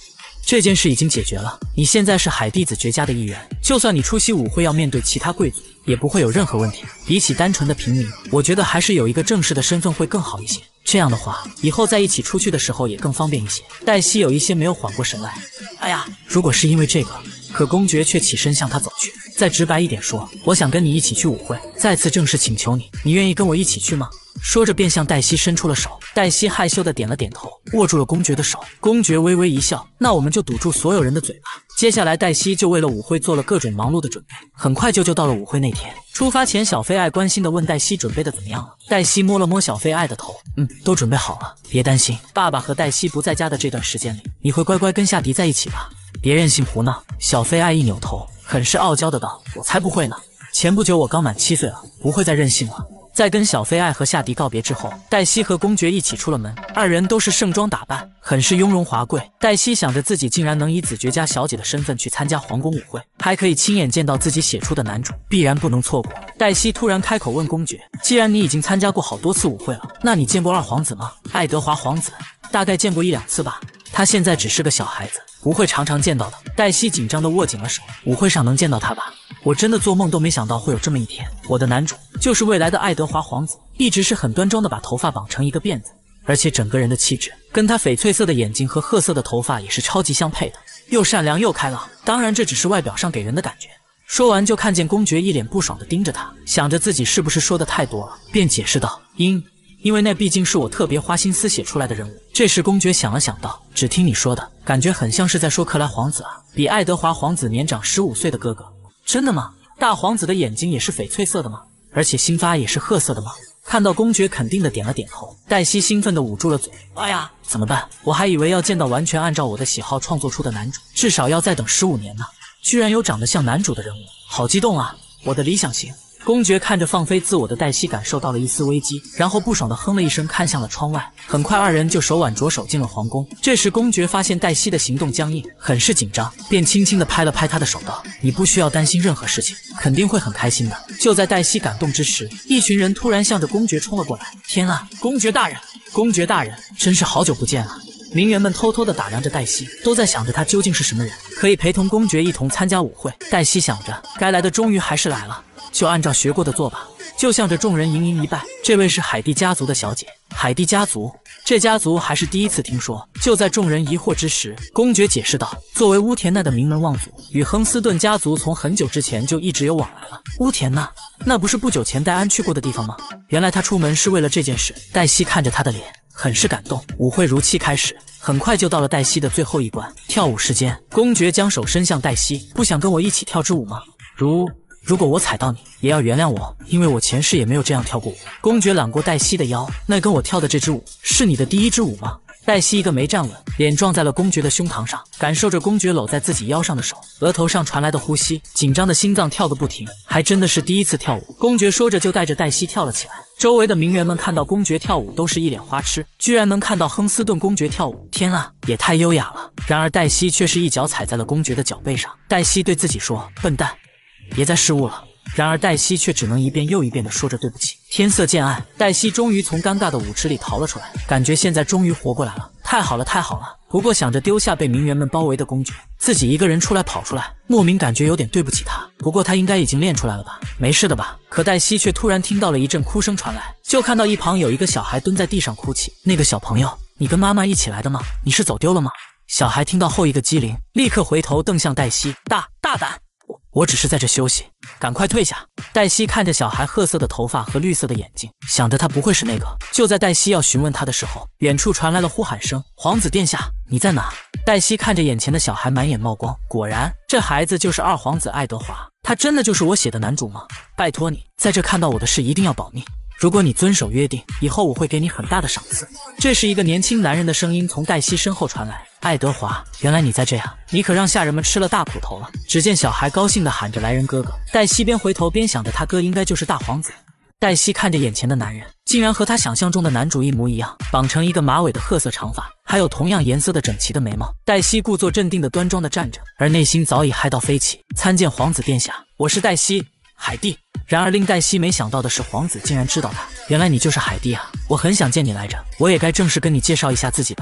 这件事已经解决了，你现在是海地子爵家的一员，就算你出席舞会要面对其他贵族，也不会有任何问题。比起单纯的平民，我觉得还是有一个正式的身份会更好一些。这样的话，以后在一起出去的时候也更方便一些。黛西有一些没有缓过神来。哎呀，如果是因为这个，可公爵却起身向他走去。再直白一点说，我想跟你一起去舞会，再次正式请求你，你愿意跟我一起去吗？说着便向黛西伸出了手。黛西害羞的点了点头，握住了公爵的手。公爵微微一笑，那我们就堵住所有人的嘴巴。接下来黛西就为了舞会做了各种忙碌的准备。很快就到了舞会那天。出发前，小菲爱关心地问黛西准备的怎么样了。黛西摸了摸小菲爱的头，都准备好了，别担心，爸爸和黛西不在家的这段时间里，你会乖乖跟夏迪在一起吧，别任性胡闹。小菲爱一扭头，很是傲娇的道，我才不会呢，前不久我刚满7岁了，不会再任性了。在跟小菲爱和夏迪告别之后，黛西和公爵一起出了门，二人都是盛装打扮，很是雍容华贵。黛西想着自己竟然能以子爵家小姐的身份去参加皇宫舞会，还可以亲眼见到自己写出的男主，必然不能错过。黛西突然开口问公爵，既然你已经参加过好多次舞会了，那你见过二皇子吗？爱德华皇子大概见过1-2次吧，他现在只是个小孩子，不会常常见到的。黛西紧张地握紧了手，舞会上能见到他吧？我真的做梦都没想到会有这么一天。我的男主就是未来的爱德华皇子，一直是很端庄的把头发绑成一个辫子，而且整个人的气质跟他翡翠色的眼睛和褐色的头发也是超级相配的，又善良又开朗。当然这只是外表上给人的感觉。说完就看见公爵一脸不爽地盯着他，想着自己是不是说的太多了，便解释道，因为那毕竟是我特别花心思写出来的人物。这时公爵想了想道，只听你说的感觉很像是在说克莱皇子啊，比爱德华皇子年长15岁的哥哥。真的吗？大皇子的眼睛也是翡翠色的吗？而且新发也是褐色的吗？看到公爵肯定的点了点头，黛西兴奋地捂住了嘴。哎呀，怎么办？我还以为要见到完全按照我的喜好创作出的男主，至少要再等15年呢。居然有长得像男主的人物，好激动啊！我的理想型。公爵看着放飞自我的黛西，感受到了一丝危机，然后不爽地哼了一声，看向了窗外。很快二人就手挽着手进了皇宫。这时公爵发现黛西的行动僵硬，很是紧张，便轻轻地拍了拍她的手道，你不需要担心任何事情，肯定会很开心的。就在黛西感动之时，一群人突然向着公爵冲了过来。天啊，公爵大人，公爵大人，真是好久不见啊！名媛们偷偷地打量着黛西，都在想着她究竟是什么人，可以陪同公爵一同参加舞会。黛西想着，该来的终于还是来了，就按照学过的做吧。就向着众人盈盈一拜，这位是海蒂家族的小姐。海蒂家族？这家族还是第一次听说。就在众人疑惑之时，公爵解释道，作为乌田奈的名门望族，与亨斯顿家族从很久之前就一直有往来了。乌田奈？那不是不久前戴安去过的地方吗？原来他出门是为了这件事。黛西看着他的脸，很是感动。舞会如期开始，很快就到了黛西的最后一关，跳舞时间。公爵将手伸向黛西，不想跟我一起跳支舞吗？如果我踩到你，也要原谅我，因为我前世也没有这样跳过舞。公爵揽过黛西的腰，那跟我跳的这支舞，是你的第一支舞吗？黛西一个没站稳，脸撞在了公爵的胸膛上，感受着公爵搂在自己腰上的手，额头上传来的呼吸，紧张的心脏跳个不停，还真的是第一次跳舞。公爵说着就带着黛西跳了起来。周围的名媛们看到公爵跳舞都是一脸花痴，居然能看到亨斯顿公爵跳舞，天啊，也太优雅了。然而黛西却是一脚踩在了公爵的脚背上。黛西对自己说，笨蛋，别再失误了。然而黛西却只能一遍又一遍地说着对不起。天色渐暗，黛西终于从尴尬的舞池里逃了出来，感觉现在终于活过来了，太好了太好了。不过想着丢下被名媛们包围的公爵，自己一个人出来跑出来，莫名感觉有点对不起他。不过他应该已经练出来了吧，没事的吧。可黛西却突然听到了一阵哭声传来，就看到一旁有一个小孩蹲在地上哭泣。那个小朋友，你跟妈妈一起来的吗？你是走丢了吗？小孩听到后一个机灵，立刻回头瞪向黛西，大胆，我只是在这休息，赶快退下。黛西看着小孩褐色的头发和绿色的眼睛，想着他不会是那个。就在黛西要询问他的时候，远处传来了呼喊声，皇子殿下，你在哪？黛西看着眼前的小孩满眼冒光，果然这孩子就是二皇子爱德华，他真的就是我写的男主吗？拜托你，在这看到我的事一定要保密，如果你遵守约定，以后我会给你很大的赏赐。这时一个年轻男人的声音从黛西身后传来，爱德华，原来你在这样，你可让下人们吃了大苦头了。只见小孩高兴地喊着来人哥哥，黛西边回头边想着他哥应该就是大皇子。黛西看着眼前的男人，竟然和他想象中的男主一模一样，绑成一个马尾的褐色长发，还有同样颜色的整齐的眉毛。黛西故作镇定地端庄地站着，而内心早已嗨到飞起。参见皇子殿下，我是黛西，海蒂。然而令黛西没想到的是，皇子竟然知道他。原来你就是海蒂啊，我很想见你来着，我也该正式跟你介绍一下自己吧。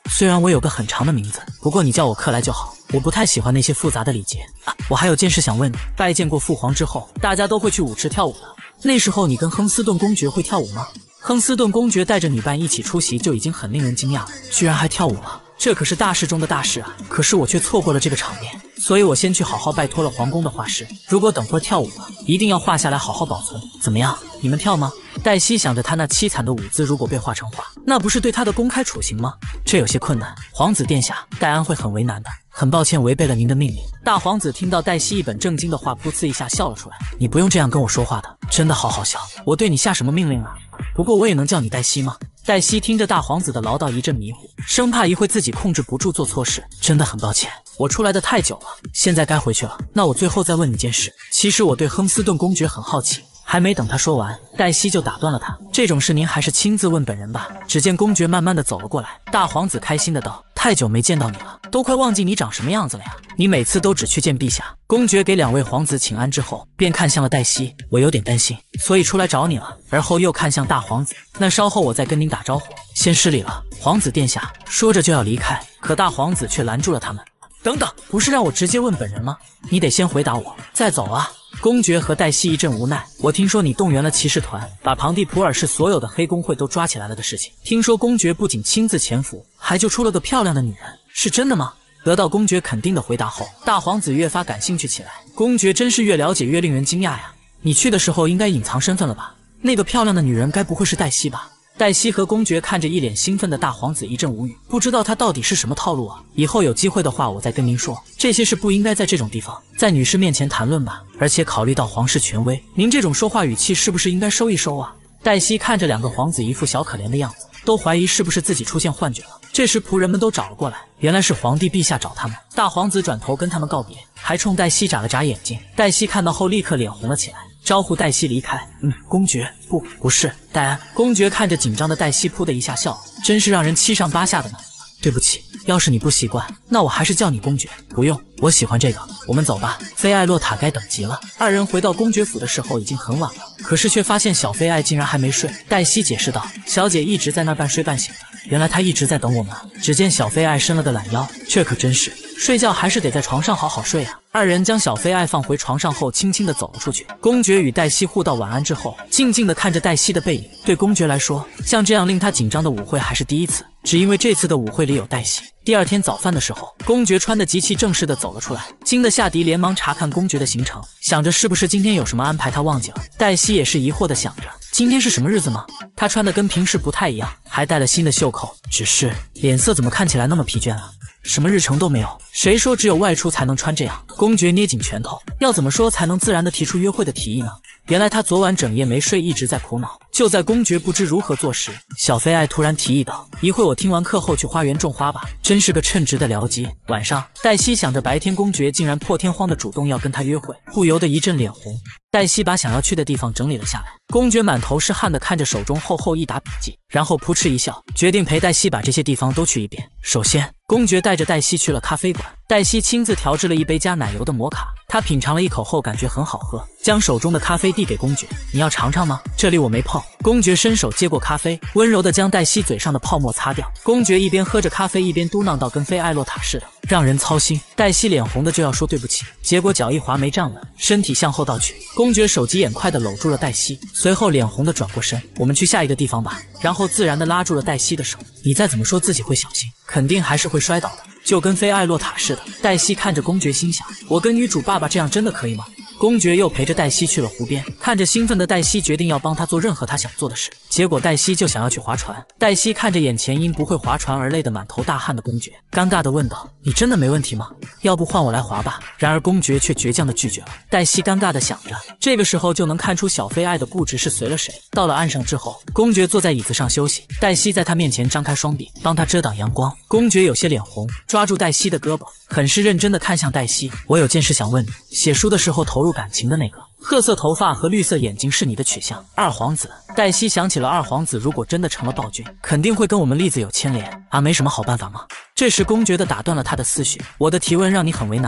虽然我有个很长的名字，不过你叫我克莱就好。我不太喜欢那些复杂的礼节啊。我还有件事想问你，拜见过父皇之后，大家都会去舞池跳舞的。那时候你跟亨斯顿公爵会跳舞吗？亨斯顿公爵带着女伴一起出席就已经很令人惊讶了，居然还跳舞了。这可是大事中的大事啊！可是我却错过了这个场面，所以我先去好好拜托了皇宫的画师，如果等会儿跳舞了，一定要画下来好好保存。怎么样，你们跳吗？黛西想着他那凄惨的舞姿，如果被画成画，那不是对他的公开处刑吗？这有些困难，皇子殿下，戴安会很为难的。很抱歉违背了您的命令。大皇子听到黛西一本正经的话，噗呲一下笑了出来。你不用这样跟我说话的，真的好好笑。我对你下什么命令啊？不过我也能叫你黛西吗？黛西听着大皇子的唠叨一阵迷糊，生怕一会自己控制不住做错事。真的很抱歉，我出来的太久了，现在该回去了。那我最后再问你件事，其实我对亨斯顿公爵很好奇。还没等他说完，黛西就打断了他。这种事您还是亲自问本人吧。只见公爵慢慢的走了过来，大皇子开心的道：太久没见到你了，都快忘记你长什么样子了呀。你每次都只去见陛下。公爵给两位皇子请安之后，便看向了黛西。我有点担心，所以出来找你了。而后又看向大皇子，那稍后我再跟您打招呼，先失礼了，皇子殿下。说着就要离开，可大皇子却拦住了他们。等等，不是让我直接问本人吗？你得先回答我，再走啊。公爵和黛西一阵无奈。我听说你动员了骑士团，把庞蒂普尔市所有的黑工会都抓起来了的事情。听说公爵不仅亲自潜伏，还救出了个漂亮的女人，是真的吗？得到公爵肯定的回答后，大皇子越发感兴趣起来。公爵真是越了解越令人惊讶呀！你去的时候应该隐藏身份了吧？那个漂亮的女人该不会是黛西吧？黛西和公爵看着一脸兴奋的大皇子一阵无语，不知道他到底是什么套路啊！以后有机会的话我再跟您说，这些事不应该在这种地方，在女士面前谈论吧。而且考虑到皇室权威，您这种说话语气是不是应该收一收啊？黛西看着两个皇子一副小可怜的样子，都怀疑是不是自己出现幻觉了。这时仆人们都找了过来，原来是皇帝陛下找他们。大皇子转头跟他们告别，还冲黛西眨了眨眼睛。黛西看到后立刻脸红了起来，招呼黛西离开。公爵，不是戴安。公爵看着紧张的黛西，噗的一下笑了，真是让人七上八下的呢。对不起，要是你不习惯，那我还是叫你公爵。不用，我喜欢这个。我们走吧，菲艾洛塔该等急了。二人回到公爵府的时候已经很晚了，可是却发现小菲艾竟然还没睡。黛西解释道：小姐一直在那儿半睡半醒的，原来她一直在等我们。只见小菲艾伸了个懒腰，这可真是睡觉还是得在床上好好睡啊。二人将小菲艾放回床上后，轻轻地走了出去。公爵与黛西互道晚安之后，静静地看着黛西的背影。对公爵来说，像这样令他紧张的舞会还是第一次，只因为这次的舞会里有黛西。第二天早饭的时候，公爵穿得极其正式地走了出来。惊的夏迪连忙查看公爵的行程，想着是不是今天有什么安排他忘记了。黛西也是疑惑地想着，今天是什么日子吗？他穿的跟平时不太一样，还带了新的袖扣，只是脸色怎么看起来那么疲倦啊？什么日程都没有，谁说只有外出才能穿这样？公爵捏紧拳头，要怎么说才能自然地提出约会的提议呢？原来他昨晚整夜没睡，一直在苦恼。就在公爵不知如何做时，小菲艾突然提议道：一会我听完课后去花园种花吧。真是个称职的僚机。晚上，黛西想着白天公爵竟然破天荒的主动要跟她约会，不由得一阵脸红。黛西把想要去的地方整理了下来。公爵满头是汗的看着手中厚厚一沓笔记，然后扑哧一笑，决定陪黛西把这些地方都去一遍。首先，公爵带着黛西去了咖啡馆，黛西亲自调制了一杯加奶油的摩卡。她品尝了一口后感觉很好喝，将手中的咖啡递给公爵：你要尝尝吗？这里我没碰。公爵伸手接过咖啡，温柔地将黛西嘴上的泡沫擦掉。公爵一边喝着咖啡一边嘟囔道：跟菲艾洛塔似的，让人操心。黛西脸红的就要说对不起，结果脚一滑没站稳，身体向后倒去。公爵手疾眼快地搂住了黛西，随后脸红地转过身：我们去下一个地方吧。然后自然地拉住了黛西的手。你再怎么说自己会小心，肯定还是会摔倒的，就跟菲艾洛塔似的。黛西看着公爵心想：我跟女主爸爸这样真的可以吗？公爵又陪着黛西去了湖边，看着兴奋的黛西决定要帮她做任何她想做的事。结果黛西就想要去划船。黛西看着眼前因不会划船而累得满头大汗的公爵，尴尬地问道：你真的没问题吗？要不换我来划吧。然而公爵却倔强地拒绝了。黛西尴尬地想着，这个时候就能看出小菲艾的固执是随了谁。到了岸上之后，公爵坐在椅子上休息，黛西在他面前张开双臂帮他遮挡阳光。公爵有些脸红，抓住黛西的胳膊，很是认真地看向黛西：我有件事想问你，写书的时候投入感情的那个褐色头发和绿色眼睛是你的取向？二皇子。黛西想起了二皇子如果真的成了暴君，肯定会跟我们栗子有牵连啊，没什么好办法吗？这时公爵的打断了他的思绪：我的提问让你很为难吗？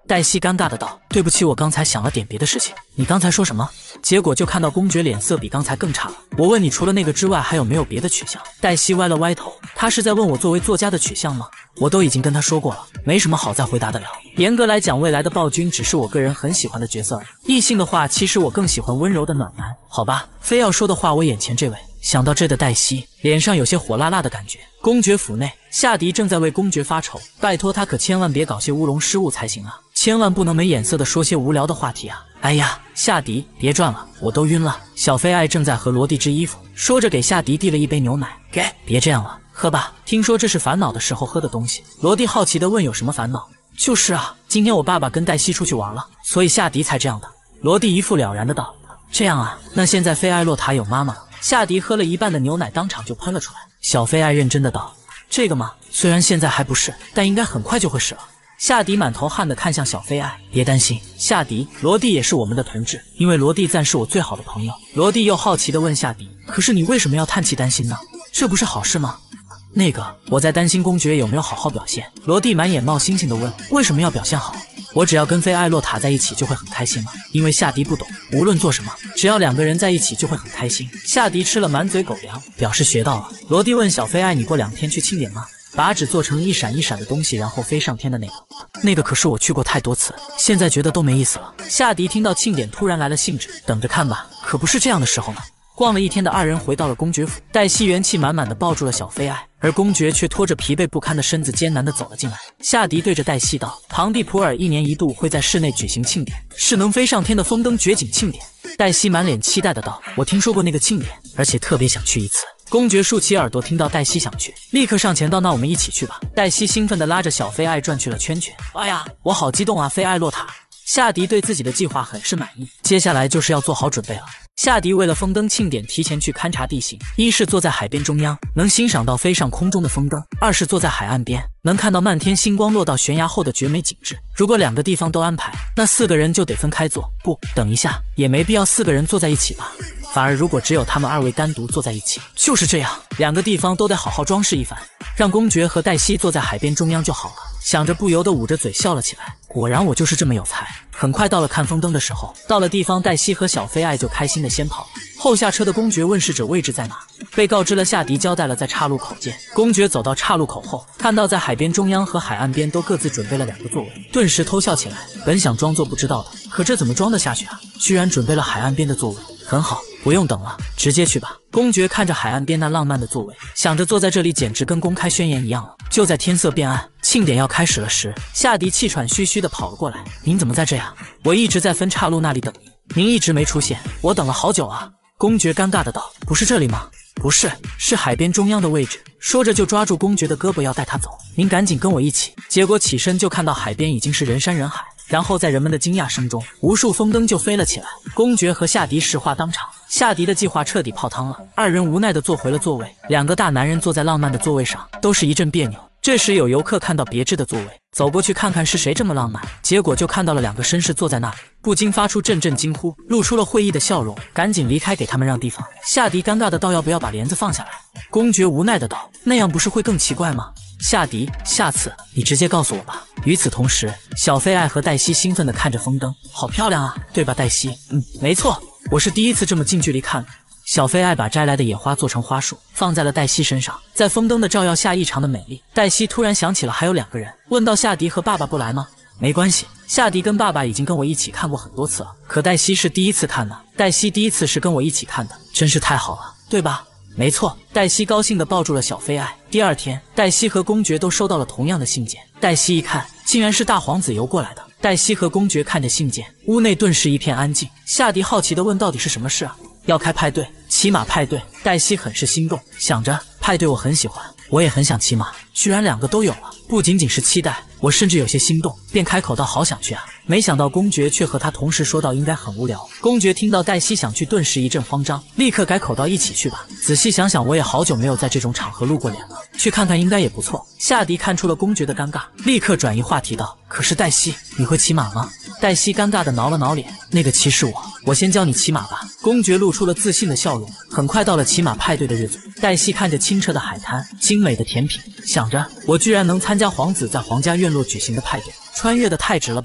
黛西尴尬的道：“对不起，我刚才想了点别的事情。你刚才说什么？”结果就看到公爵脸色比刚才更差了。我问你，除了那个之外，还有没有别的取向？黛西歪了歪头，他是在问我作为作家的取向吗？我都已经跟他说过了，没什么好再回答的了。严格来讲，未来的暴君只是我个人很喜欢的角色而已。异性的话，其实我更喜欢温柔的暖男。好吧，非要说的话，我眼前这位。想到这的黛西脸上有些火辣辣的感觉。公爵府内，夏迪正在为公爵发愁，拜托他可千万别搞些乌龙失误才行啊，千万不能没眼色的说些无聊的话题啊。哎呀，夏迪别转了，我都晕了。小菲爱正在和罗蒂织衣服，说着给夏迪递了一杯牛奶，给，别这样了，喝吧，听说这是烦恼的时候喝的东西。罗蒂好奇地问，有什么烦恼？就是啊，今天我爸爸跟黛西出去玩了，所以夏迪才这样的。罗蒂一副了然的道，这样啊，那现在菲艾洛塔有妈妈了。夏迪喝了一半的牛奶当场就喷了出来。小菲爱认真的道，这个嘛，虽然现在还不是，但应该很快就会是了。夏迪满头汗的看向小菲爱，别担心，夏迪，罗蒂也是我们的同志，因为罗蒂赞是我最好的朋友。罗蒂又好奇的问夏迪，可是你为什么要叹气担心呢？这不是好事吗？那个，我在担心公爵有没有好好表现。罗蒂满眼冒星星的问，为什么要表现好？我只要跟菲艾洛塔在一起就会很开心了，因为夏迪不懂，无论做什么，只要两个人在一起就会很开心。夏迪吃了满嘴狗粮，表示学到了。罗蒂问小菲爱，你过2天去庆典吗？把纸做成一闪一闪的东西，然后飞上天的那个。那个可是我去过太多次，现在觉得都没意思了。夏迪听到庆典突然来了兴致，等着看吧，可不是这样的时候呢。逛了一天的二人回到了公爵府，黛西元气满满的抱住了小菲爱，而公爵却拖着疲惫不堪的身子艰难地走了进来。夏迪对着黛西道，唐蒂普尔1年1度会在室内举行庆典，是能飞上天的风灯绝景庆典。黛西满脸期待的道，我听说过那个庆典，而且特别想去一次。公爵竖起耳朵，听到黛西想去，立刻上前道，那我们一起去吧。黛西兴奋地拉着小菲爱转去了圈圈。哎呀，我好激动啊，菲艾洛塔。夏迪对自己的计划很是满意，接下来就是要做好准备了。夏迪为了风灯庆典提前去勘察地形，一是坐在海边中央，能欣赏到飞上空中的风灯；二是坐在海岸边，能看到漫天星光落到悬崖后的绝美景致。如果2个地方都安排，那4个人就得分开坐。不，等一下，也没必要4个人坐在一起吧。反而如果只有他们2位单独坐在一起，就是这样，2个地方都得好好装饰一番，让公爵和黛西坐在海边中央就好了。想着不由得捂着嘴笑了起来，果然我就是这么有才。很快到了看风灯的时候，到了地方，黛西和小菲爱就开心的先跑了。后下车的公爵问侍者位置在哪，被告知了夏迪交代了在岔路口见。公爵走到岔路口后，看到在海边中央和海岸边都各自准备了2个座位，顿时偷笑起来。本想装作不知道的，可这怎么装得下去啊？居然准备了海岸边的座位，很好，不用等了，直接去吧。公爵看着海岸边那浪漫的座位，想着坐在这里简直跟公开宣言一样了。就在天色变暗，庆典要开始了时，夏迪气喘吁吁地跑了过来。您怎么在这呀？我一直在分岔路那里等您，您一直没出现，我等了好久啊。公爵尴尬的道，不是这里吗？不是，是海边中央的位置。说着就抓住公爵的胳膊要带他走，您赶紧跟我一起。结果起身就看到海边已经是人山人海，然后在人们的惊讶声中，无数风灯就飞了起来。公爵和夏迪石化当场，夏迪的计划彻底泡汤了。2人无奈地坐回了座位，2个大男人坐在浪漫的座位上，都是一阵别扭。这时有游客看到别致的座位，走过去看看是谁这么浪漫，结果就看到了2个绅士坐在那里，不禁发出阵阵惊呼，露出了会意的笑容，赶紧离开给他们让地方。夏迪尴尬的道，要不要把帘子放下来？公爵无奈的道，那样不是会更奇怪吗？夏迪，下次你直接告诉我吧。与此同时，小菲爱和黛西兴奋地看着风灯，好漂亮啊，对吧黛西？没错，我是第一次这么近距离看。小菲爱把摘来的野花做成花束，放在了黛西身上，在风灯的照耀下异常的美丽。黛西突然想起了还有2个人，问道，夏迪和爸爸不来吗？没关系，夏迪跟爸爸已经跟我一起看过很多次了，可黛西是第一次看呢。黛西第一次是跟我一起看的，真是太好了，对吧？没错，黛西高兴地抱住了小菲爱。第2天，黛西和公爵都收到了同样的信件，黛西一看，竟然是大皇子邮过来的。黛西和公爵看着信件，屋内顿时一片安静。夏迪好奇地问，到底是什么事啊？要开派对，骑马派对。黛西很是心动，想着派对我很喜欢，我也很想骑马，居然2个都有了，不仅仅是期待，我甚至有些心动，便开口道好想去啊。没想到公爵却和他同时说道应该很无聊。公爵听到黛西想去，顿时一阵慌张，立刻改口道一起去吧。仔细想想，我也好久没有在这种场合露过脸了，去看看应该也不错。夏迪看出了公爵的尴尬，立刻转移话题道，可是黛西，你会骑马吗？黛西尴尬地挠了挠脸，那个骑是我先教你骑马吧。公爵露出了自信的笑容。很快到了骑马派对的日子，黛西看着清澈的海滩，精美的甜品，想着我居然能参加皇子在皇家院落举行的派对，穿越的太值了吧。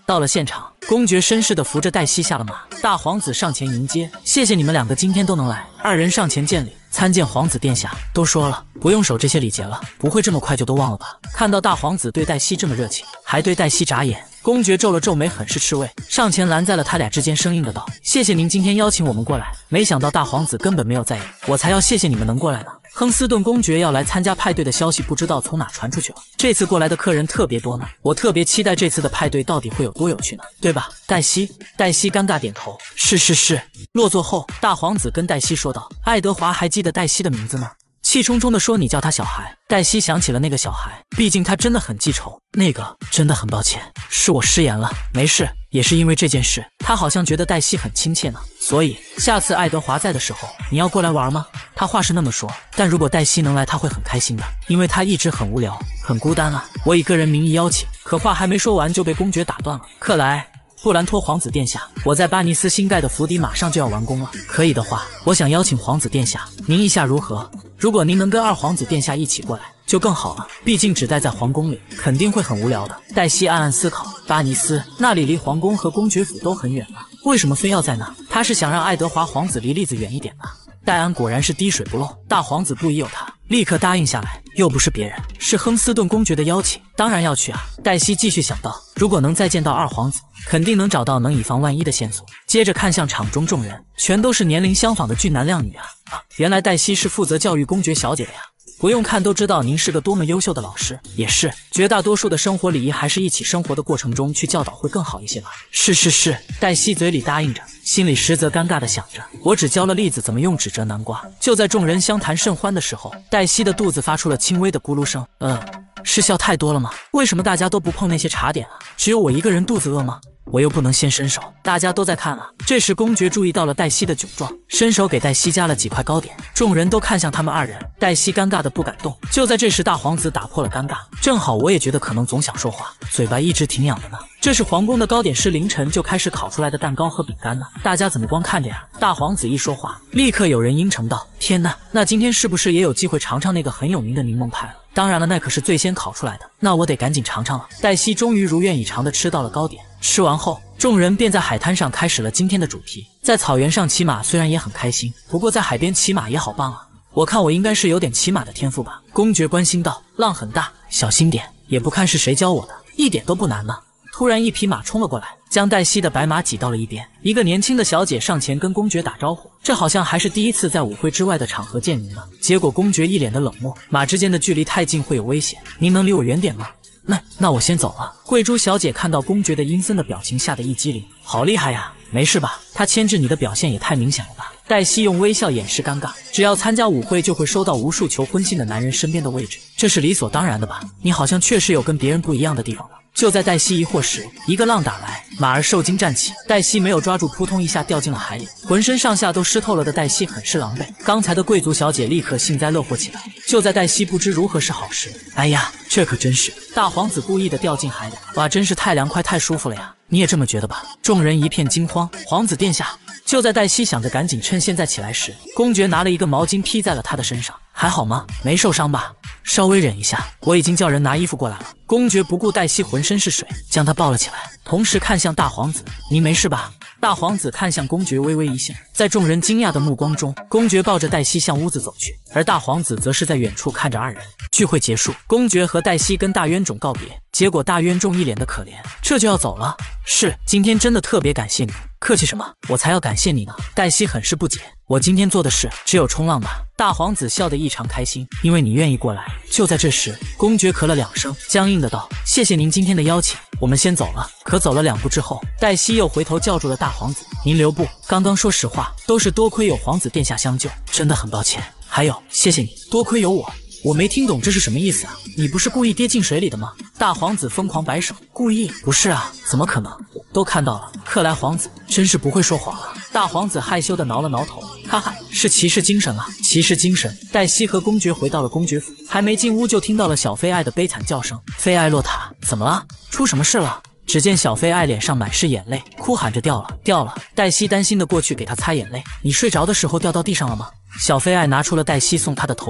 到了现场，公爵绅士的扶着黛西下了马，大皇子上前迎接，谢谢你们两个今天都能来。二人上前见礼，参见皇子殿下。都说了不用守这些礼节了，不会这么快就都忘了吧？看到大皇子对黛西这么热情，还对黛西眨眼，公爵皱了皱眉，很是吃味，上前拦在了他俩之间，生硬的道：谢谢您今天邀请我们过来。没想到大皇子根本没有在意，我才要谢谢你们能过来呢。亨斯顿公爵要来参加派对的消息不知道从哪传出去了，这次过来的客人特别多呢，我特别期待这次的派对到底会有多有趣呢，对吧？黛西尴尬点头，是。落座后，大皇子跟黛西说道：爱德华还记得黛西的名字吗？气冲冲地说：“你叫他小孩。”黛西想起了那个小孩，毕竟他真的很记仇。那个真的很抱歉，是我失言了。没事，也是因为这件事，他好像觉得黛西很亲切呢。所以下次爱德华在的时候，你要过来玩吗？他话是那么说，但如果黛西能来，他会很开心的，因为他一直很无聊，很孤单啊。我以个人名义邀请，可话还没说完就被公爵打断了。克莱。布兰托皇子殿下，我在巴尼斯新盖的府邸马上就要完工了，可以的话，我想邀请皇子殿下，您意下如何？如果您能跟二皇子殿下一起过来，就更好了。毕竟只待在皇宫里，肯定会很无聊的。黛西暗暗思考，巴尼斯那里离皇宫和公爵府都很远了，为什么非要在那？他是想让爱德华皇子离栗子远一点吧？戴安果然是滴水不漏，大皇子不疑有他，立刻答应下来。又不是别人，是亨斯顿公爵的邀请，当然要去啊。黛西继续想到，如果能再见到二皇子，肯定能找到能以防万一的线索。接着看向场中众人，全都是年龄相仿的俊男靓女啊！原来黛西是负责教育公爵小姐的呀。不用看都知道您是个多么优秀的老师，也是绝大多数的生活礼仪还是一起生活的过程中去教导会更好一些吧。是，黛西嘴里答应着，心里实则尴尬的想着，我只教了栗子怎么用纸折南瓜。就在众人相谈甚欢的时候，黛西的肚子发出了轻微的咕噜声。是笑太多了吗？为什么大家都不碰那些茶点啊？只有我一个人肚子饿吗？我又不能先伸手，大家都在看啊。这时公爵注意到了黛西的窘状，伸手给黛西夹了几块糕点，众人都看向他们二人，黛西尴尬的不敢动。就在这时，大皇子打破了尴尬，正好我也觉得可能总想说话，嘴巴一直挺痒的呢。这是皇宫的糕点师凌晨就开始烤出来的蛋糕和饼干呢，大家怎么光看着呀？大皇子一说话，立刻有人应承道：天哪，那今天是不是也有机会尝尝那个很有名的柠檬派了？当然了，那可是最先烤出来的，那我得赶紧尝尝了。黛西终于如愿以偿地吃到了糕点，吃完后，众人便在海滩上开始了今天的主题。在草原上骑马虽然也很开心，不过在海边骑马也好棒啊！我看我应该是有点骑马的天赋吧？公爵关心道。浪很大，小心点，也不看是谁教我的，一点都不难呢。突然一匹马冲了过来，将黛西的白马挤到了一边。一个年轻的小姐上前跟公爵打招呼，这好像还是第一次在舞会之外的场合见您呢。结果公爵一脸的冷漠，马之间的距离太近会有危险，您能离我远点吗？那我先走了。贵珠小姐看到公爵的阴森的表情，吓得一激灵，好厉害呀！没事吧？他牵制你的表现也太明显了吧？黛西用微笑掩饰尴尬，只要参加舞会就会收到无数求婚信的男人身边的位置，这是理所当然的吧？你好像确实有跟别人不一样的地方了。就在黛西疑惑时，一个浪打来，马儿受惊站起，黛西没有抓住，扑通一下掉进了海里，浑身上下都湿透了的黛西很是狼狈。刚才的贵族小姐立刻幸灾乐祸起来。就在黛西不知如何是好时，哎呀，这可真是大皇子故意的掉进海里，哇，真是太凉快太舒服了呀！你也这么觉得吧？众人一片惊慌。皇子殿下！就在黛西想着赶紧趁现在起来时，公爵拿了一个毛巾披在了他的身上。还好吗？没受伤吧？稍微忍一下，我已经叫人拿衣服过来了。公爵不顾黛西浑身是水，将她抱了起来，同时看向大皇子：您没事吧？大皇子看向公爵，微微一笑。在众人惊讶的目光中，公爵抱着黛西向屋子走去，而大皇子则是在远处看着二人。聚会结束，公爵和黛西跟大冤种告别，结果大冤种一脸的可怜，这就要走了。是，今天真的特别感谢你。客气什么？我才要感谢你呢。黛西很是不解，我今天做的事只有冲浪吧？大皇子笑得异常开心，因为你愿意过来。就在这时，公爵咳了2声，僵硬的道：谢谢您今天的邀请，我们先走了。可走了2步之后，黛西又回头叫住了大皇子：您留步，刚刚说实话，都是多亏有皇子殿下相救，真的很抱歉。还有，谢谢你，多亏有我。我没听懂这是什么意思啊？你不是故意跌进水里的吗？大皇子疯狂摆手，故意？不是啊，怎么可能？都看到了，克莱皇子真是不会说谎啊！大皇子害羞的挠了挠头，哈哈，是骑士精神啊，骑士精神。黛西和公爵回到了公爵府，还没进屋就听到了小菲艾的悲惨叫声。菲艾洛塔，怎么了？出什么事了？只见小菲艾脸上满是眼泪，哭喊着掉了。黛西担心的过去给他擦眼泪，你睡着的时候掉到地上了吗？小菲艾拿出了黛西送他的头饰，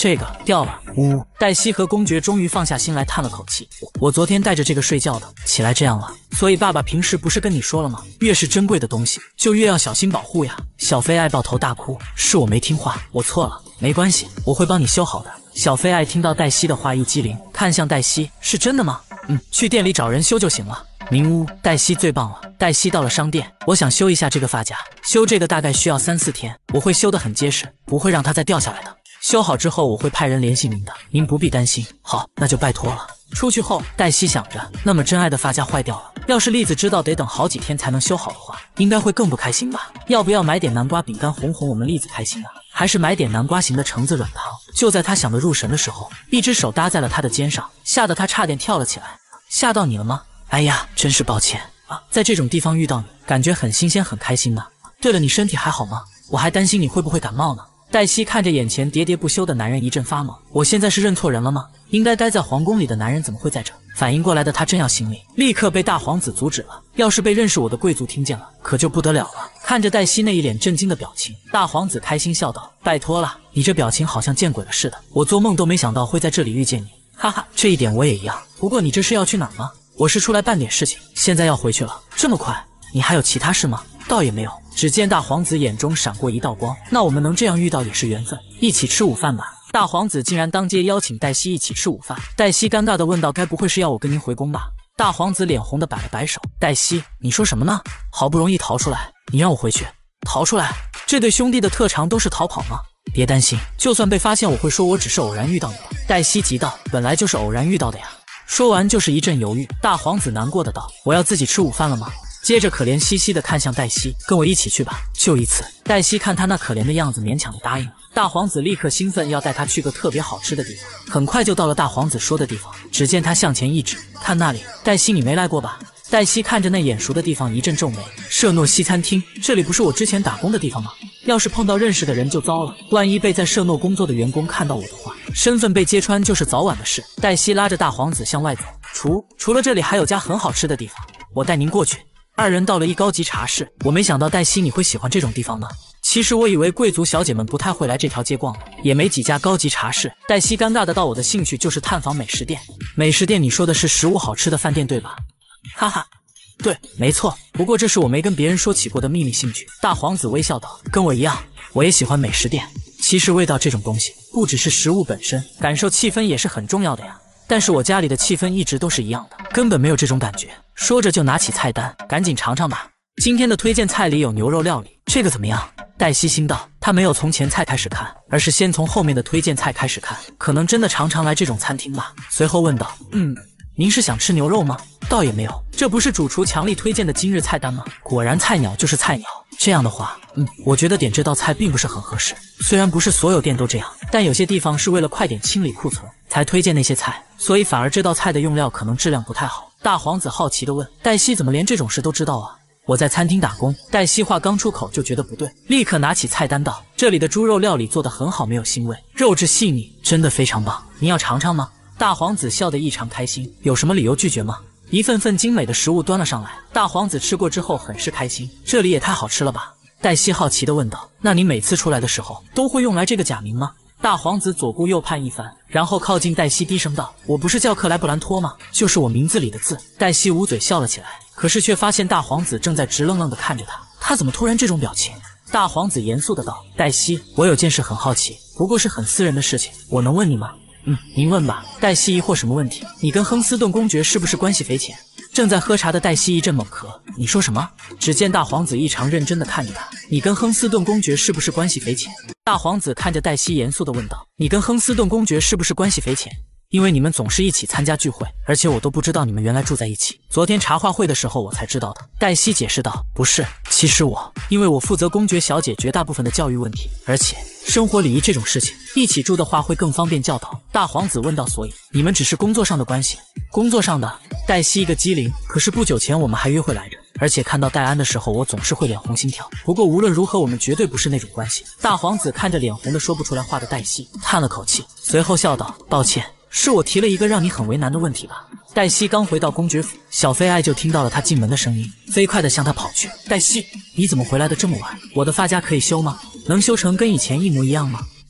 这个掉了。呜，黛西和公爵终于放下心来，叹了口气。我昨天带着这个睡觉的，起来这样了。所以爸爸平时不是跟你说了吗？越是珍贵的东西，就越要小心保护呀。小飞爱抱头大哭，是我没听话，我错了，没关系，我会帮你修好的。小飞爱听到黛西的话一激灵，看向黛西，是真的吗？去店里找人修就行了。明屋，黛西最棒了。黛西到了商店，我想修一下这个发夹，修这个大概需要3-4天，我会修得很结实，不会让它再掉下来的。修好之后我会派人联系您的，您不必担心。好，那就拜托了。出去后，黛西想着，那么珍爱的发夹坏掉了，要是栗子知道得等好几天才能修好的话，应该会更不开心吧？要不要买点南瓜饼干哄哄我们栗子开心啊？还是买点南瓜型的橙子软糖？就在他想得入神的时候，一只手搭在了他的肩上，吓得他差点跳了起来。吓到你了吗？哎呀，真是抱歉啊，在这种地方遇到你，感觉很新鲜很开心呢。对了，你身体还好吗？我还担心你会不会感冒呢。黛西看着眼前喋喋不休的男人一阵发懵，我现在是认错人了吗？应该待在皇宫里的男人怎么会在这？反应过来的他正要行礼，立刻被大皇子阻止了。要是被认识我的贵族听见了，可就不得了了。看着黛西那一脸震惊的表情，大皇子开心笑道：拜托了，你这表情好像见鬼了似的，我做梦都没想到会在这里遇见你。哈哈，这一点我也一样。不过你这是要去哪儿吗？我是出来办点事情，现在要回去了。这么快？你还有其他事吗？倒也没有。只见大皇子眼中闪过一道光，那我们能这样遇到也是缘分，一起吃午饭吧。大皇子竟然当街邀请黛西一起吃午饭。黛西尴尬地问道：该不会是要我跟您回宫吧？大皇子脸红地摆了摆手：黛西，你说什么呢？好不容易逃出来，你让我回去？逃出来？这对兄弟的特长都是逃跑吗？别担心，就算被发现，我会说我只是偶然遇到你的。黛西急道：本来就是偶然遇到的呀。说完就是一阵犹豫。大皇子难过的道：我要自己吃午饭了吗？接着可怜兮兮的看向黛西，跟我一起去吧，就一次。黛西看他那可怜的样子，勉强的答应了。大皇子立刻兴奋，要带他去个特别好吃的地方。很快就到了大皇子说的地方，只见他向前一指，看那里。黛西，你没来过吧？黛西看着那眼熟的地方一阵皱眉。舍诺西餐厅，这里不是我之前打工的地方吗？要是碰到认识的人就糟了，万一被在舍诺工作的员工看到我的话，身份被揭穿就是早晚的事。黛西拉着大皇子向外走，除了这里还有家很好吃的地方，我带您过去。二人到了一高级茶室，我没想到黛西你会喜欢这种地方呢。其实我以为贵族小姐们不太会来这条街逛的，也没几家高级茶室。黛西尴尬的道：我的兴趣就是探访美食店。美食店？你说的是食物好吃的饭店对吧？哈哈，对，没错。不过这是我没跟别人说起过的秘密兴趣。大皇子微笑道：跟我一样，我也喜欢美食店。其实味道这种东西，不只是食物本身，感受气氛也是很重要的呀。但是我家里的气氛一直都是一样的，根本没有这种感觉。说着就拿起菜单，赶紧尝尝吧。今天的推荐菜里有牛肉料理，这个怎么样？黛西心道，她没有从前菜开始看，而是先从后面的推荐菜开始看，可能真的常常来这种餐厅吧。随后问道：您是想吃牛肉吗？倒也没有，这不是主厨强力推荐的今日菜单吗？果然菜鸟就是菜鸟。这样的话，我觉得点这道菜并不是很合适。虽然不是所有店都这样，但有些地方是为了快点清理库存才推荐那些菜，所以反而这道菜的用料可能质量不太好。大皇子好奇地问：黛西怎么连这种事都知道啊？我在餐厅打工。黛西话刚出口就觉得不对，立刻拿起菜单道：这里的猪肉料理做得很好，没有腥味，肉质细腻，真的非常棒，您要尝尝吗？大皇子笑得异常开心，有什么理由拒绝吗？一份份精美的食物端了上来，大皇子吃过之后很是开心，这里也太好吃了吧。黛西好奇地问道：那你每次出来的时候都会用来这个假名吗？大皇子左顾右盼一番，然后靠近黛西低声道：我不是叫克莱布兰托吗？就是我名字里的字。黛西捂嘴笑了起来，可是却发现大皇子正在直愣愣地看着他，他怎么突然这种表情？大皇子严肃地道：黛西，我有件事很好奇，不过是很私人的事情，我能问你吗？您问吧。黛西疑惑什么问题？你跟亨斯顿公爵是不是关系匪浅？正在喝茶的黛西一阵猛咳，你说什么？只见大皇子异常认真地看着他，你跟亨斯顿公爵是不是关系匪浅？大皇子看着黛西严肃地问道：你跟亨斯顿公爵是不是关系匪浅？因为你们总是一起参加聚会，而且我都不知道你们原来住在一起，昨天茶话会的时候我才知道的。黛西解释道：不是，其实因为我负责公爵小姐绝大部分的教育问题，而且生活礼仪这种事情一起住的话会更方便教导。大皇子问道：所以你们只是工作上的关系？工作上的？黛西一个机灵，可是不久前我们还约会来着，而且看到戴安的时候我总是会脸红心跳，不过无论如何我们绝对不是那种关系。大皇子看着脸红的说不出来话的黛西，叹了口气，随后笑道：抱歉，是我提了一个让你很为难的问题吧。黛西刚回到公爵府，小飞爱就听到了他进门的声音，飞快地向他跑去。黛西，你怎么回来的这么晚？我的发夹可以修吗？能修成跟以前一模一样吗？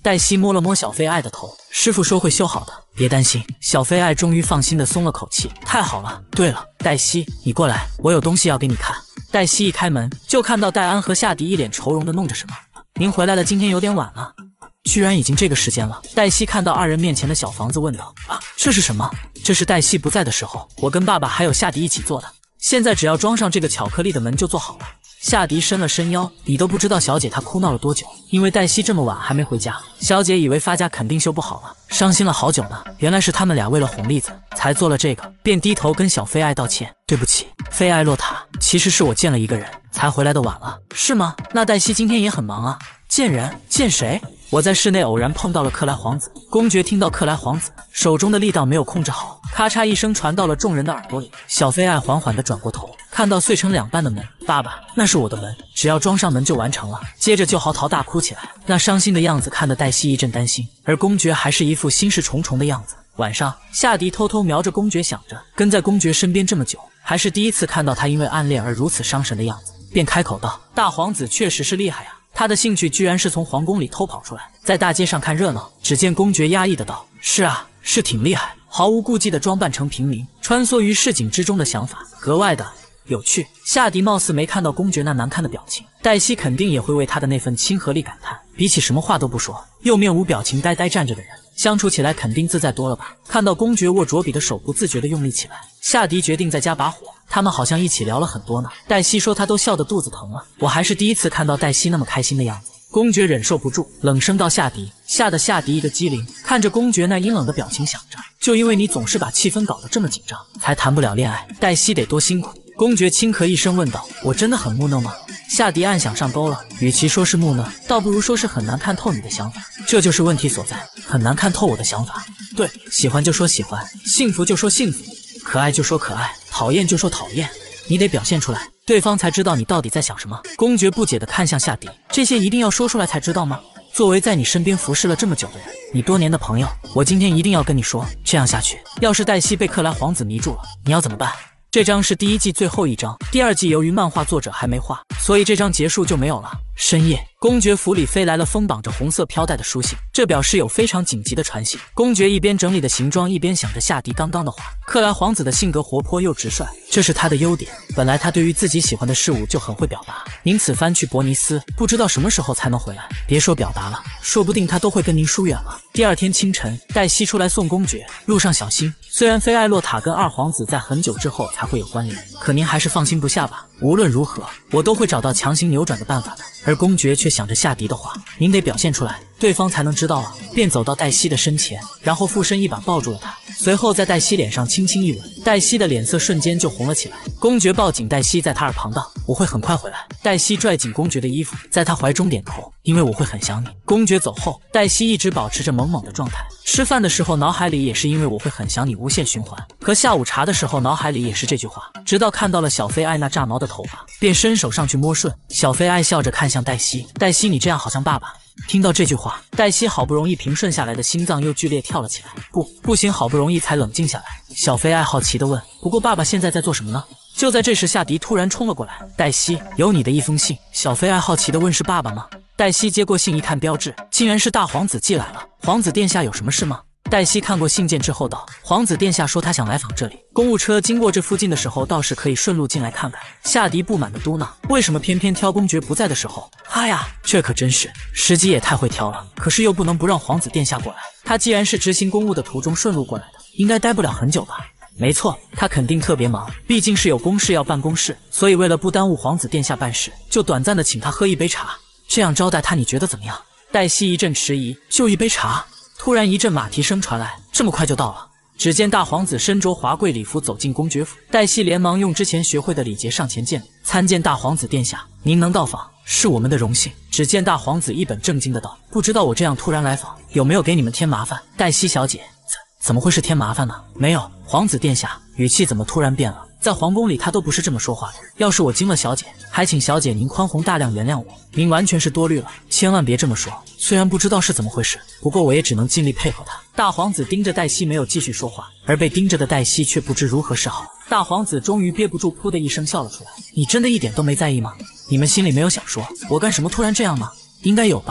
黛西摸了摸小菲爱的头，师傅说会修好的，别担心。小菲爱终于放心的松了口气，太好了。对了，黛西，你过来，我有东西要给你看。黛西一开门就看到戴安和夏迪一脸愁容的弄着什么。您回来的今天有点晚了。居然已经这个时间了。黛西看到二人面前的小房子，问道：“啊，这是什么？”这是黛西不在的时候，我跟爸爸还有夏迪一起做的。现在只要装上这个巧克力的门就做好了。夏迪伸了伸腰，你都不知道小姐她哭闹了多久，因为黛西这么晚还没回家，小姐以为发家肯定修不好了，伤心了好久呢。原来是他们俩为了哄栗子才做了这个，便低头跟小菲爱道歉：“对不起，菲爱洛塔，其实是我见了一个人才回来的晚了。”是吗？那黛西今天也很忙啊。见人？见谁？我在室内偶然碰到了克莱皇子。公爵听到克莱皇子，手中的力道没有控制好，咔嚓一声传到了众人的耳朵里。小菲爱缓缓地转过头，看到碎成两半的门。爸爸，那是我的门，只要装上门就完成了。接着就嚎啕大哭起来，那伤心的样子看得黛西一阵担心，而公爵还是一副心事重重的样子。晚上，夏迪偷偷瞄着公爵，想着跟在公爵身边这么久，还是第一次看到他因为暗恋而如此伤神的样子，便开口道：“大皇子确实是厉害啊。”他的兴趣居然是从皇宫里偷跑出来，在大街上看热闹。只见公爵压抑的道：“是啊，是挺厉害，毫无顾忌的装扮成平民，穿梭于市井之中的想法，格外的有趣。”夏迪貌似没看到公爵那难看的表情，黛西肯定也会为他的那份亲和力感叹。比起什么话都不说，又面无表情呆呆站着的人，相处起来肯定自在多了吧？看到公爵握着笔的手不自觉地用力起来，夏迪决定再加把火。他们好像一起聊了很多呢。黛西说她都笑得肚子疼了，我还是第一次看到黛西那么开心的样子。公爵忍受不住，冷声道：“夏迪。”吓得夏迪一个机灵，看着公爵那阴冷的表情，想着就因为你总是把气氛搞得这么紧张，才谈不了恋爱，黛西得多辛苦。公爵轻咳一声问道：“我真的很木讷吗？”夏迪暗想上钩了，与其说是木讷，倒不如说是很难看透你的想法。这就是问题所在，很难看透我的想法。对，喜欢就说喜欢，幸福就说幸福，可爱就说可爱，讨厌就说讨厌，你得表现出来，对方才知道你到底在想什么。公爵不解地看向夏迪，这些一定要说出来才知道吗？作为在你身边服侍了这么久的人，你多年的朋友，我今天一定要跟你说，这样下去，要是黛西被克莱皇子迷住了，你要怎么办？这章是第一季最后一章，第二季由于漫画作者还没画，所以这章结束就没有了。深夜，公爵府里飞来了封绑着红色飘带的书信，这表示有非常紧急的传信。公爵一边整理的行装，一边想着夏迪刚刚的话。克莱皇子的性格活泼又直率，这是他的优点。本来他对于自己喜欢的事物就很会表达。您此番去伯尼斯，不知道什么时候才能回来。别说表达了，说不定他都会跟您疏远了。第二天清晨，黛西出来送公爵，路上小心。虽然菲艾洛塔跟二皇子在很久之后才会有关联，可您还是放心不下吧。无论如何，我都会找到强行扭转的办法的。而公爵却想着夏迪的话，您得表现出来，对方才能知道啊。便走到黛西的身前，然后附身一把抱住了她，随后在黛西脸上轻轻一吻，黛西的脸色瞬间就红了起来。公爵抱紧黛西，在她耳旁道：“我会很快回来。”黛西拽紧公爵的衣服，在他怀中点头：“因为我会很想你。”公爵走后，黛西一直保持着懵懵的状态。吃饭的时候脑海里也是因为我会很想你无限循环，喝下午茶的时候脑海里也是这句话，直到看到了小菲爱那炸毛的头发，便伸手上去摸顺。小菲爱笑着看向黛西：“黛西，你这样好像爸爸。”听到这句话，黛西好不容易平顺下来的心脏又剧烈跳了起来。不行，好不容易才冷静下来。小菲爱好奇地问：“不过爸爸现在在做什么呢？”就在这时，夏迪突然冲了过来：“黛西，有你的一封信。”小菲爱好奇地问：“是爸爸吗？”黛西接过信一看，标志竟然是大皇子寄来了。皇子殿下有什么事吗？黛西看过信件之后道：“皇子殿下说他想来访这里，公务车经过这附近的时候，倒是可以顺路进来看看。”夏迪不满地嘟囔：“为什么偏偏挑公爵不在的时候？哈呀，这可真是时机也太会挑了。可是又不能不让皇子殿下过来，他既然是执行公务的途中顺路过来的，应该待不了很久吧？”没错，他肯定特别忙，毕竟是有公事要办公事，所以为了不耽误皇子殿下办事，就短暂的请他喝一杯茶。这样招待他，你觉得怎么样？黛西一阵迟疑，就一杯茶？突然一阵马蹄声传来，这么快就到了。只见大皇子身着华贵礼服走进公爵府，黛西连忙用之前学会的礼节上前见礼：“参见大皇子殿下，您能到访是我们的荣幸。”只见大皇子一本正经的道：“不知道我这样突然来访，有没有给你们添麻烦？”黛西小姐，怎么会是添麻烦呢？没有，皇子殿下，语气怎么突然变了？在皇宫里他都不是这么说话的。要是我惊了小姐，还请小姐您宽宏大量原谅我。您完全是多虑了，千万别这么说。虽然不知道是怎么回事，不过我也只能尽力配合他。大皇子盯着黛西没有继续说话，而被盯着的黛西却不知如何是好。大皇子终于憋不住，噗的一声笑了出来：“你真的一点都没在意吗？你们心里没有想说我干什么突然这样吗？应该有吧？”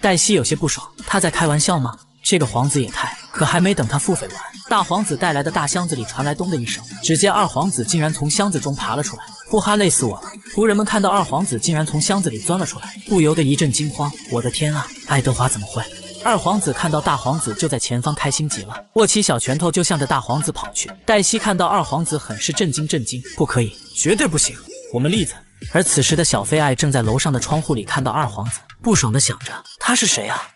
黛西有些不爽，他在开玩笑吗？这个皇子也太……可还没等他腹诽完，大皇子带来的大箱子里传来咚的一声，只见二皇子竟然从箱子中爬了出来。呼哈，累死我了！仆人们看到二皇子竟然从箱子里钻了出来，不由得一阵惊慌。我的天啊，爱德华怎么会？二皇子看到大皇子就在前方，开心极了，握起小拳头就向着大皇子跑去。黛西看到二皇子很是震惊，不可以，绝对不行，我们栗子。而此时的小菲爱正在楼上的窗户里看到二皇子，不爽地想着他是谁啊？